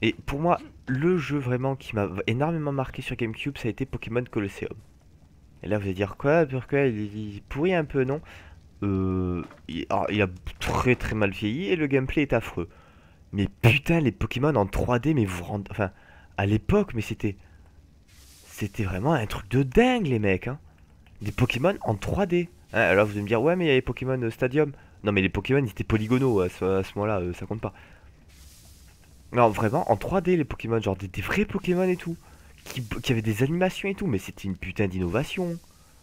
Et pour moi, le jeu vraiment qui m'a énormément marqué sur GameCube, ça a été Pokémon Colosseum. Et là, vous allez dire quoi? Pourquoi il, il pourrit un peu, non? Euh, il, alors, il a très très mal vieilli et le gameplay est affreux. Mais putain, les Pokémon en trois D, mais vous vous rendez... Enfin, à l'époque, mais c'était... C'était vraiment un truc de dingue, les mecs, hein. Des Pokémon en trois D. Hein, alors vous allez me dire, ouais, mais il y a les Pokémon euh, Stadium. Non, mais les Pokémon, ils étaient polygonaux à ce, à ce moment-là, euh, ça compte pas. Non, vraiment, en trois D, les Pokémon, genre des, des vrais Pokémon et tout. Qui, qui avaient des animations et tout, mais c'était une putain d'innovation.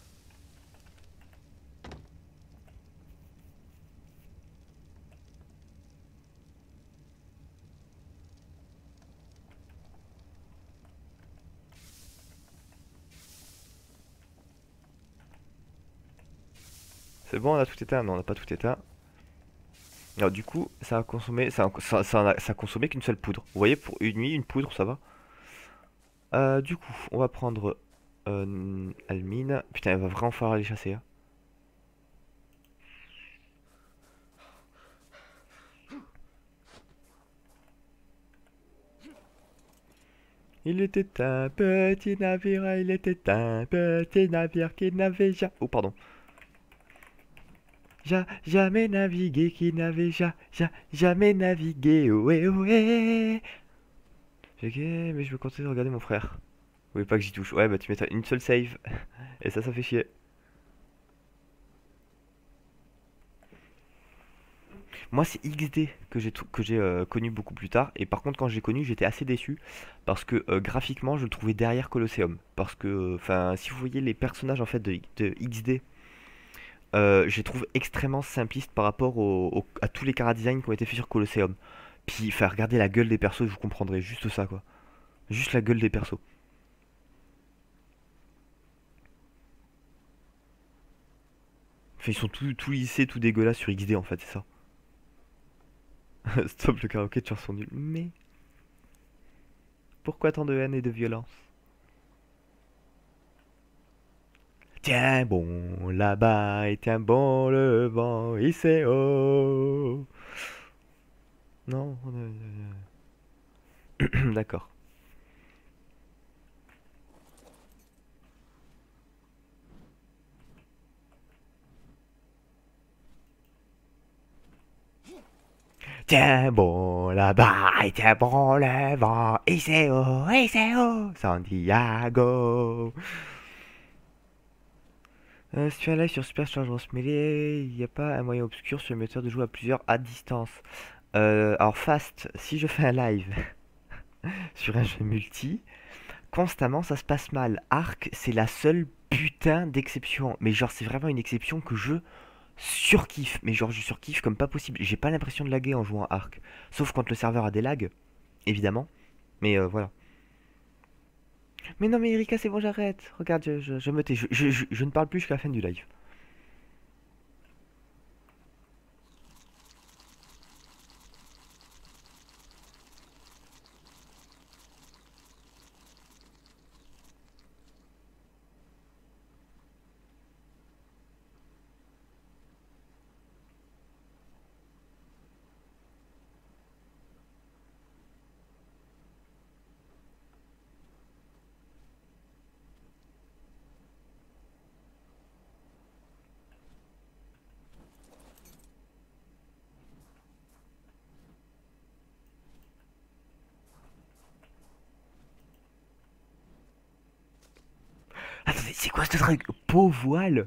C'est bon, on a tout éteint? Non, on n'a pas tout éteint. Alors, du coup, ça a consommé, ça a, ça, ça a- ça a consommé qu'une seule poudre. Vous voyez, pour une nuit, une poudre, ça va. Euh, du coup, on va prendre euh, Almine. Putain, il va vraiment falloir aller chasser, hein. Il était un petit navire, il était un petit navire qui n'avait jamais... Oh, pardon. Ja, jamais navigué, qui n'avait ja, ja, jamais navigué, ohé, ohé. Ok, mais je veux continuer de regarder mon frère. Vous voulez pas que j'y touche? Ouais, bah tu mets une seule save. Et ça, ça fait chier. Moi, c'est X D que j'ai que j'ai euh, connu beaucoup plus tard. Et par contre, quand j'ai connu, j'étais assez déçu. Parce que euh, graphiquement, je le trouvais derrière Colosseum. Parce que, enfin, si vous voyez les personnages en fait de, de X D, euh, je les trouve extrêmement simplistes par rapport au- au- à tous les chara-design qui ont été faits sur Colosseum. Puis, faire regarder la gueule des persos, je vous comprendrez juste ça, quoi. Juste la gueule des persos. Enfin, ils sont tout, tout lissés, tout dégueulasses sur X D en fait, c'est ça. Stop le karaoké de chansons nulles. Mais pourquoi tant de haine et de violence? Tiens bon là-bas et tiens bon le vent, il sait haut. Non, euh, d'accord. Tiens bon là-bas et tiens bon le vent, il sait haut, il sait haut, Santiago. Euh, si tu es un live sur Super Smash Bros. Melee, il n'y a pas un moyen obscur sur le moteur de jouer à plusieurs à distance. Euh, alors Fast, si je fais un live sur un jeu multi, constamment ça se passe mal. Arc, c'est la seule putain d'exception. Mais genre, c'est vraiment une exception que je surkiffe. Mais genre, je surkiffe comme pas possible. J'ai pas l'impression de laguer en jouant à Arc. Sauf quand le serveur a des lags, évidemment. Mais euh, voilà. Mais non, mais Erika, c'est bon, j'arrête. Regarde, je, je, je me tais. Je, je, je, je ne parle plus jusqu'à la fin du live. Attendez, c'est quoi ce truc? Peau voile?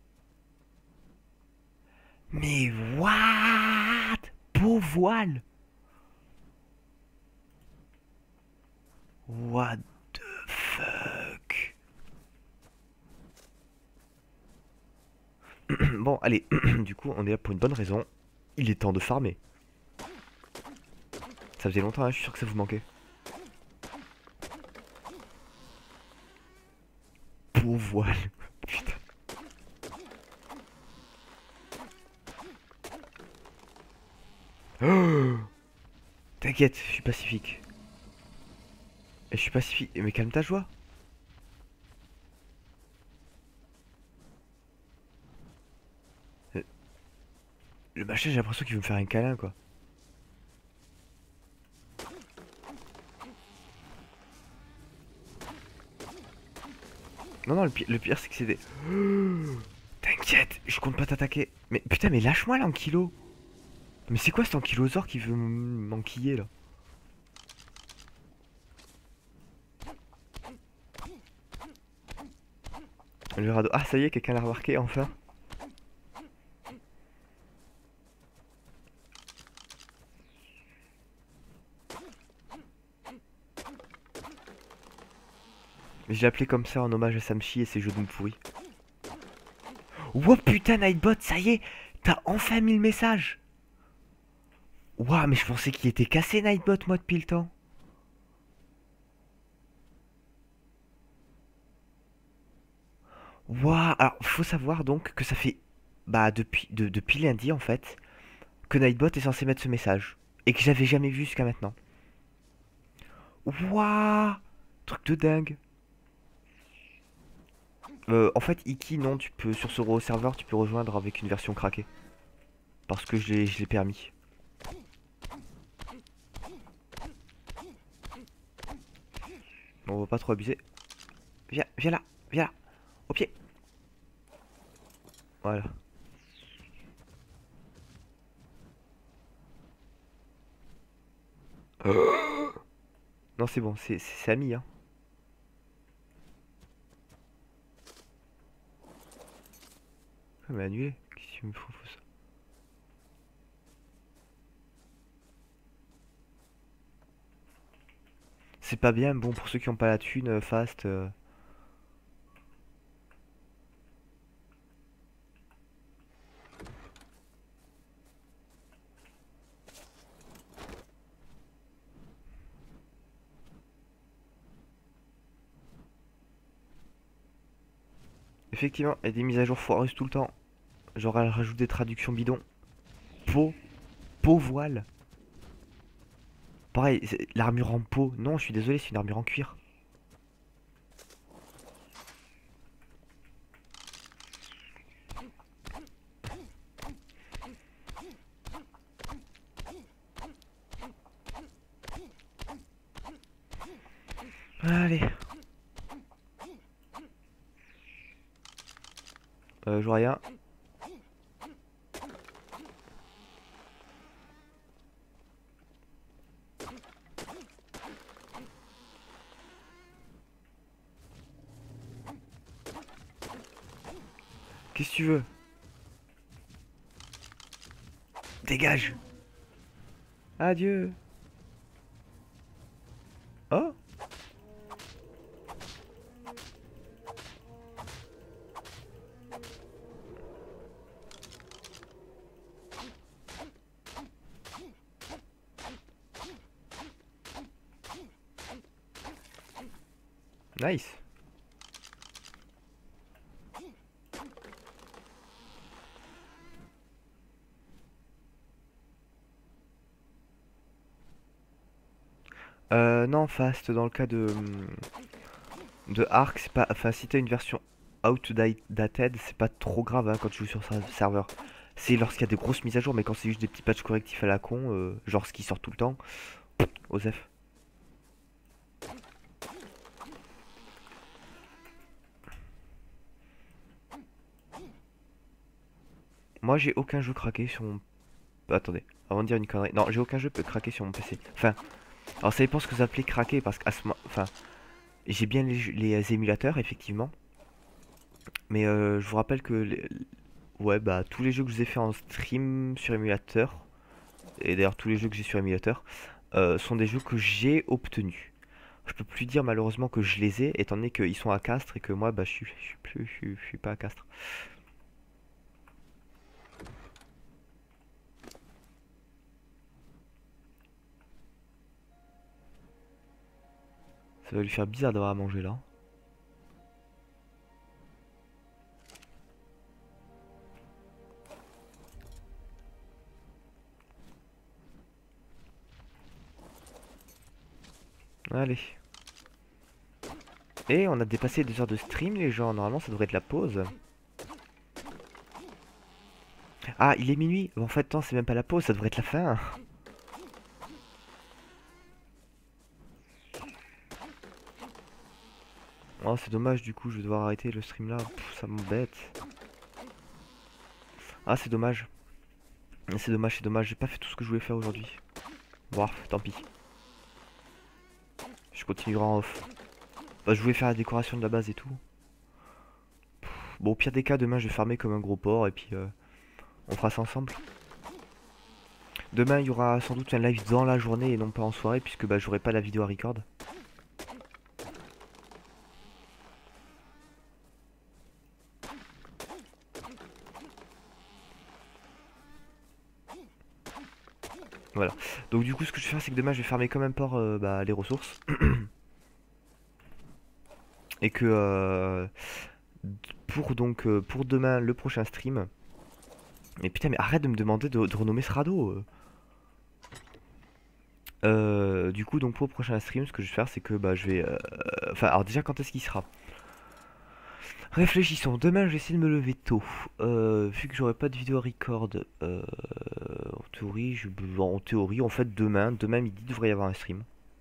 Mais what? Peau voile? What the fuck? Bon, allez, du coup, on est là pour une bonne raison. Il est temps de farmer. Ça faisait longtemps, hein, je suis sûr que ça vous manquait. Pour voile. Putain. Oh, t'inquiète, je suis pacifique. Je suis pacifique. Mais calme ta joie. Euh, Le machin, j'ai l'impression qu'il veut me faire un câlin, quoi. Non, non, le pire, le pire c'est que c'est des... T'inquiète, je compte pas t'attaquer. Mais putain, mais lâche-moi l'ankylo. Mais c'est quoi cet ankylosaure qui veut m'enquiller là? Le radeau. Ah, ça y est, quelqu'un l'a remarqué enfin. Mais je l'ai appelé comme ça en hommage à Samchi et ses jeux de mots pourris. Wow, putain, Nightbot, ça y est, t'as enfin mis le message. Ouah, mais je pensais qu'il était cassé, Nightbot, moi, depuis le temps. Ouah, alors, faut savoir donc que ça fait, bah, depuis, de- depuis lundi, en fait, que Nightbot est censé mettre ce message. Et que j'avais jamais vu jusqu'à maintenant. Ouah, truc de dingue. Euh, en fait, Iki, non, tu peux, sur ce raw serveur, tu peux rejoindre avec une version craquée. Parce que je l'ai je l'ai permis. Bon, on va pas trop abuser. Viens, viens là, viens là, au pied. Voilà. Non, c'est bon, c'est c'est Samy, hein. Ah, mais annulé, qu'est-ce qu'il me faut, faut ça. C'est pas bien, bon, pour ceux qui ont pas la thune, euh, fast. euh. Effectivement, il y a des mises à jour foireuses tout le temps. Genre, elle rajoute des traductions bidons. Peau, peau voile. Pareil, c'est- l'armure en peau. Non, je suis désolé, c'est une armure en cuir. Allez. Euh, je vois rien. Qu'est-ce que tu veux? Dégage. Adieu. Oh. Nice. Euh, non, fast, dans le cas de, de Ark, c'est pas. Enfin, si t'as une version outdated, c'est pas trop grave hein, quand tu joues sur un serveur. C'est lorsqu'il y a des grosses mises à jour, mais quand c'est juste des petits patchs correctifs à la con, euh, genre ce qui sort tout le temps, Osef. Moi, j'ai aucun jeu craqué sur mon. Attendez, avant de dire une connerie. Non, j'ai aucun jeu peut craquer sur mon P C. Enfin, alors ça dépend ce que vous appelez craquer, parce qu'à ce moment. Enfin, j'ai bien les, les émulateurs, effectivement. Mais euh, je vous rappelle que les- ouais, bah, tous les jeux que je vous ai fait en stream sur émulateur, et d'ailleurs tous les jeux que j'ai sur émulateur, euh, sont des jeux que j'ai obtenus. Je peux plus dire malheureusement que je les ai, étant donné qu'ils sont à Castres et que moi, bah, je suis, je suis plus, je suis, je suis pas à Castres. Ça va lui faire bizarre d'avoir à manger là. Allez. Et on a dépassé deux heures de stream, les gens. Normalement, ça devrait être la pause. Ah, il est minuit. En fait, non, c'est même pas la pause, ça devrait être la fin. Oh, c'est dommage, du coup, je vais devoir arrêter le stream là. Pff, ça m'embête. Ah, c'est dommage. C'est dommage, c'est dommage. J'ai pas fait tout ce que je voulais faire aujourd'hui. Bon, tant pis. Je continuerai en off. Bah, je voulais faire la décoration de la base et tout. Bon, au pire des cas, demain, je vais farmer comme un gros porc et puis euh, on fera ça ensemble. Demain, il y aura sans doute un live dans la journée et non pas en soirée puisque bah, j'aurai pas la vidéo à record. Voilà. Donc du coup, ce que je vais faire, c'est que demain, je vais farmer comme un porc euh, bah, les ressources. Et que euh, pour donc euh, pour demain, le prochain stream. Mais putain, mais arrête de me demander de, de renommer ce radeau. euh. Euh, du coup, donc pour le prochain stream, ce que je vais faire, c'est que bah, je vais. euh, Enfin, alors déjà, quand est-ce qu'il sera? Réfléchissons. Demain, je vais essayer de me lever tôt. Euh, vu que j'aurai pas de vidéo à record, euh, en théorie, je... en théorie, en fait, demain, demain midi, il devrait y avoir un stream.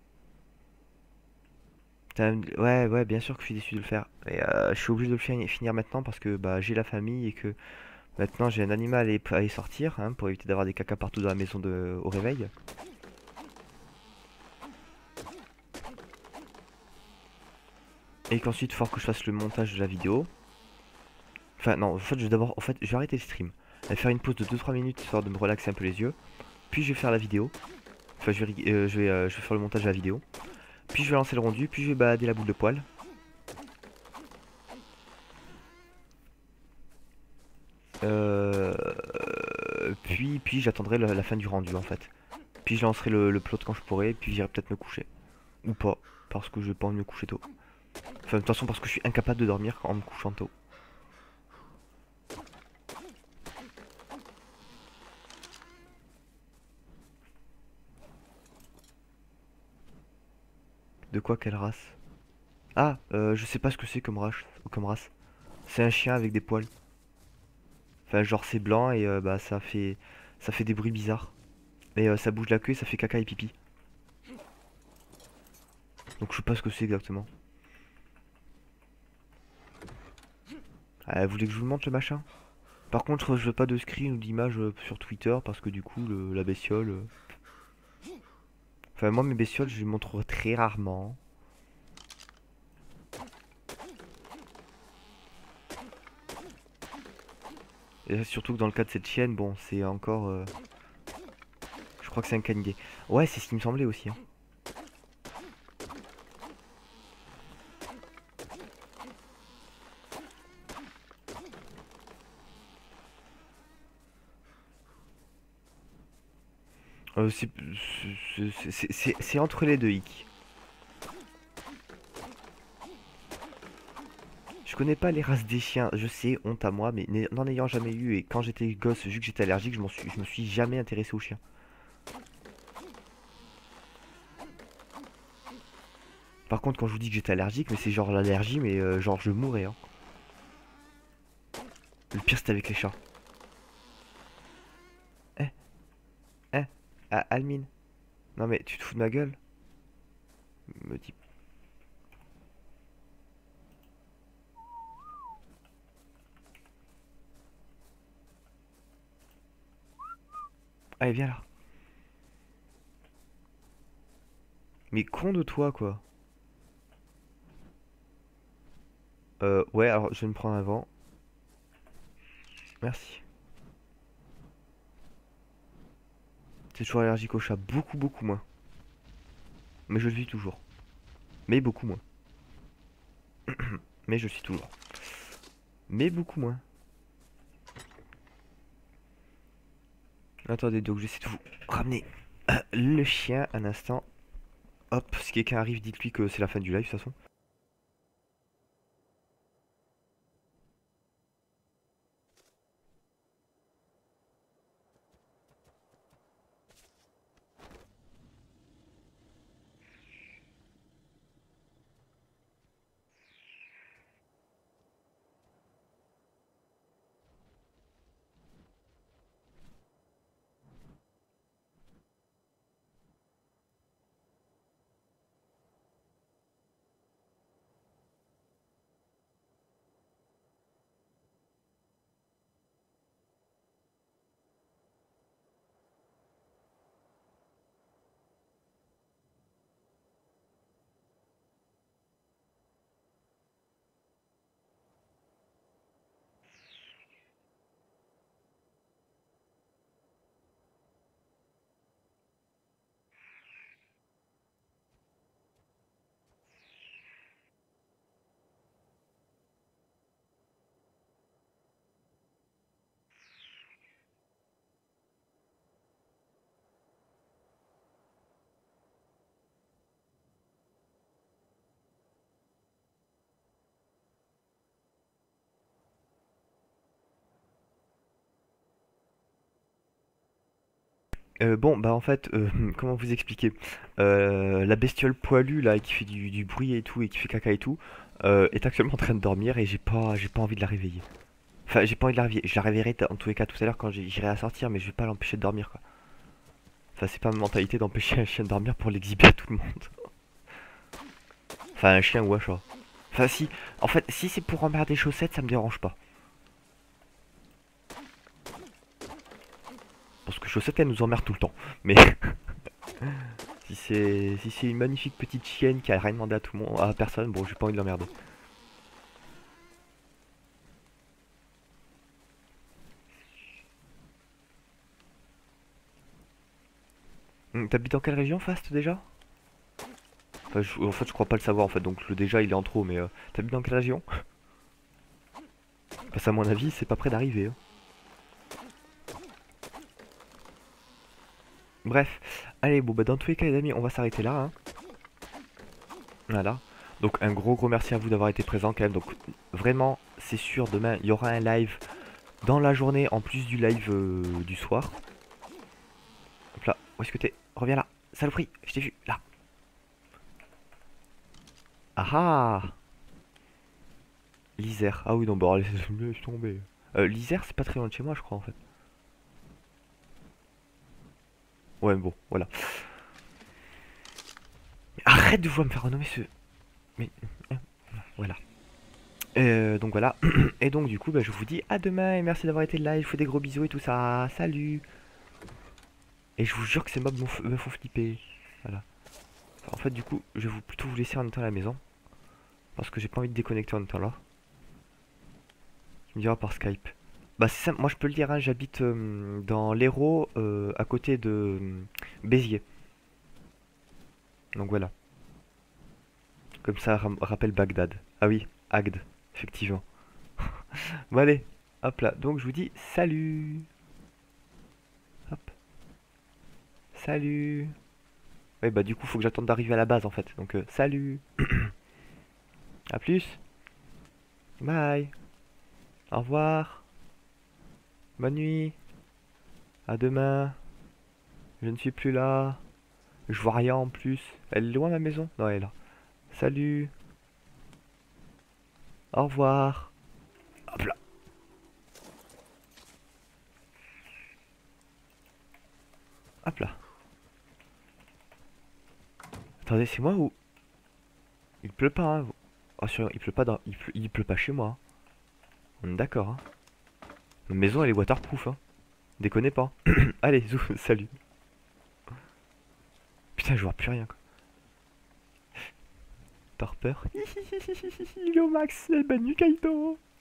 Putain, ouais, ouais, bien sûr que je suis déçu de le faire. Et euh, je suis obligé de le fi- finir maintenant parce que bah, j'ai la famille et que maintenant j'ai un animal à aller, à aller sortir hein, pour éviter d'avoir des caca partout dans la maison de... au réveil. Et qu'ensuite, il faut que je fasse le montage de la vidéo. Enfin, non, en fait, je vais d'abord, en fait, je vais arrêter le stream. Je vais faire une pause de deux trois minutes histoire de me relaxer un peu les yeux. Puis je vais faire la vidéo. Enfin, je vais, euh, je vais, euh, je vais faire le montage de la vidéo. Puis je vais lancer le rendu. Puis je vais balader la boule de poil. Euh... Puis, puis j'attendrai la, la fin du rendu en fait. Puis je lancerai le, le plot quand je pourrai. Puis j'irai peut-être me coucher. Ou pas. Parce que je vais pas envie de me coucher tôt. Enfin, de toute façon, parce que je suis incapable de dormir en me couchant tôt. De quoi, quelle race? Ah, euh, je sais pas ce que c'est comme race. Comme race. C'est un chien avec des poils. Enfin, genre c'est blanc et euh, bah ça fait ça fait des bruits bizarres. Et euh, ça bouge la queue et ça fait caca et pipi. Donc je sais pas ce que c'est exactement. Ah, vous voulez que je vous le montre le machin? Par contre, je veux pas de screen ou d'image euh, sur Twitter parce que du coup, le- la bestiole. euh, Enfin, moi, mes bestioles, je les montre très rarement. Et surtout que dans le cas de cette chienne, bon, c'est encore. euh, Je crois que c'est un canidé. Ouais, c'est ce qui me semblait aussi. Hein. Euh, c'est c'est- c'est- c'est- c'est entre les deux, Ick. Je connais pas les races des chiens, je sais, honte à moi, mais n'en ayant jamais eu et quand j'étais gosse, vu que j'étais allergique, je, m'en suis, je me suis jamais intéressé aux chiens. Par contre, quand je vous dis que j'étais allergique, mais c'est genre l'allergie, mais euh, genre je mourrais. Hein. Le pire, c'était avec les chats. Eh, eh, ah, Almine. Non mais tu te fous de ma gueule? Me dis. Allez, viens là. Mais con de toi, quoi. Euh, ouais, alors je vais me prendre un vent. Merci. T'es toujours allergique aux chats, beaucoup, beaucoup moins. Mais je le vis toujours. Mais beaucoup moins. Mais je suis toujours. Mais beaucoup moins. Attendez, donc j'essaie de vous ramener euh, le chien un instant. Hop, si quelqu'un arrive, dites-lui que c'est la fin du live de toute façon. Euh, bon, bah en fait, euh, comment vous expliquer? Euh, la bestiole poilue là qui fait du, du bruit et tout et qui fait caca et tout euh, est actuellement en train de dormir et j'ai pas, j'ai pas envie de la réveiller. Enfin, j'ai pas envie de la réveiller. Je la réveillerai t- en tous les cas tout à l'heure quand j'ai- j'irai la sortir, mais je vais pas l'empêcher de dormir quoi. Enfin, c'est pas ma mentalité d'empêcher un chien de dormir pour l'exhiber à tout le monde. Enfin, un chien ou un chat. Enfin, si, en fait, si c'est pour emmerder chaussettes, ça me dérange pas. Parce que chaussette elle nous emmerde tout le temps. Mais si c'est si c'est une magnifique petite chienne qui a rien demandé à tout le monde, à personne, bon, j'ai pas envie de l'emmerder. Hum, T'habites dans quelle région, Fast, déjà? Enfin, je- en fait, je crois pas le savoir, en fait, donc le déjà, il est en trop, mais euh, t'habites dans quelle région? Parce qu'à mon avis, c'est pas près d'arriver, hein. Bref, allez, bon, bah, dans tous les cas, les amis, on va s'arrêter là, hein. Voilà. Donc, un gros, gros merci à vous d'avoir été présent, quand même. Donc, vraiment, c'est sûr, demain, il y aura un live dans la journée, en plus du live euh, du soir. Hop là, où est-ce que t'es? Reviens là, saloperie, je t'ai vu, là. Ah ah! L'Isère. Ah oui, non, bah, allez, laisse tomber. Euh, L'Isère, c'est pas très loin de chez moi, je crois, en fait. Ouais, bon, voilà. Mais arrête de vouloir me faire renommer ce... Mais... hein, voilà. Euh, donc voilà. Et donc, du coup, bah, je vous dis à demain et merci d'avoir été là. Je vous fais des gros bisous et tout ça. Salut! Et je vous jure que ces mobs me font flipper. Voilà. En fait, du coup, je vais vous, plutôt vous laisser en étant à la maison. Parce que j'ai pas envie de déconnecter en étant là. Tu me diras par Skype. Bah, c'est simple, moi je peux le dire, hein, j'habite euh, dans l'Hérault, euh, à côté de euh, Béziers. Donc voilà. Comme ça ram- rappelle Bagdad. Ah oui, Agde, effectivement. Bon allez, hop là. Donc je vous dis salut. Hop, salut. Ouais bah du coup faut que j'attende d'arriver à la base en fait. Donc euh, salut. À plus. Bye. Au revoir. Bonne nuit. À demain. Je ne suis plus là. Je vois rien en plus. Elle est loin ma maison? Non, elle est là. Salut. Au revoir. Hop là. Hop là. Attendez, c'est moi ou... Il pleut pas, hein. Oh, sûr, il pleut pas dans... Il pleut, il pleut pas chez moi, hein. On est d'accord, hein. Ma maison, elle est waterproof, hein. Déconnez pas. Allez, zou, salut. Putain, je vois plus rien, quoi. T'as peur? Il est au max, c'est Banu Kaito.